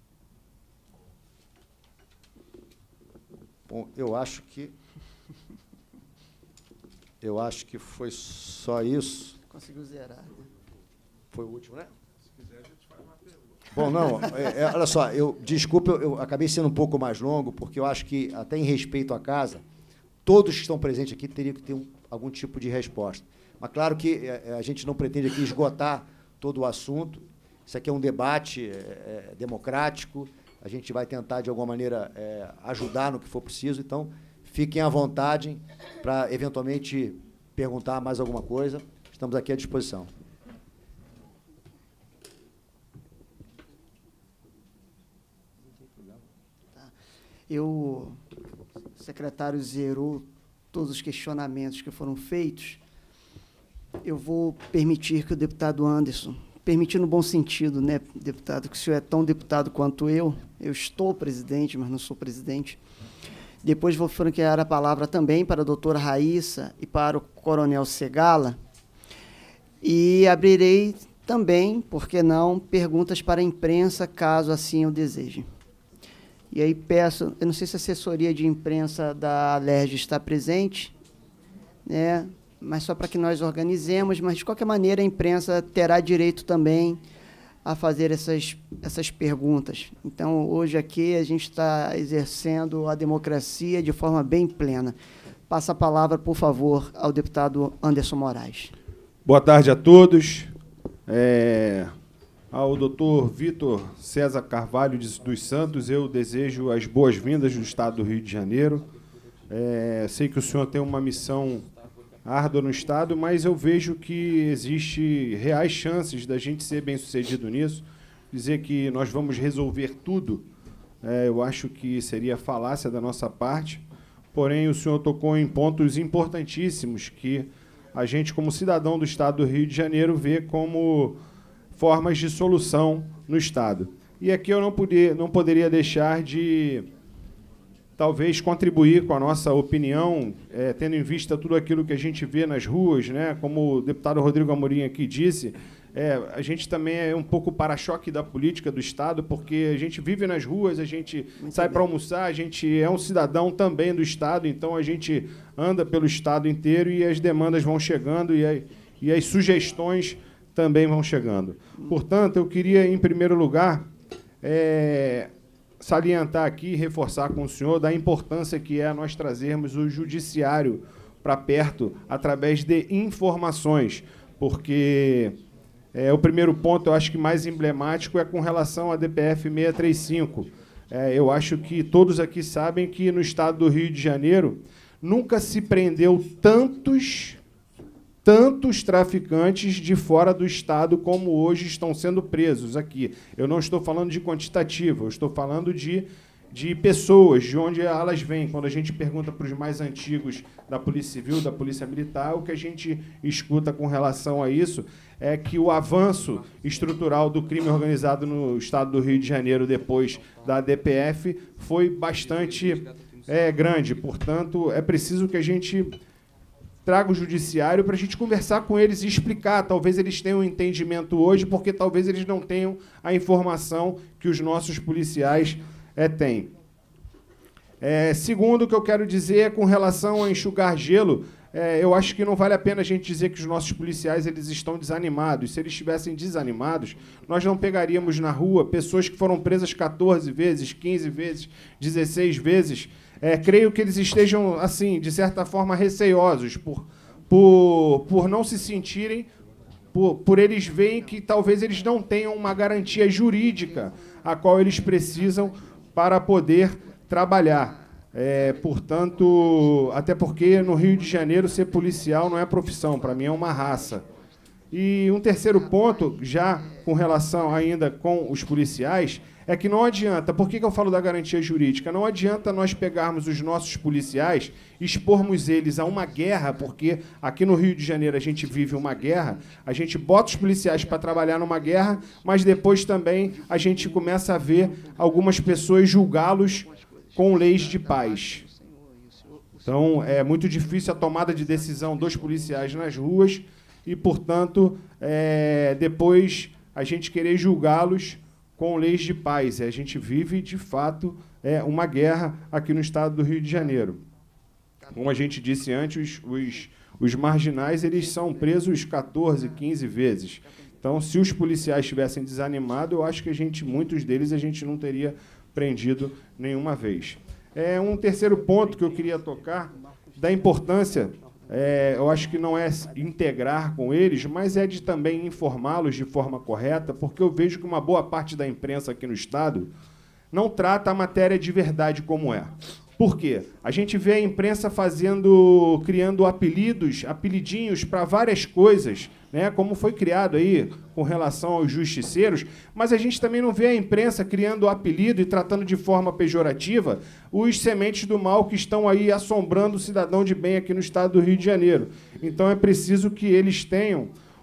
Bom, eu acho que foi só isso. Conseguiu zerar, né? Foi o último, né? Se quiser, a gente faz uma pergunta. Bom, não, olha só, desculpa, eu acabei sendo um pouco mais longo, porque eu acho que, até em respeito à casa, todos que estão presentes aqui teriam que ter algum tipo de resposta. Mas, claro que a gente não pretende aqui esgotar todo o assunto. Isso aqui é um debate democrático. A gente vai tentar, de alguma maneira, ajudar no que for preciso. Então, fiquem à vontade para, eventualmente, perguntar mais alguma coisa. Estamos aqui à disposição. O secretário zerou todos os questionamentos que foram feitos. Eu vou permitir que o deputado Anderson permitir no bom sentido, né, deputado, que o senhor é tão deputado quanto eu estou presidente, mas não sou presidente. Depois vou franquear a palavra também para a doutora Raíssa e para o coronel Segala, e abrirei também, por que não, perguntas para a imprensa, caso assim eu deseje. E aí peço, eu não sei se a assessoria de imprensa da Alerj está presente, né, mas só para que nós organizemos, mas de qualquer maneira a imprensa terá direito também a fazer essas perguntas. Então, hoje aqui a gente está exercendo a democracia de forma bem plena. Passa a palavra, por favor, ao deputado Anderson Moraes. Boa tarde a todos. Ao doutor Vitor César Carvalho dos Santos, eu desejo as boas-vindas do Estado do Rio de Janeiro. Sei que o senhor tem uma missão árdua no Estado, mas eu vejo que existe reais chances da gente ser bem-sucedido nisso. Dizer que nós vamos resolver tudo, eu acho que seria falácia da nossa parte, porém o senhor tocou em pontos importantíssimos que a gente, como cidadão do Estado do Rio de Janeiro, vê como formas de solução no Estado. E aqui eu não poderia deixar de talvez contribuir com a nossa opinião, tendo em vista tudo aquilo que a gente vê nas ruas, né? Como o deputado Rodrigo Amorim aqui disse, a gente também é um pouco para-choque da política do Estado, porque a gente vive nas ruas, a gente sai para almoçar, a gente é um cidadão também do Estado, então a gente anda pelo Estado inteiro e as demandas vão chegando e as sugestões também vão chegando. Portanto, eu queria, em primeiro lugar, salientar aqui e reforçar com o senhor da importância que é nós trazermos o judiciário para perto através de informações, porque o primeiro ponto, eu acho que mais emblemático, é com relação à DPF 635. Eu acho que todos aqui sabem que no Estado do Rio de Janeiro nunca se prendeu tantos traficantes de fora do Estado como hoje estão sendo presos aqui. Eu não estou falando de quantitativo, eu estou falando de pessoas, de onde elas vêm. Quando a gente pergunta para os mais antigos da Polícia Civil, da Polícia Militar, o que a gente escuta com relação a isso é que o avanço estrutural do crime organizado no Estado do Rio de Janeiro depois da DPF foi bastante grande. Portanto, é preciso que a gente traga o judiciário para a gente conversar com eles e explicar. Talvez eles tenham um entendimento hoje, porque talvez eles não tenham a informação que os nossos policiais têm. Segundo, o que eu quero dizer é com relação a enxugar gelo. Eu acho que não vale a pena a gente dizer que os nossos policiais eles estão desanimados. Se eles estivessem desanimados, nós não pegaríamos na rua pessoas que foram presas 14 vezes, 15 vezes, 16 vezes. Creio que eles estejam, assim, de certa forma, receiosos por não se sentirem, por eles verem que talvez eles não tenham uma garantia jurídica a qual eles precisam para poder trabalhar. Portanto, até porque no Rio de Janeiro ser policial não é profissão, para mim é uma raça. E um terceiro ponto, já com relação ainda com os policiais, é que não adianta, por que eu falo da garantia jurídica? Não adianta nós pegarmos os nossos policiais, expormos eles a uma guerra, porque aqui no Rio de Janeiro a gente vive uma guerra, a gente bota os policiais para trabalhar numa guerra, mas depois também a gente começa a ver algumas pessoas julgá-los com leis de paz. Então, é muito difícil a tomada de decisão dos policiais nas ruas e, portanto, depois a gente querer julgá-los com leis de paz. A gente vive, de fato, uma guerra aqui no Estado do Rio de Janeiro. Como a gente disse antes, os marginais eles são presos 14, 15 vezes. Então, se os policiais estivessem desanimados, eu acho que muitos deles a gente não teria prendido nenhuma vez. Um terceiro ponto que eu queria tocar, da importância, eu acho que não é integrar com eles, mas é de também informá-los de forma correta, porque eu vejo que uma boa parte da imprensa aqui no Estado não trata a matéria de verdade como é. Por quê? A gente vê a imprensa criando apelidinhos para várias coisas, né, como foi criado aí com relação aos justiceiros, mas a gente também não vê a imprensa criando apelido e tratando de forma pejorativa os sementes do mal que estão aí assombrando o cidadão de bem aqui no Estado do Rio de Janeiro. Então é preciso que eles tenham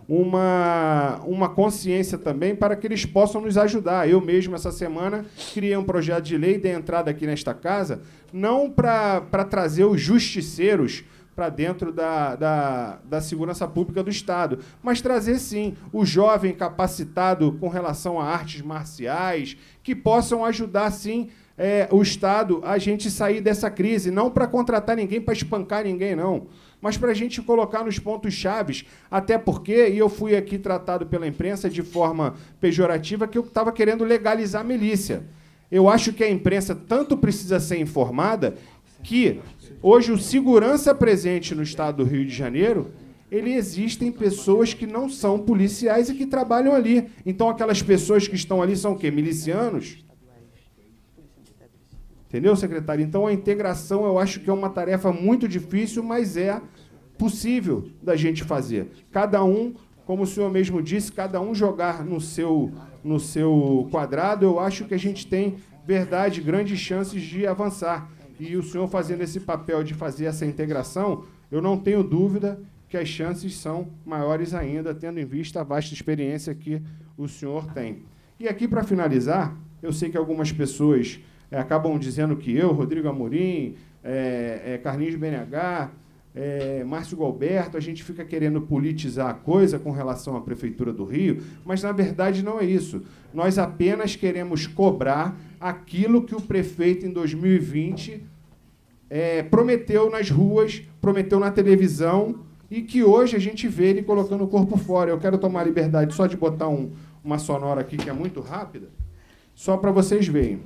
uma consciência também para que eles possam nos ajudar. Eu mesmo, essa semana, criei um projeto de lei de entrada aqui nesta casa, não para trazer os justiceiros para dentro da segurança pública do Estado, mas trazer, sim, o jovem capacitado com relação a artes marciais, que possam ajudar, sim, o Estado a gente sair dessa crise, não para contratar ninguém, para espancar ninguém, não, mas para a gente colocar nos pontos chaves, até porque, e eu fui aqui tratado pela imprensa de forma pejorativa, que eu estava querendo legalizar a milícia. Eu acho que a imprensa tanto precisa ser informada que hoje o segurança presente no Estado do Rio de Janeiro, existem pessoas que não são policiais e que trabalham ali. Então, aquelas pessoas que estão ali são o quê? Milicianos? Entendeu, secretário? Então, a integração, eu acho que é uma tarefa muito difícil, mas é possível da gente fazer. Cada um, como o senhor mesmo disse, cada um jogar no seu quadrado, eu acho que a gente tem, verdade, grandes chances de avançar. E o senhor fazendo esse papel de fazer essa integração, eu não tenho dúvida que as chances são maiores ainda, tendo em vista a vasta experiência que o senhor tem. E aqui, para finalizar, eu sei que algumas pessoas acabam dizendo que eu, Rodrigo Amorim, Carlinhos BNH, Márcio Gualberto, a gente fica querendo politizar a coisa com relação à Prefeitura do Rio, mas, na verdade, não é isso. Nós apenas queremos cobrar aquilo que o prefeito, em 2020, prometeu nas ruas, prometeu na televisão, e que hoje a gente vê ele colocando o corpo fora. Eu quero tomar a liberdade só de botar uma sonora aqui, que é muito rápida, só para vocês verem.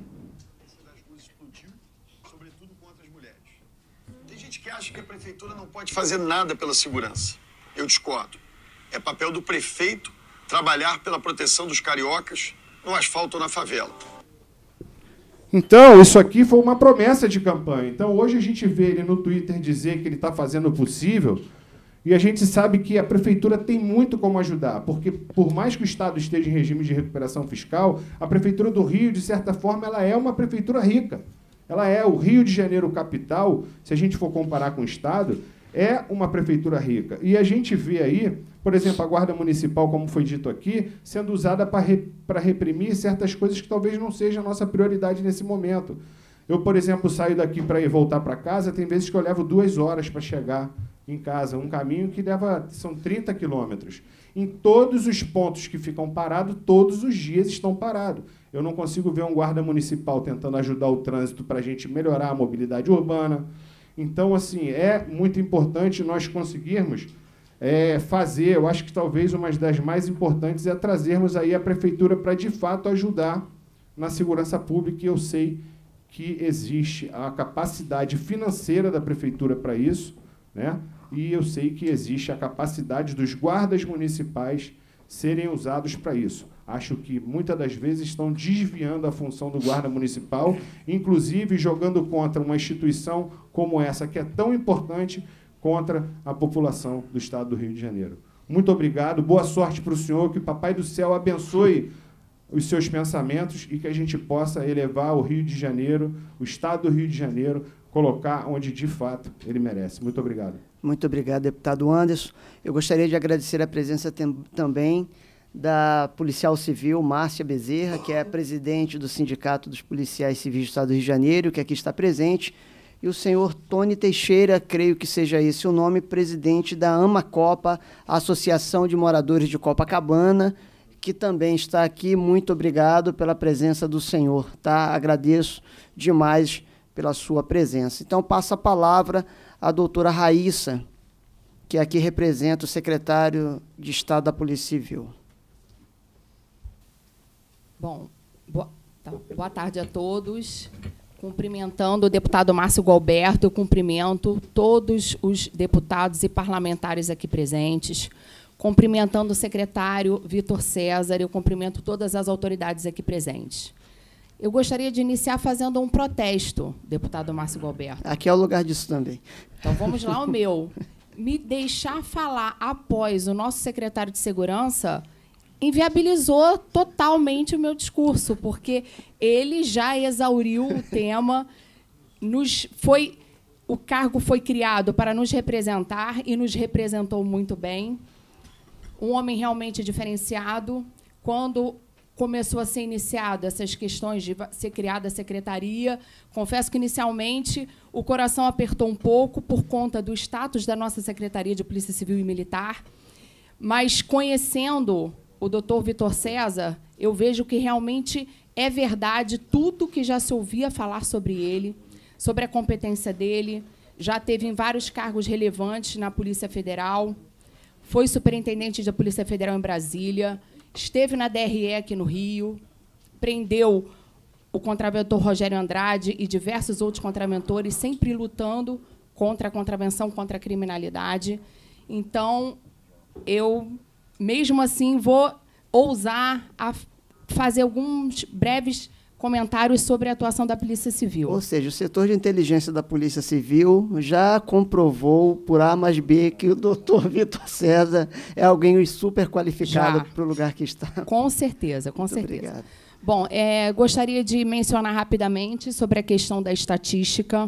Que acha que a prefeitura não pode fazer nada pela segurança. Eu discordo. É papel do prefeito trabalhar pela proteção dos cariocas no asfalto ou na favela. Então, isso aqui foi uma promessa de campanha. Então, hoje a gente vê ele no Twitter dizer que ele está fazendo o possível, e a gente sabe que a prefeitura tem muito como ajudar, porque por mais que o Estado esteja em regime de recuperação fiscal, a prefeitura do Rio, de certa forma, ela é uma prefeitura rica. Ela é o Rio de Janeiro capital, se a gente for comparar com o Estado, é uma prefeitura rica. E a gente vê aí, por exemplo, a Guarda Municipal, como foi dito aqui, sendo usada para reprimir certas coisas que talvez não seja a nossa prioridade nesse momento. Eu, por exemplo, saio daqui para ir voltar para casa, tem vezes que eu levo 2 horas para chegar em casa, um caminho que são 30 quilômetros. Em todos os pontos que ficam parados, todos os dias estão parados. Eu não consigo ver um guarda municipal tentando ajudar o trânsito para a gente melhorar a mobilidade urbana. Então, assim, é muito importante nós conseguirmos fazer, eu acho que talvez uma das mais importantes é trazermos aí a prefeitura para, de fato, ajudar na segurança pública, e eu sei que existe a capacidade financeira da prefeitura para isso, né? E eu sei que existe a capacidade dos guardas municipais serem usados para isso. Acho que muitas das vezes estão desviando a função do guarda municipal, inclusive jogando contra uma instituição como essa, que é tão importante, contra a população do Estado do Rio de Janeiro. Muito obrigado, boa sorte para o senhor, que o Papai do Céu abençoe os seus pensamentos e que a gente possa elevar o Rio de Janeiro, o Estado do Rio de Janeiro, colocar onde, de fato, ele merece. Muito obrigado. Muito obrigado, deputado Anderson. Eu gostaria de agradecer a presença também da policial civil Márcia Bezerra, que é a presidente do Sindicato dos Policiais Civis do Estado do Rio de Janeiro, que aqui está presente, e o senhor Tony Teixeira, creio que seja esse o nome, presidente da AMACOPA, Associação de Moradores de Copacabana, que também está aqui. Muito obrigado pela presença do senhor, tá? Agradeço demais pela sua presença. Então, passo a palavra à doutora Raíssa, que aqui representa o secretário de Estado da Polícia Civil. Bom, boa tarde a todos. Cumprimentando o deputado Márcio Gualberto, eu cumprimento todos os deputados e parlamentares aqui presentes. Cumprimentando o secretário Vitor César, eu cumprimento todas as autoridades aqui presentes. Eu gostaria de iniciar fazendo um protesto, deputado Márcio Gualberto. Aqui é o lugar disso também. Então, vamos lá, o meu. Me deixar falar após o nosso secretário de Segurança inviabilizou totalmente o meu discurso, porque ele já exauriu o tema, o cargo foi criado para nos representar e nos representou muito bem. um homem realmente diferenciado. Quando começou a ser iniciado essas questões de ser criada a secretaria, confesso que, inicialmente, o coração apertou um pouco por conta do status da nossa Secretaria de Polícia Civil e Militar, mas, conhecendo o doutor Vitor César, eu vejo que realmente é verdade tudo que já se ouvia falar sobre ele, sobre a competência dele. Já teve em vários cargos relevantes na Polícia Federal, foi superintendente da Polícia Federal em Brasília, esteve na DRE aqui no Rio, prendeu o contraventor Rogério Andrade e diversos outros contraventores, sempre lutando contra a contravenção, contra a criminalidade. Então, eu, mesmo assim, vou ousar a fazer alguns breves comentários sobre a atuação da Polícia Civil. Ou seja, o setor de inteligência da Polícia Civil já comprovou, por A mais B, que o doutor Vitor César é alguém super qualificado para o lugar que está. Com certeza, com Muito certeza. Obrigado. Bom, gostaria de mencionar rapidamente sobre a questão da estatística.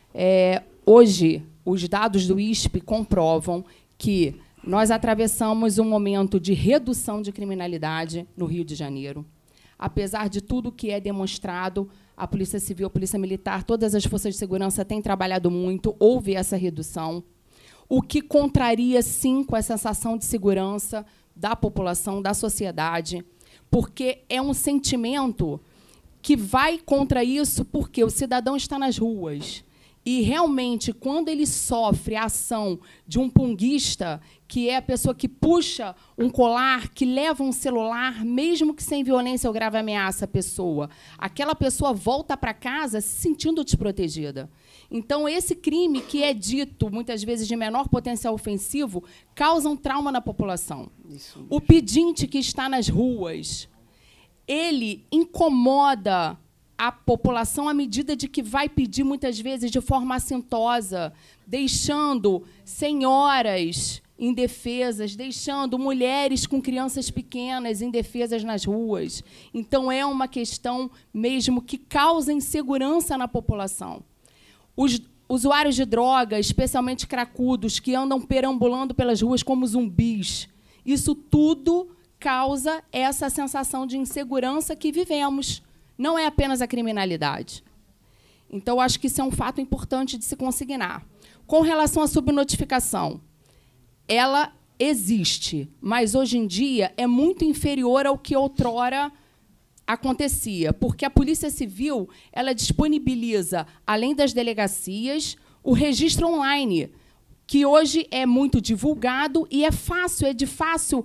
Hoje, os dados do ISP comprovam que nós atravessamos um momento de redução de criminalidade no Rio de Janeiro. Apesar de tudo que é demonstrado, a Polícia Civil, a Polícia Militar, todas as forças de segurança têm trabalhado muito, houve essa redução, o que contraria, sim, com a sensação de segurança da população, da sociedade, porque é um sentimento que vai contra isso, porque o cidadão está nas ruas. E, realmente, quando ele sofre a ação de um punguista, que é a pessoa que puxa um colar, que leva um celular, mesmo que sem violência ou grave ameaça à pessoa, aquela pessoa volta para casa se sentindo desprotegida. Então, esse crime, que é dito, muitas vezes, de menor potencial ofensivo, causa um trauma na população. O pedinte que está nas ruas, ele incomoda a população à medida de que vai pedir, muitas vezes, de forma assintosa, deixando senhoras indefesas, deixando mulheres com crianças pequenas indefesas nas ruas. Então, é uma questão mesmo que causa insegurança na população. Os usuários de drogas, especialmente cracudos, que andam perambulando pelas ruas como zumbis, isso tudo causa essa sensação de insegurança que vivemos. Não é apenas a criminalidade. Então, acho que isso é um fato importante de se consignar. Com relação à subnotificação, ela existe, mas, hoje em dia, é muito inferior ao que outrora acontecia, porque a Polícia Civil ela disponibiliza, além das delegacias, o registro online, que hoje é muito divulgado e é de fácil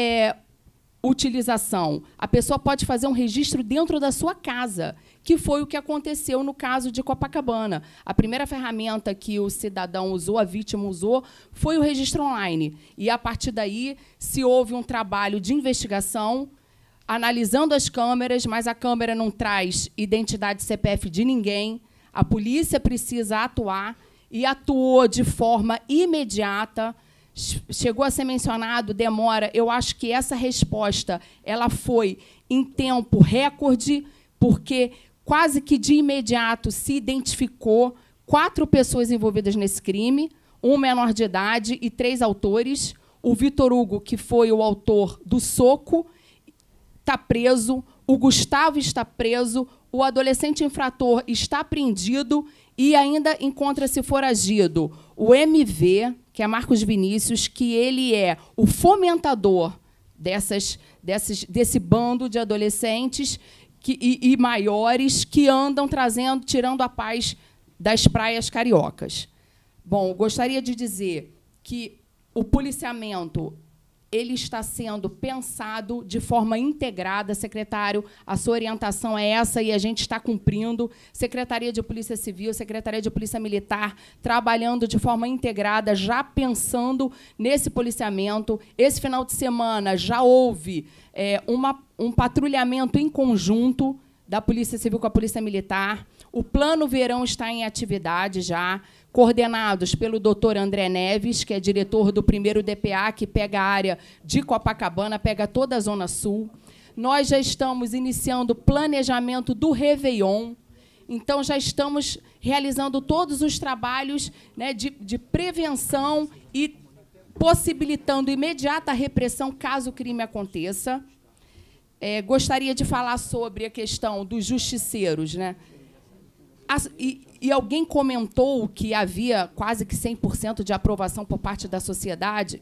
utilização. A pessoa pode fazer um registro dentro da sua casa, que foi o que aconteceu no caso de Copacabana. A primeira ferramenta que o cidadão usou, a vítima usou, foi o registro online. E, a partir daí, se houve um trabalho de investigação, analisando as câmeras, mas a câmera não traz identidade CPF de ninguém, a polícia precisa atuar, e atuou de forma imediata. Chegou a ser mencionado, demora. Eu acho que essa resposta ela foi em tempo recorde, porque quase que de imediato se identificou 4 pessoas envolvidas nesse crime, um menor de idade e 3 autores. O Vitor Hugo, que foi o autor do soco, está preso. O Gustavo está preso. O adolescente infrator está apreendido e ainda encontra-se foragido. O MV, que é Marcos Vinícius, que ele é o fomentador desse bando de adolescentes e maiores que andam tirando a paz das praias cariocas. Bom, gostaria de dizer que o policiamento ele está sendo pensado de forma integrada. Secretário, a sua orientação é essa e a gente está cumprindo. Secretaria de Polícia Civil, Secretaria de Polícia Militar, trabalhando de forma integrada, já pensando nesse policiamento. Esse final de semana já houve um patrulhamento em conjunto da Polícia Civil com a Polícia Militar. O Plano Verão está em atividade já, coordenados pelo doutor André Neves, que é diretor do 1º DPA, que pega a área de Copacabana, pega toda a Zona Sul. Nós já estamos iniciando o planejamento do Réveillon, então já estamos realizando todos os trabalhos, né, de prevenção e possibilitando imediata repressão caso o crime aconteça. Gostaria de falar sobre a questão dos justiceiros, né? E alguém comentou que havia quase que 100% de aprovação por parte da sociedade.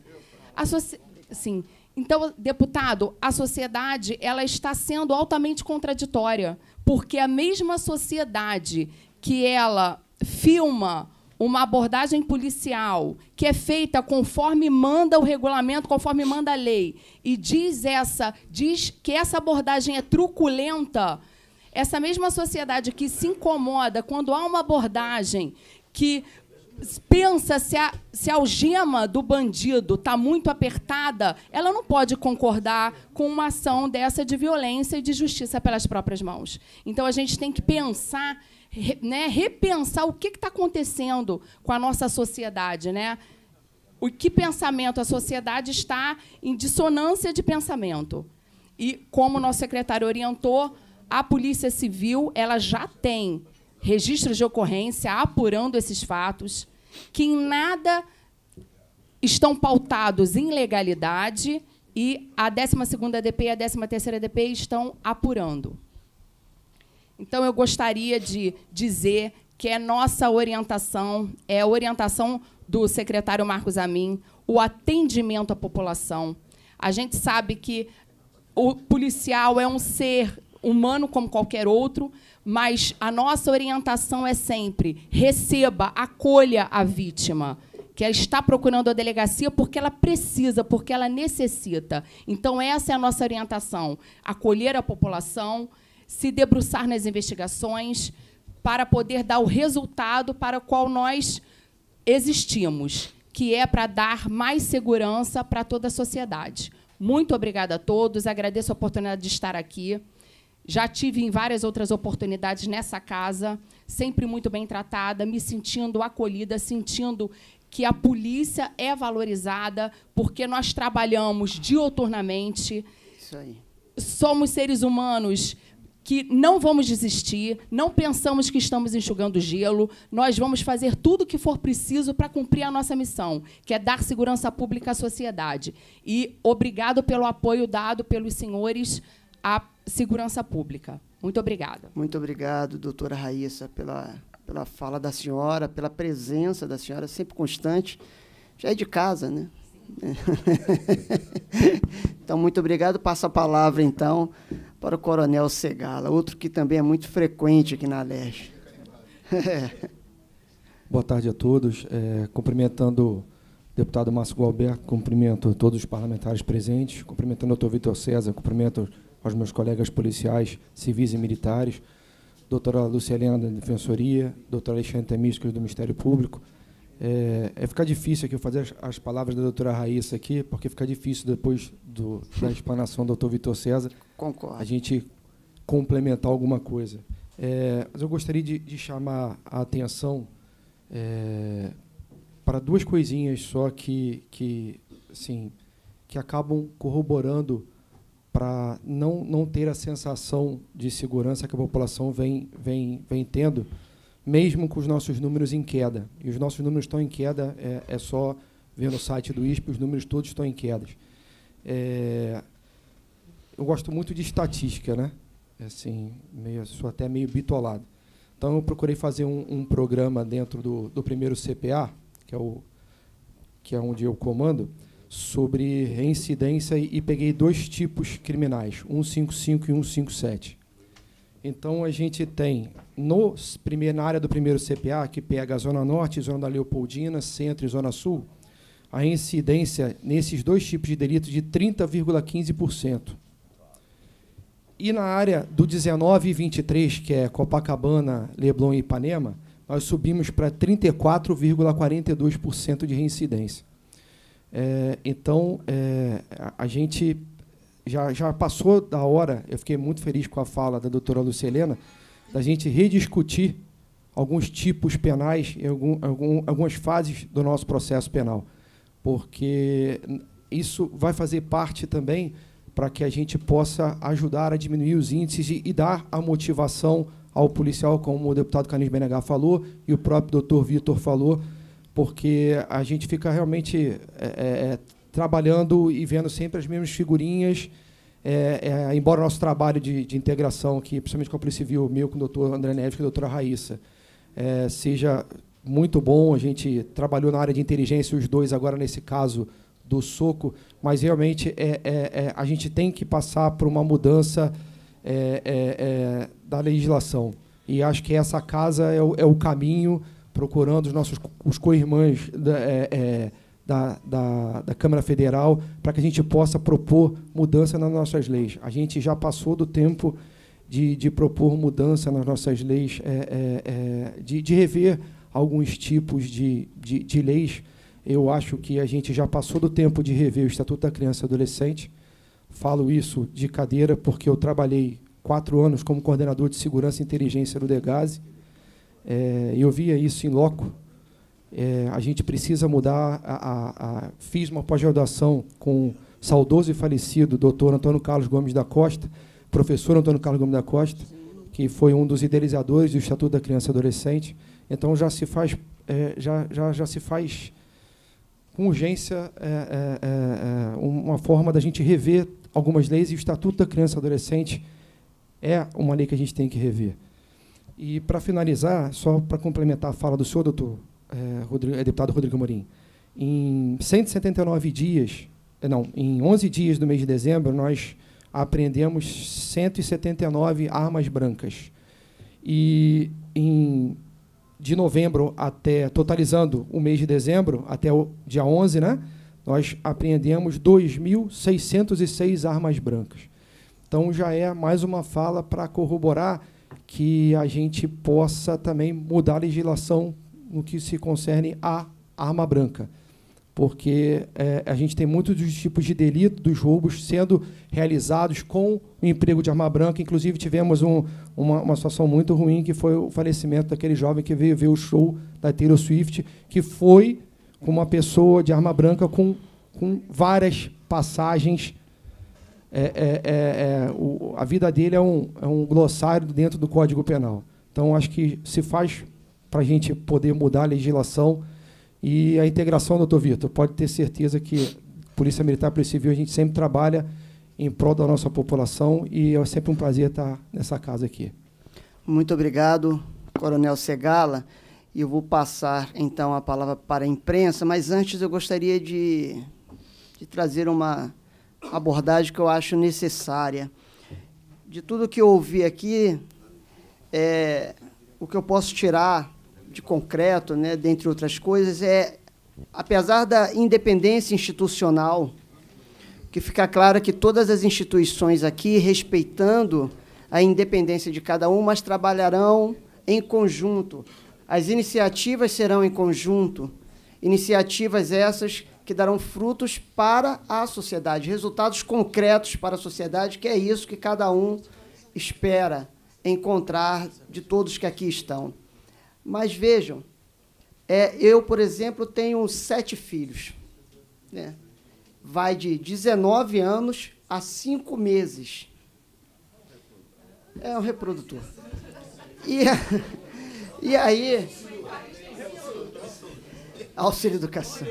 Sim. Então, deputado, a sociedade ela está sendo altamente contraditória, porque a mesma sociedade que ela filma uma abordagem policial que é feita conforme manda o regulamento, conforme manda a lei, e diz que essa abordagem é truculenta, essa mesma sociedade que se incomoda quando há uma abordagem que pensa se a algema do bandido está muito apertada, ela não pode concordar com uma ação dessa de violência e de justiça pelas próprias mãos. Então, a gente tem que pensar, né, repensar o que está acontecendo com a nossa sociedade. Né? O que pensamento? A sociedade está em dissonância de pensamento. E, como o nosso secretário orientou, a Polícia Civil ela já tem registros de ocorrência apurando esses fatos, que em nada estão pautados em legalidade, e a 12ª DP e a 13ª DP estão apurando. Então, eu gostaria de dizer que é nossa orientação, é a orientação do secretário Marcos Amin, o atendimento à população. A gente sabe que o policial é um ser humano como qualquer outro, mas a nossa orientação é sempre: receba, acolha a vítima, que ela está procurando a delegacia porque ela precisa, porque ela necessita. Então, essa é a nossa orientação: acolher a população, se debruçar nas investigações para poder dar o resultado para o qual nós existimos, que é para dar mais segurança para toda a sociedade. Muito obrigada a todos, agradeço a oportunidade de estar aqui. Já tive em várias outras oportunidades nessa casa, sempre muito bem tratada, me sentindo acolhida, sentindo que a polícia é valorizada, porque nós trabalhamos diuturnamente. Isso aí. Somos seres humanos que não vamos desistir, não pensamos que estamos enxugando gelo, nós vamos fazer tudo o que for preciso para cumprir a nossa missão, que é dar segurança pública à sociedade. E obrigado pelo apoio dado pelos senhores à segurança pública. Muito obrigada. Muito obrigado, doutora Raíssa, pela fala da senhora, pela presença da senhora, sempre constante. Já é de casa, né? Então, muito obrigado. Passo a palavra, então, para o coronel Segala, outro que também é muito frequente aqui na Alerj. Boa tarde a todos. Cumprimentando o deputado Márcio Gualberto, cumprimento todos os parlamentares presentes, cumprimentando o doutor Vitor César, cumprimento aos meus colegas policiais, civis e militares, doutora Luciana da Defensoria, doutor Alexandre Temíscos do Ministério Público. Fica difícil aqui eu fazer as palavras da doutora Raíssa aqui, porque fica difícil depois da explanação do doutor Vitor César. Concordo. A gente complementar alguma coisa. Mas eu gostaria de chamar a atenção para duas coisinhas só que acabam corroborando para não ter a sensação de segurança que a população vem tendo, mesmo com os nossos números em queda. E os nossos números estão em queda, é só ver no site do ISP, os números todos estão em quedas. Eu gosto muito de estatística, né? Sou até meio bitolado. Então, eu procurei fazer um programa dentro do primeiro CPA, que é onde eu comando, sobre reincidência, e peguei dois tipos criminais, 155 e 157. Então, a gente tem, na área do primeiro CPA, que pega a Zona Norte, Zona da Leopoldina, Centro e Zona Sul, a reincidência nesses dois tipos de delitos de 30,15%. E na área do 19 e 23, que é Copacabana, Leblon e Ipanema, nós subimos para 34,42% de reincidência. Então, a gente já passou da hora, eu fiquei muito feliz com a fala da doutora Lucilena, da gente rediscutir alguns tipos penais e algumas fases do nosso processo penal, porque isso vai fazer parte também para que a gente possa ajudar a diminuir os índices e dar a motivação ao policial, como o deputado Carlinhos Benegá falou e o próprio doutor Vitor falou, porque a gente fica realmente trabalhando e vendo sempre as mesmas figurinhas, embora o nosso trabalho de integração aqui, principalmente com a Polícia Civil, meu com o doutor André Neves e com a doutora Raíssa, seja muito bom. A gente trabalhou na área de inteligência, os dois agora nesse caso do soco, mas realmente a gente tem que passar por uma mudança da legislação. E acho que essa casa é o caminho, procurando os co-irmãs da Câmara Federal, para que a gente possa propor mudança nas nossas leis. A gente já passou do tempo de propor mudança nas nossas leis, de rever alguns tipos de leis. Eu acho que a gente já passou do tempo de rever o Estatuto da Criança e Adolescente. Falo isso de cadeira porque eu trabalhei 4 anos como coordenador de segurança e inteligência do DEGASE. Eu via isso em loco. A gente precisa mudar. Fiz uma pós-graduação com o saudoso e falecido doutor Antônio Carlos Gomes da Costa, professor Antônio Carlos Gomes da Costa, que foi um dos idealizadores do Estatuto da Criança e Adolescente. Então, já se faz com urgência uma forma da gente rever algumas leis, e o Estatuto da Criança e Adolescente é uma lei que a gente tem que rever. E, para finalizar, só para complementar a fala do senhor, doutor deputado Rodrigo Amorim, em 179 dias, em 11 dias do mês de dezembro, nós apreendemos 179 armas brancas. E, de novembro até, totalizando o mês de dezembro, até o dia 11, né, nós apreendemos 2.606 armas brancas. Então, já é mais uma fala para corroborar que a gente possa também mudar a legislação no que se concerne à arma branca, porque a gente tem muitos dos tipos de delito, dos roubos, sendo realizados com o emprego de arma branca. Inclusive, tivemos uma situação muito ruim, que foi o falecimento daquele jovem que veio ver o show da Taylor Swift, que foi com uma pessoa de arma branca com várias passagens. A vida dele é um glossário dentro do Código Penal. Então, acho que se faz para a gente poder mudar a legislação. E a integração, doutor Vitor, pode ter certeza que Polícia Militar e Polícia Civil, a gente sempre trabalha em prol da nossa população, e é sempre um prazer estar nessa casa aqui. Muito obrigado, Coronel Segala. E eu vou passar, então, a palavra para a imprensa, mas antes eu gostaria de trazer uma abordagem que eu acho necessária. De tudo que eu ouvi aqui, o que eu posso tirar de concreto, né, dentre outras coisas, apesar da independência institucional, que fica claro que todas as instituições aqui, respeitando a independência de cada uma, mas trabalharão em conjunto. As iniciativas serão em conjunto, iniciativas essas que darão frutos para a sociedade, resultados concretos para a sociedade, que é isso que cada um espera encontrar de todos que aqui estão. Mas vejam, eu, por exemplo, tenho 7 filhos. Né? Vai de 19 anos a 5 meses. É um reprodutor. E aí... Auxílio educação.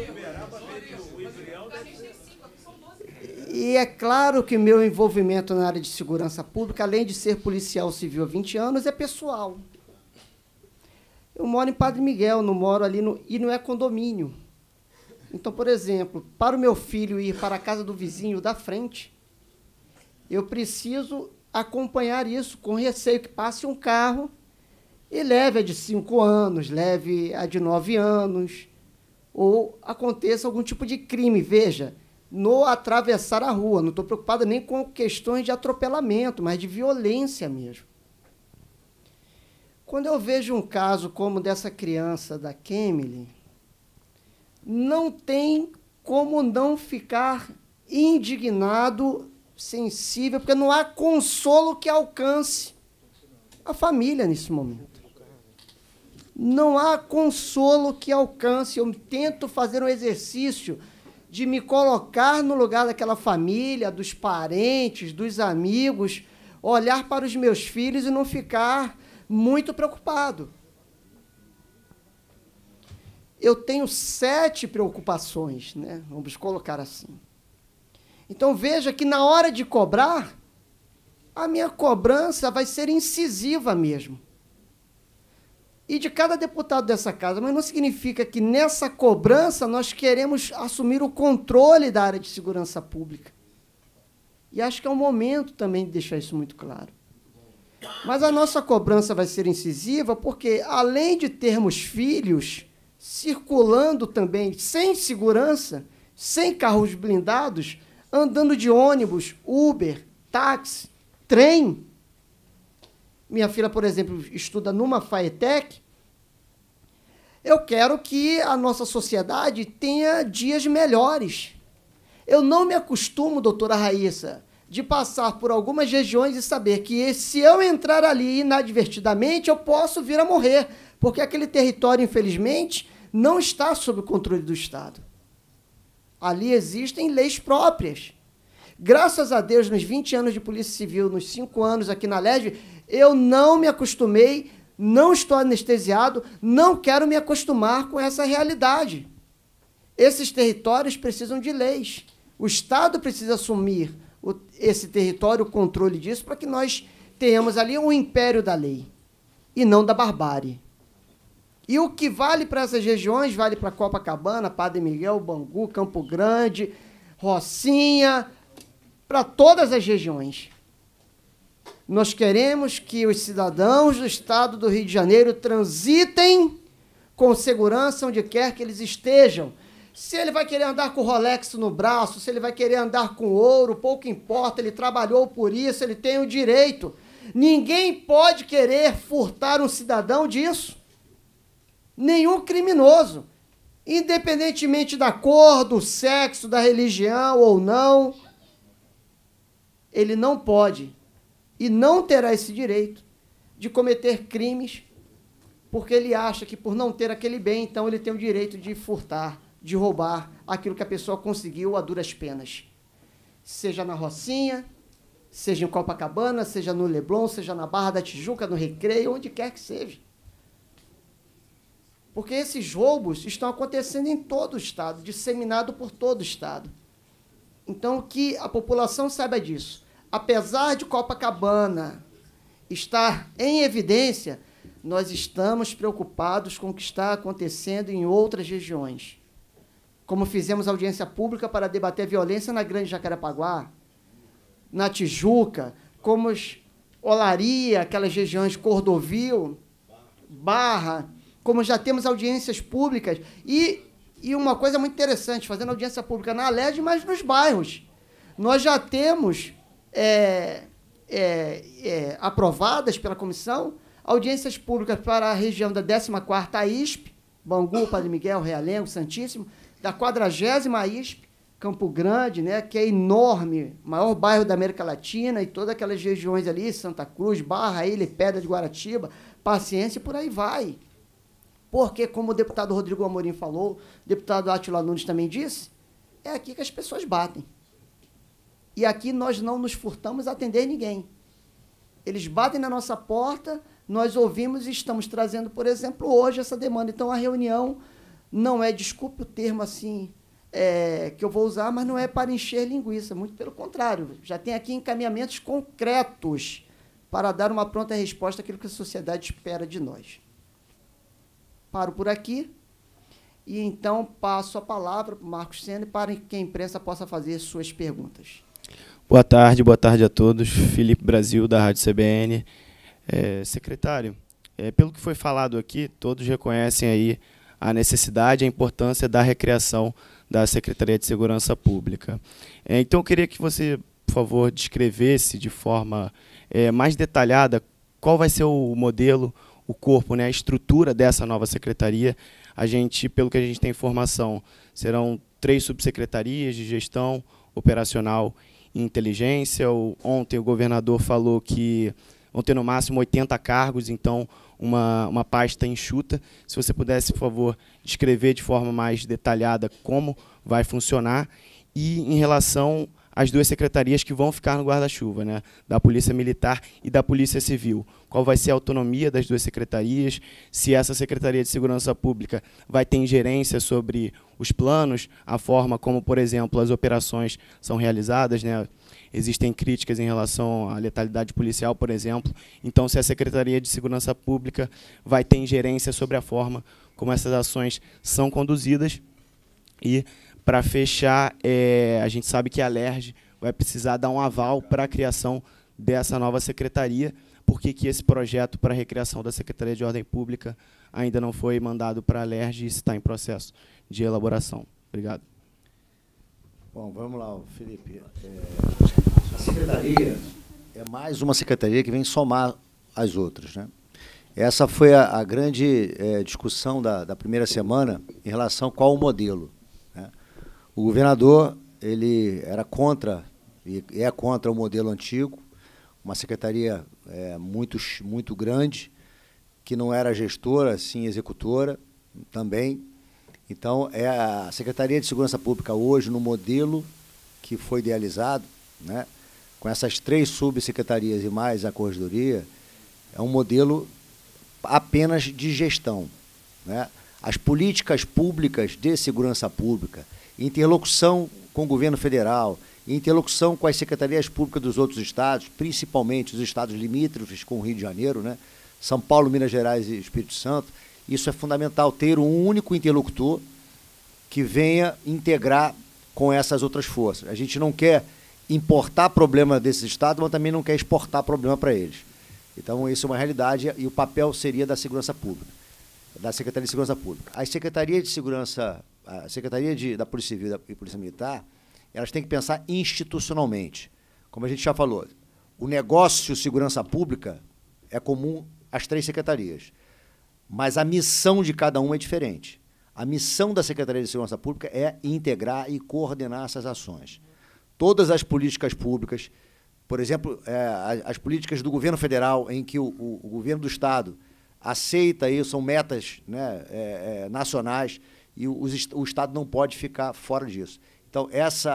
E é claro que meu envolvimento na área de segurança pública, além de ser policial civil há 20 anos, é pessoal. Eu moro em Padre Miguel, não moro ali e não é condomínio. Então, por exemplo, para o meu filho ir para a casa do vizinho da frente, eu preciso acompanhar isso com receio que passe um carro e leve a de 5 anos, leve a de 9 anos, ou aconteça algum tipo de crime. Veja, no atravessar a rua, não estou preocupado nem com questões de atropelamento, mas de violência mesmo. Quando eu vejo um caso como dessa criança da Kemily, não tem como não ficar indignado, sensível, porque não há consolo que alcance a família nesse momento. Não há consolo que alcance. Eu tento fazer um exercício de me colocar no lugar daquela família, dos parentes, dos amigos, olhar para os meus filhos e não ficar muito preocupado. eu tenho 7 preocupações, né? Vamos colocar assim. Então, veja que na hora de cobrar, a minha cobrança vai ser incisiva mesmo. E de cada deputado dessa casa, mas não significa que nessa cobrança nós queremos assumir o controle da área de segurança pública. E acho que é um momento também de deixar isso muito claro. Mas a nossa cobrança vai ser incisiva porque, além de termos filhos circulando também sem segurança, sem carros blindados, andando de ônibus, Uber, táxi, trem. Minha filha, por exemplo, estuda numa FAETEC. Eu quero que a nossa sociedade tenha dias melhores. Eu não me acostumo, doutora Raíssa, de passar por algumas regiões e saber que se eu entrar ali inadvertidamente, eu posso vir a morrer, porque aquele território, infelizmente, não está sob o controle do Estado. Ali existem leis próprias. Graças a Deus, nos 20 anos de Polícia Civil, nos 5 anos aqui na LERJ, eu não me acostumei, não estou anestesiado, não quero me acostumar com essa realidade. Esses territórios precisam de leis. O Estado precisa assumir esse território, o controle disso, para que nós tenhamos ali um império da lei e não da barbárie. E o que vale para essas regiões, vale para Copacabana, Padre Miguel, Bangu, Campo Grande, Rocinha, para todas as regiões. Nós queremos que os cidadãos do Estado do Rio de Janeiro transitem com segurança onde quer que eles estejam. Se ele vai querer andar com o Rolex no braço, se ele vai querer andar com ouro, pouco importa, ele trabalhou por isso, ele tem o direito. Ninguém pode querer furtar um cidadão disso. Nenhum criminoso, independentemente da cor, do sexo, da religião ou não, ele não pode e não terá esse direito de cometer crimes porque ele acha que por não ter aquele bem, então ele tem o direito de furtar, de roubar aquilo que a pessoa conseguiu a duras penas. Seja na Rocinha, seja em Copacabana, seja no Leblon, seja na Barra da Tijuca, no Recreio, onde quer que seja. Porque esses roubos estão acontecendo em todo o Estado, disseminado por todo o Estado. Então, que a população saiba disso. Apesar de Copacabana estar em evidência, nós estamos preocupados com o que está acontecendo em outras regiões. Como fizemos audiência pública para debater a violência na Grande Jacarepaguá, na Tijuca, como Olaria, aquelas regiões, Cordovil, Barra, como já temos audiências públicas, e uma coisa muito interessante, fazendo audiência pública na LERJ, mas nos bairros. Nós já temos aprovadas pela comissão audiências públicas para a região da 14ª ISP, Bangu, Padre Miguel, Realengo, Santíssimo, da 40ª ISP, Campo Grande, né, que é enorme, maior bairro da América Latina, e todas aquelas regiões ali, Santa Cruz, Barra, Ilha e Pedra de Guaratiba, Paciência, e por aí vai. Porque, como o deputado Rodrigo Amorim falou, o deputado Átila Nunes também disse, é aqui que as pessoas batem. E aqui nós não nos furtamos a atender ninguém. Eles batem na nossa porta, nós ouvimos e estamos trazendo, por exemplo, hoje essa demanda. Então, a reunião não é, desculpe o termo assim, que eu vou usar, mas não é para encher linguiça, muito pelo contrário. Já tem aqui encaminhamentos concretos para dar uma pronta resposta àquilo que a sociedade espera de nós. Paro por aqui e, então, passo a palavra para o Marcos Sena para que a imprensa possa fazer suas perguntas. Boa tarde a todos. Felipe Brasil, da Rádio CBN. Secretário, pelo que foi falado aqui, todos reconhecem aí a necessidade e a importância da recriação da Secretaria de Segurança Pública. Então, eu queria que você, por favor, descrevesse de forma mais detalhada qual vai ser o modelo, o corpo, né, a estrutura dessa nova secretaria. Pelo que a gente tem informação, serão 3 subsecretarias de gestão operacional e inteligência. Ontem o governador falou que vão ter no máximo 80 cargos, então uma pasta enxuta. Se você pudesse, por favor, descrever de forma mais detalhada como vai funcionar. E em relação as duas secretarias que vão ficar no guarda-chuva, né, da Polícia Militar e da Polícia Civil. Qual vai ser a autonomia das duas secretarias, se essa Secretaria de Segurança Pública vai ter ingerência sobre os planos, a forma como, por exemplo, as operações são realizadas, né? Existem críticas em relação à letalidade policial, por exemplo. Então, se a Secretaria de Segurança Pública vai ter ingerência sobre a forma como essas ações são conduzidas. E, para fechar, a gente sabe que a LERJ vai precisar dar um aval para a criação dessa nova secretaria. Por que esse projeto para a recriação da Secretaria de Ordem Pública ainda não foi mandado para a LERJ e está em processo de elaboração? Obrigado. Bom, vamos lá, Felipe. A secretaria é mais uma secretaria que vem somar as outras, né? Essa foi a grande discussão da primeira semana em relação a qual o modelo, né? O governador, ele era contra, e é contra o modelo antigo, uma secretaria muito grande, que não era gestora, sim executora também. Então, a Secretaria de Segurança Pública hoje, no modelo que foi idealizado, né, com essas 3 subsecretarias e mais a corregedoria, é um modelo apenas de gestão, né? As políticas públicas de segurança pública, interlocução com o governo federal, interlocução com as secretarias públicas dos outros estados, principalmente os estados limítrofes com o Rio de Janeiro, né, São Paulo, Minas Gerais e Espírito Santo. Isso é fundamental, ter um único interlocutor que venha integrar com essas outras forças. A gente não quer importar problema desses estados, mas também não quer exportar problema para eles. Então, isso é uma realidade e o papel seria da segurança pública, da Secretaria de Segurança Pública. As secretarias de segurança, a Secretaria da Polícia Civil e Polícia Militar, elas têm que pensar institucionalmente. Como a gente já falou, o negócio segurança pública é comum às 3 secretarias. Mas a missão de cada uma é diferente. A missão da Secretaria de Segurança Pública é integrar e coordenar essas ações. Todas as políticas públicas, por exemplo, as políticas do governo federal, em que o governo do Estado aceita isso, são metas, né, nacionais, e o Estado não pode ficar fora disso. Então,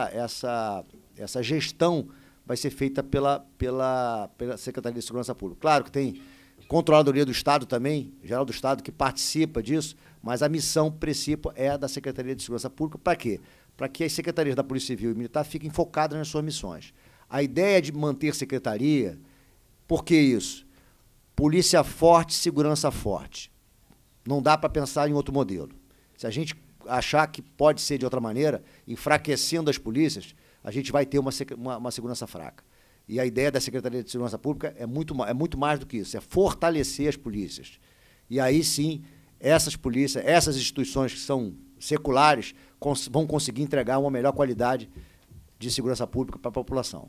essa gestão vai ser feita pela Secretaria de Segurança Pública. Claro que tem Controladoria do Estado também, Geral do Estado, que participa disso, mas a missão principal é da Secretaria de Segurança Pública. Para quê? Para que as secretarias da Polícia Civil e Militar fiquem focadas nas suas missões. A ideia de manter secretaria, por que isso? Polícia forte, segurança forte. Não dá para pensar em outro modelo. Se a gente achar que pode ser de outra maneira, enfraquecendo as polícias, a gente vai ter uma segurança fraca. E a ideia da Secretaria de Segurança Pública é muito mais do que isso, é fortalecer as polícias. E aí sim, essas polícias, essas instituições que são seculares, vão conseguir entregar uma melhor qualidade de segurança pública para a população.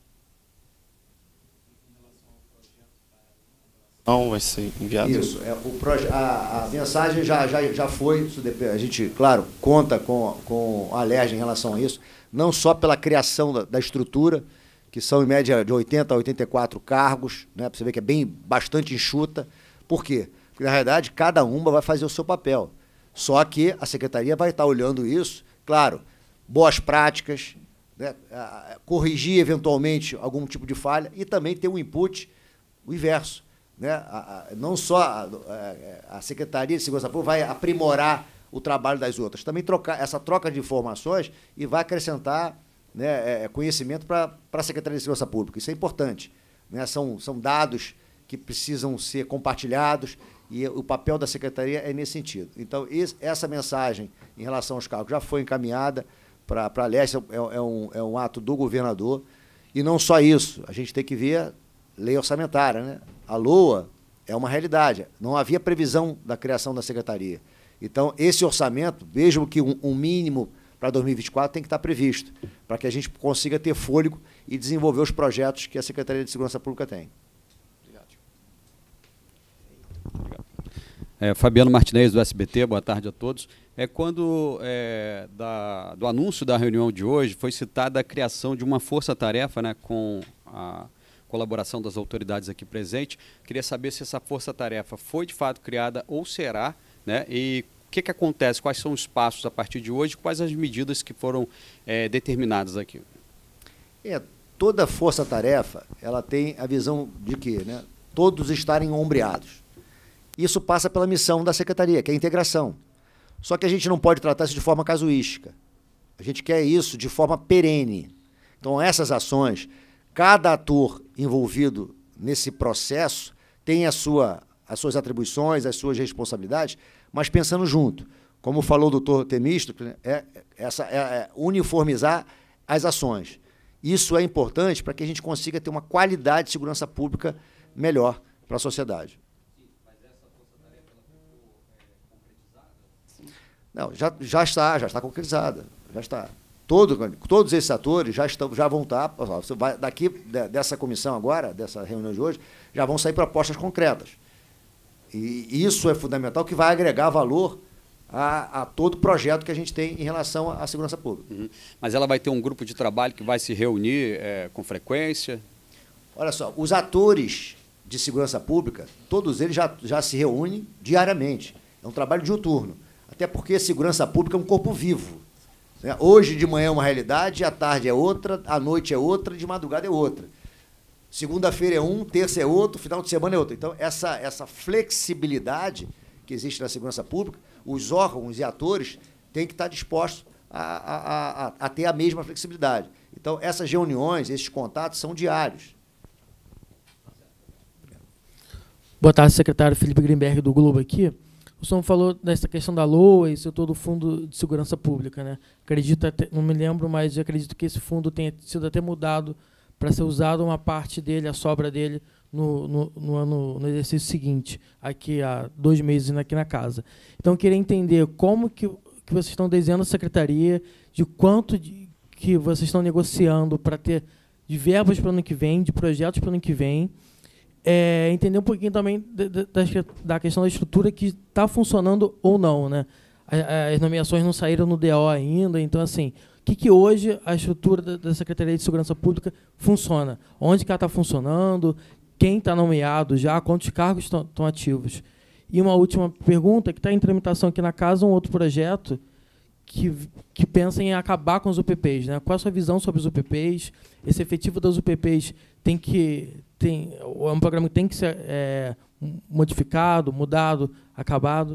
Não vai ser enviado. Isso, a mensagem já foi, a gente, claro, conta com a LERJ em relação a isso, não só pela criação da estrutura, que são em média de 80 a 84 cargos, né, para você ver que é bastante enxuta. Por quê? Porque, na realidade, cada uma vai fazer o seu papel. Só que a secretaria vai estar olhando isso, claro, boas práticas, né, corrigir eventualmente algum tipo de falha e também ter um input, o inverso. Né? Não só a Secretaria de Segurança Pública vai aprimorar o trabalho das outras, também essa troca de informações e vai acrescentar, né, conhecimento para a Secretaria de Segurança Pública. Isso é importante, né? São dados que precisam ser compartilhados e o papel da Secretaria é nesse sentido. Então, essa mensagem em relação aos cargos já foi encaminhada para a LERJ, é um ato do governador. E não só isso, a gente tem que ver lei orçamentária, né? A LOA é uma realidade. Não havia previsão da criação da secretaria. Então, esse orçamento, mesmo que um mínimo para 2024, tem que estar previsto, para que a gente consiga ter fôlego e desenvolver os projetos que a Secretaria de Segurança Pública tem. Fabiano Martinez, do SBT, boa tarde a todos. Quando do anúncio da reunião de hoje, foi citada a criação de uma força-tarefa, né, com a colaboração das autoridades aqui presentes. Queria saber se essa força-tarefa foi de fato criada ou será, né, e o que acontece, quais são os passos a partir de hoje, quais as medidas que foram determinadas aqui. Toda força-tarefa, ela tem a visão de quê? Né? Todos estarem ombreados. Isso passa pela missão da secretaria, que é a integração. Só que a gente não pode tratar isso de forma casuística. A gente quer isso de forma perene. Então, essas ações, cada ator envolvido nesse processo tem as suas atribuições, as suas responsabilidades, mas pensando junto. Como falou o doutor Temístocles, uniformizar as ações. Isso é importante para que a gente consiga ter uma qualidade de segurança pública melhor para a sociedade. Não, já está concretizada, já está. Todos esses atores já vão estar, daqui dessa comissão agora, dessa reunião de hoje, já vão sair propostas concretas. E isso é fundamental, que vai agregar valor a todo projeto que a gente tem em relação à segurança pública. Uhum. Mas ela vai ter um grupo de trabalho que vai se reunir com frequência? Olha só, os atores de segurança pública, todos eles já se reúnem diariamente. É um trabalho diuturno. Até porque segurança pública é um corpo vivo. Né? Hoje de manhã é uma realidade, à tarde é outra, à noite é outra, de madrugada é outra. Segunda-feira é um, terça é outro, final de semana é outro. Então, essa flexibilidade que existe na segurança pública, os órgãos e atores têm que estar dispostos a ter a mesma flexibilidade. Então, essas reuniões, esses contatos são diários. Boa tarde, secretário Felipe Grimberg, do Globo aqui. O senhor falou dessa questão da LOA e setor do Fundo de Segurança Pública, né? Acredito, não me lembro, mas acredito que esse fundo tenha sido até mudado para ser usado uma parte dele, a sobra dele, no exercício seguinte, aqui há 2 meses aqui na casa. Então, eu queria entender como que vocês estão desenhando a secretaria, de quanto que vocês estão negociando para ter de verbas para o ano que vem, de projetos para o ano que vem, entender um pouquinho também da questão da estrutura que está funcionando ou não, né? As nomeações não saíram no DO ainda, então, assim, o que hoje a estrutura da Secretaria de Segurança Pública funciona? Onde que ela está funcionando? Quem está nomeado já? Quantos cargos estão ativos? E uma última pergunta, que está em tramitação aqui na casa, um outro projeto que pensa em acabar com os UPPs, né? Qual a sua visão sobre os UPPs? Esse efetivo das UPPs é um programa que tem que ser modificado, mudado, acabado?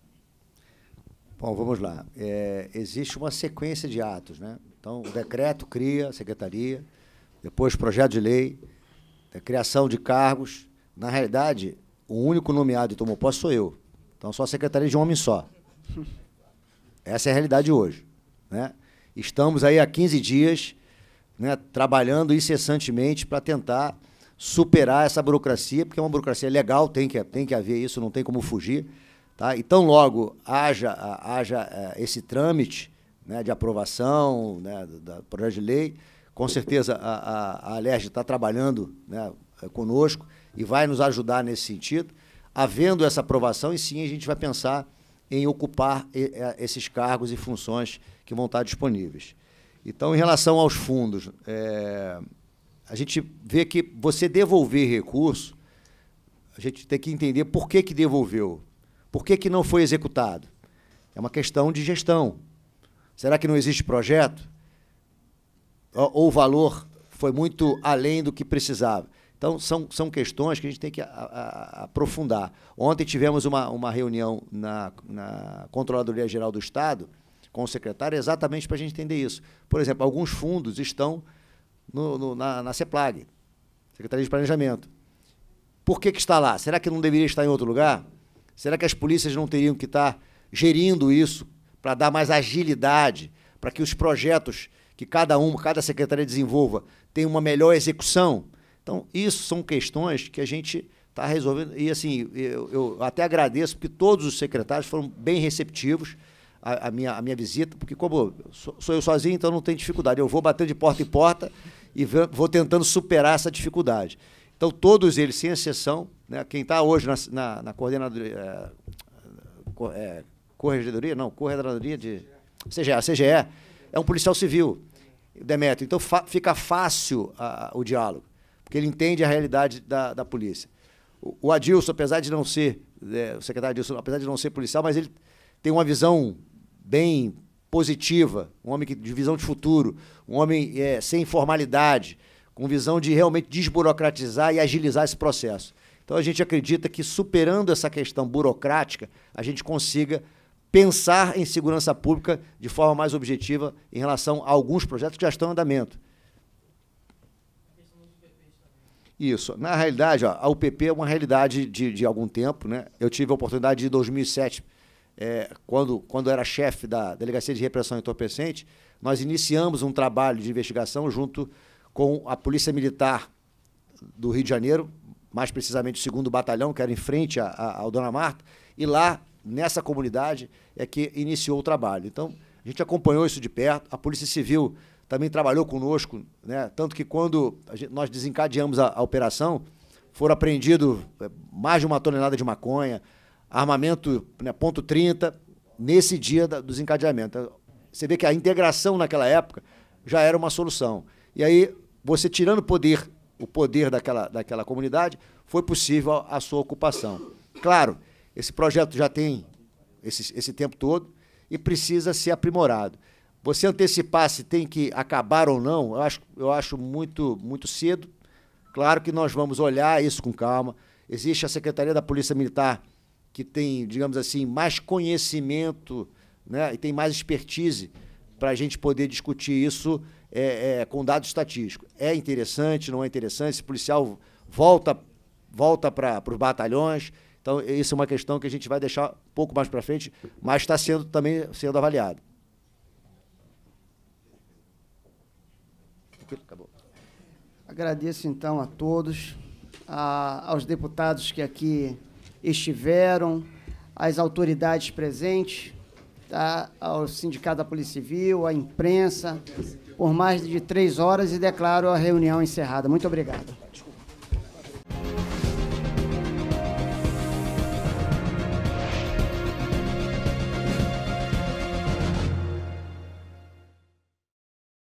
Bom, vamos lá. Existe uma sequência de atos, né? Então, o decreto cria a secretaria, depois projeto de lei, a criação de cargos. Na realidade, o único nomeado e tomou posse sou eu. Então, sou a secretaria de um homem só. Essa é a realidade hoje, né? Estamos aí há 15 dias, né, trabalhando incessantemente para tentar superar essa burocracia, porque é uma burocracia legal, tem que haver isso, não tem como fugir. Tá? Então, logo haja esse trâmite, né, de aprovação, né, da projeto de lei, com certeza a Alerj está trabalhando, né, conosco e vai nos ajudar nesse sentido. Havendo essa aprovação, e sim a gente vai pensar em ocupar esses cargos e funções que vão estar disponíveis. Então, em relação aos fundos, a gente vê que você devolver recurso, a gente tem que entender por que devolveu. Por que não foi executado? É uma questão de gestão. Será que não existe projeto? Ou o valor foi muito além do que precisava? Então, são questões que a gente tem que aprofundar. Ontem tivemos uma reunião na Controladoria Geral do Estado com o secretário exatamente para a gente entender isso. Por exemplo, alguns fundos estão na CEPLAG, Secretaria de Planejamento. Por que está lá? Será que não deveria estar em outro lugar? Será que as polícias não teriam que estar gerindo isso para dar mais agilidade, para que os projetos que cada secretaria desenvolva tenham uma melhor execução? Então, isso são questões que a gente está resolvendo. E, assim, eu até agradeço, porque todos os secretários foram bem receptivos à minha visita, porque como sou eu sozinho, então não tem dificuldade. Eu vou batendo de porta em porta e vou tentando superar essa dificuldade. Então, todos eles, sem exceção, né, quem está hoje na coordenadoria, coordenadoria de CGE, é um policial civil, Demétrio. Então, fica fácil o diálogo, porque ele entende a realidade da polícia. O Adilson, apesar de não ser, o secretário Adilson, apesar de não ser policial, mas ele tem uma visão bem positiva, um homem de visão de futuro, um homem sem formalidade, com visão de realmente desburocratizar e agilizar esse processo. Então, a gente acredita que, superando essa questão burocrática, a gente consiga pensar em segurança pública de forma mais objetiva em relação a alguns projetos que já estão em andamento. Isso. Na realidade, ó, a UPP é uma realidade de algum tempo, né? Eu tive a oportunidade de, em 2007, quando era chefe da Delegacia de Repressão Entorpecente, nós iniciamos um trabalho de investigação junto com a Polícia Militar do Rio de Janeiro, mais precisamente o 2º Batalhão, que era em frente ao Dona Marta, e lá, nessa comunidade, é que iniciou o trabalho. Então, a gente acompanhou isso de perto, a Polícia Civil também trabalhou conosco, né? Tanto que quando nós desencadeamos a operação, foram apreendidos mais de 1 tonelada de maconha, armamento, né, .30, nesse dia do desencadeamento. Você vê que a integração naquela época já era uma solução. E aí, você tirando o poder daquela comunidade, foi possível a sua ocupação. Claro, esse projeto já tem esse tempo todo e precisa ser aprimorado. Você antecipar se tem que acabar ou não, eu acho muito cedo. Claro que nós vamos olhar isso com calma. Existe a Secretaria da Polícia Militar, que tem, digamos assim, mais conhecimento, né, e tem mais expertise para a gente poder discutir isso com dados estatísticos. É interessante, não é interessante? Esse policial volta para os batalhões. Então, isso é uma questão que a gente vai deixar um pouco mais para frente, mas está também sendo avaliado. Acabou. Agradeço, então, a todos, aos deputados que aqui estiveram, às autoridades presentes, tá, ao Sindicato da Polícia Civil, à imprensa, por mais de 3 horas, e declaro a reunião encerrada. Muito obrigado.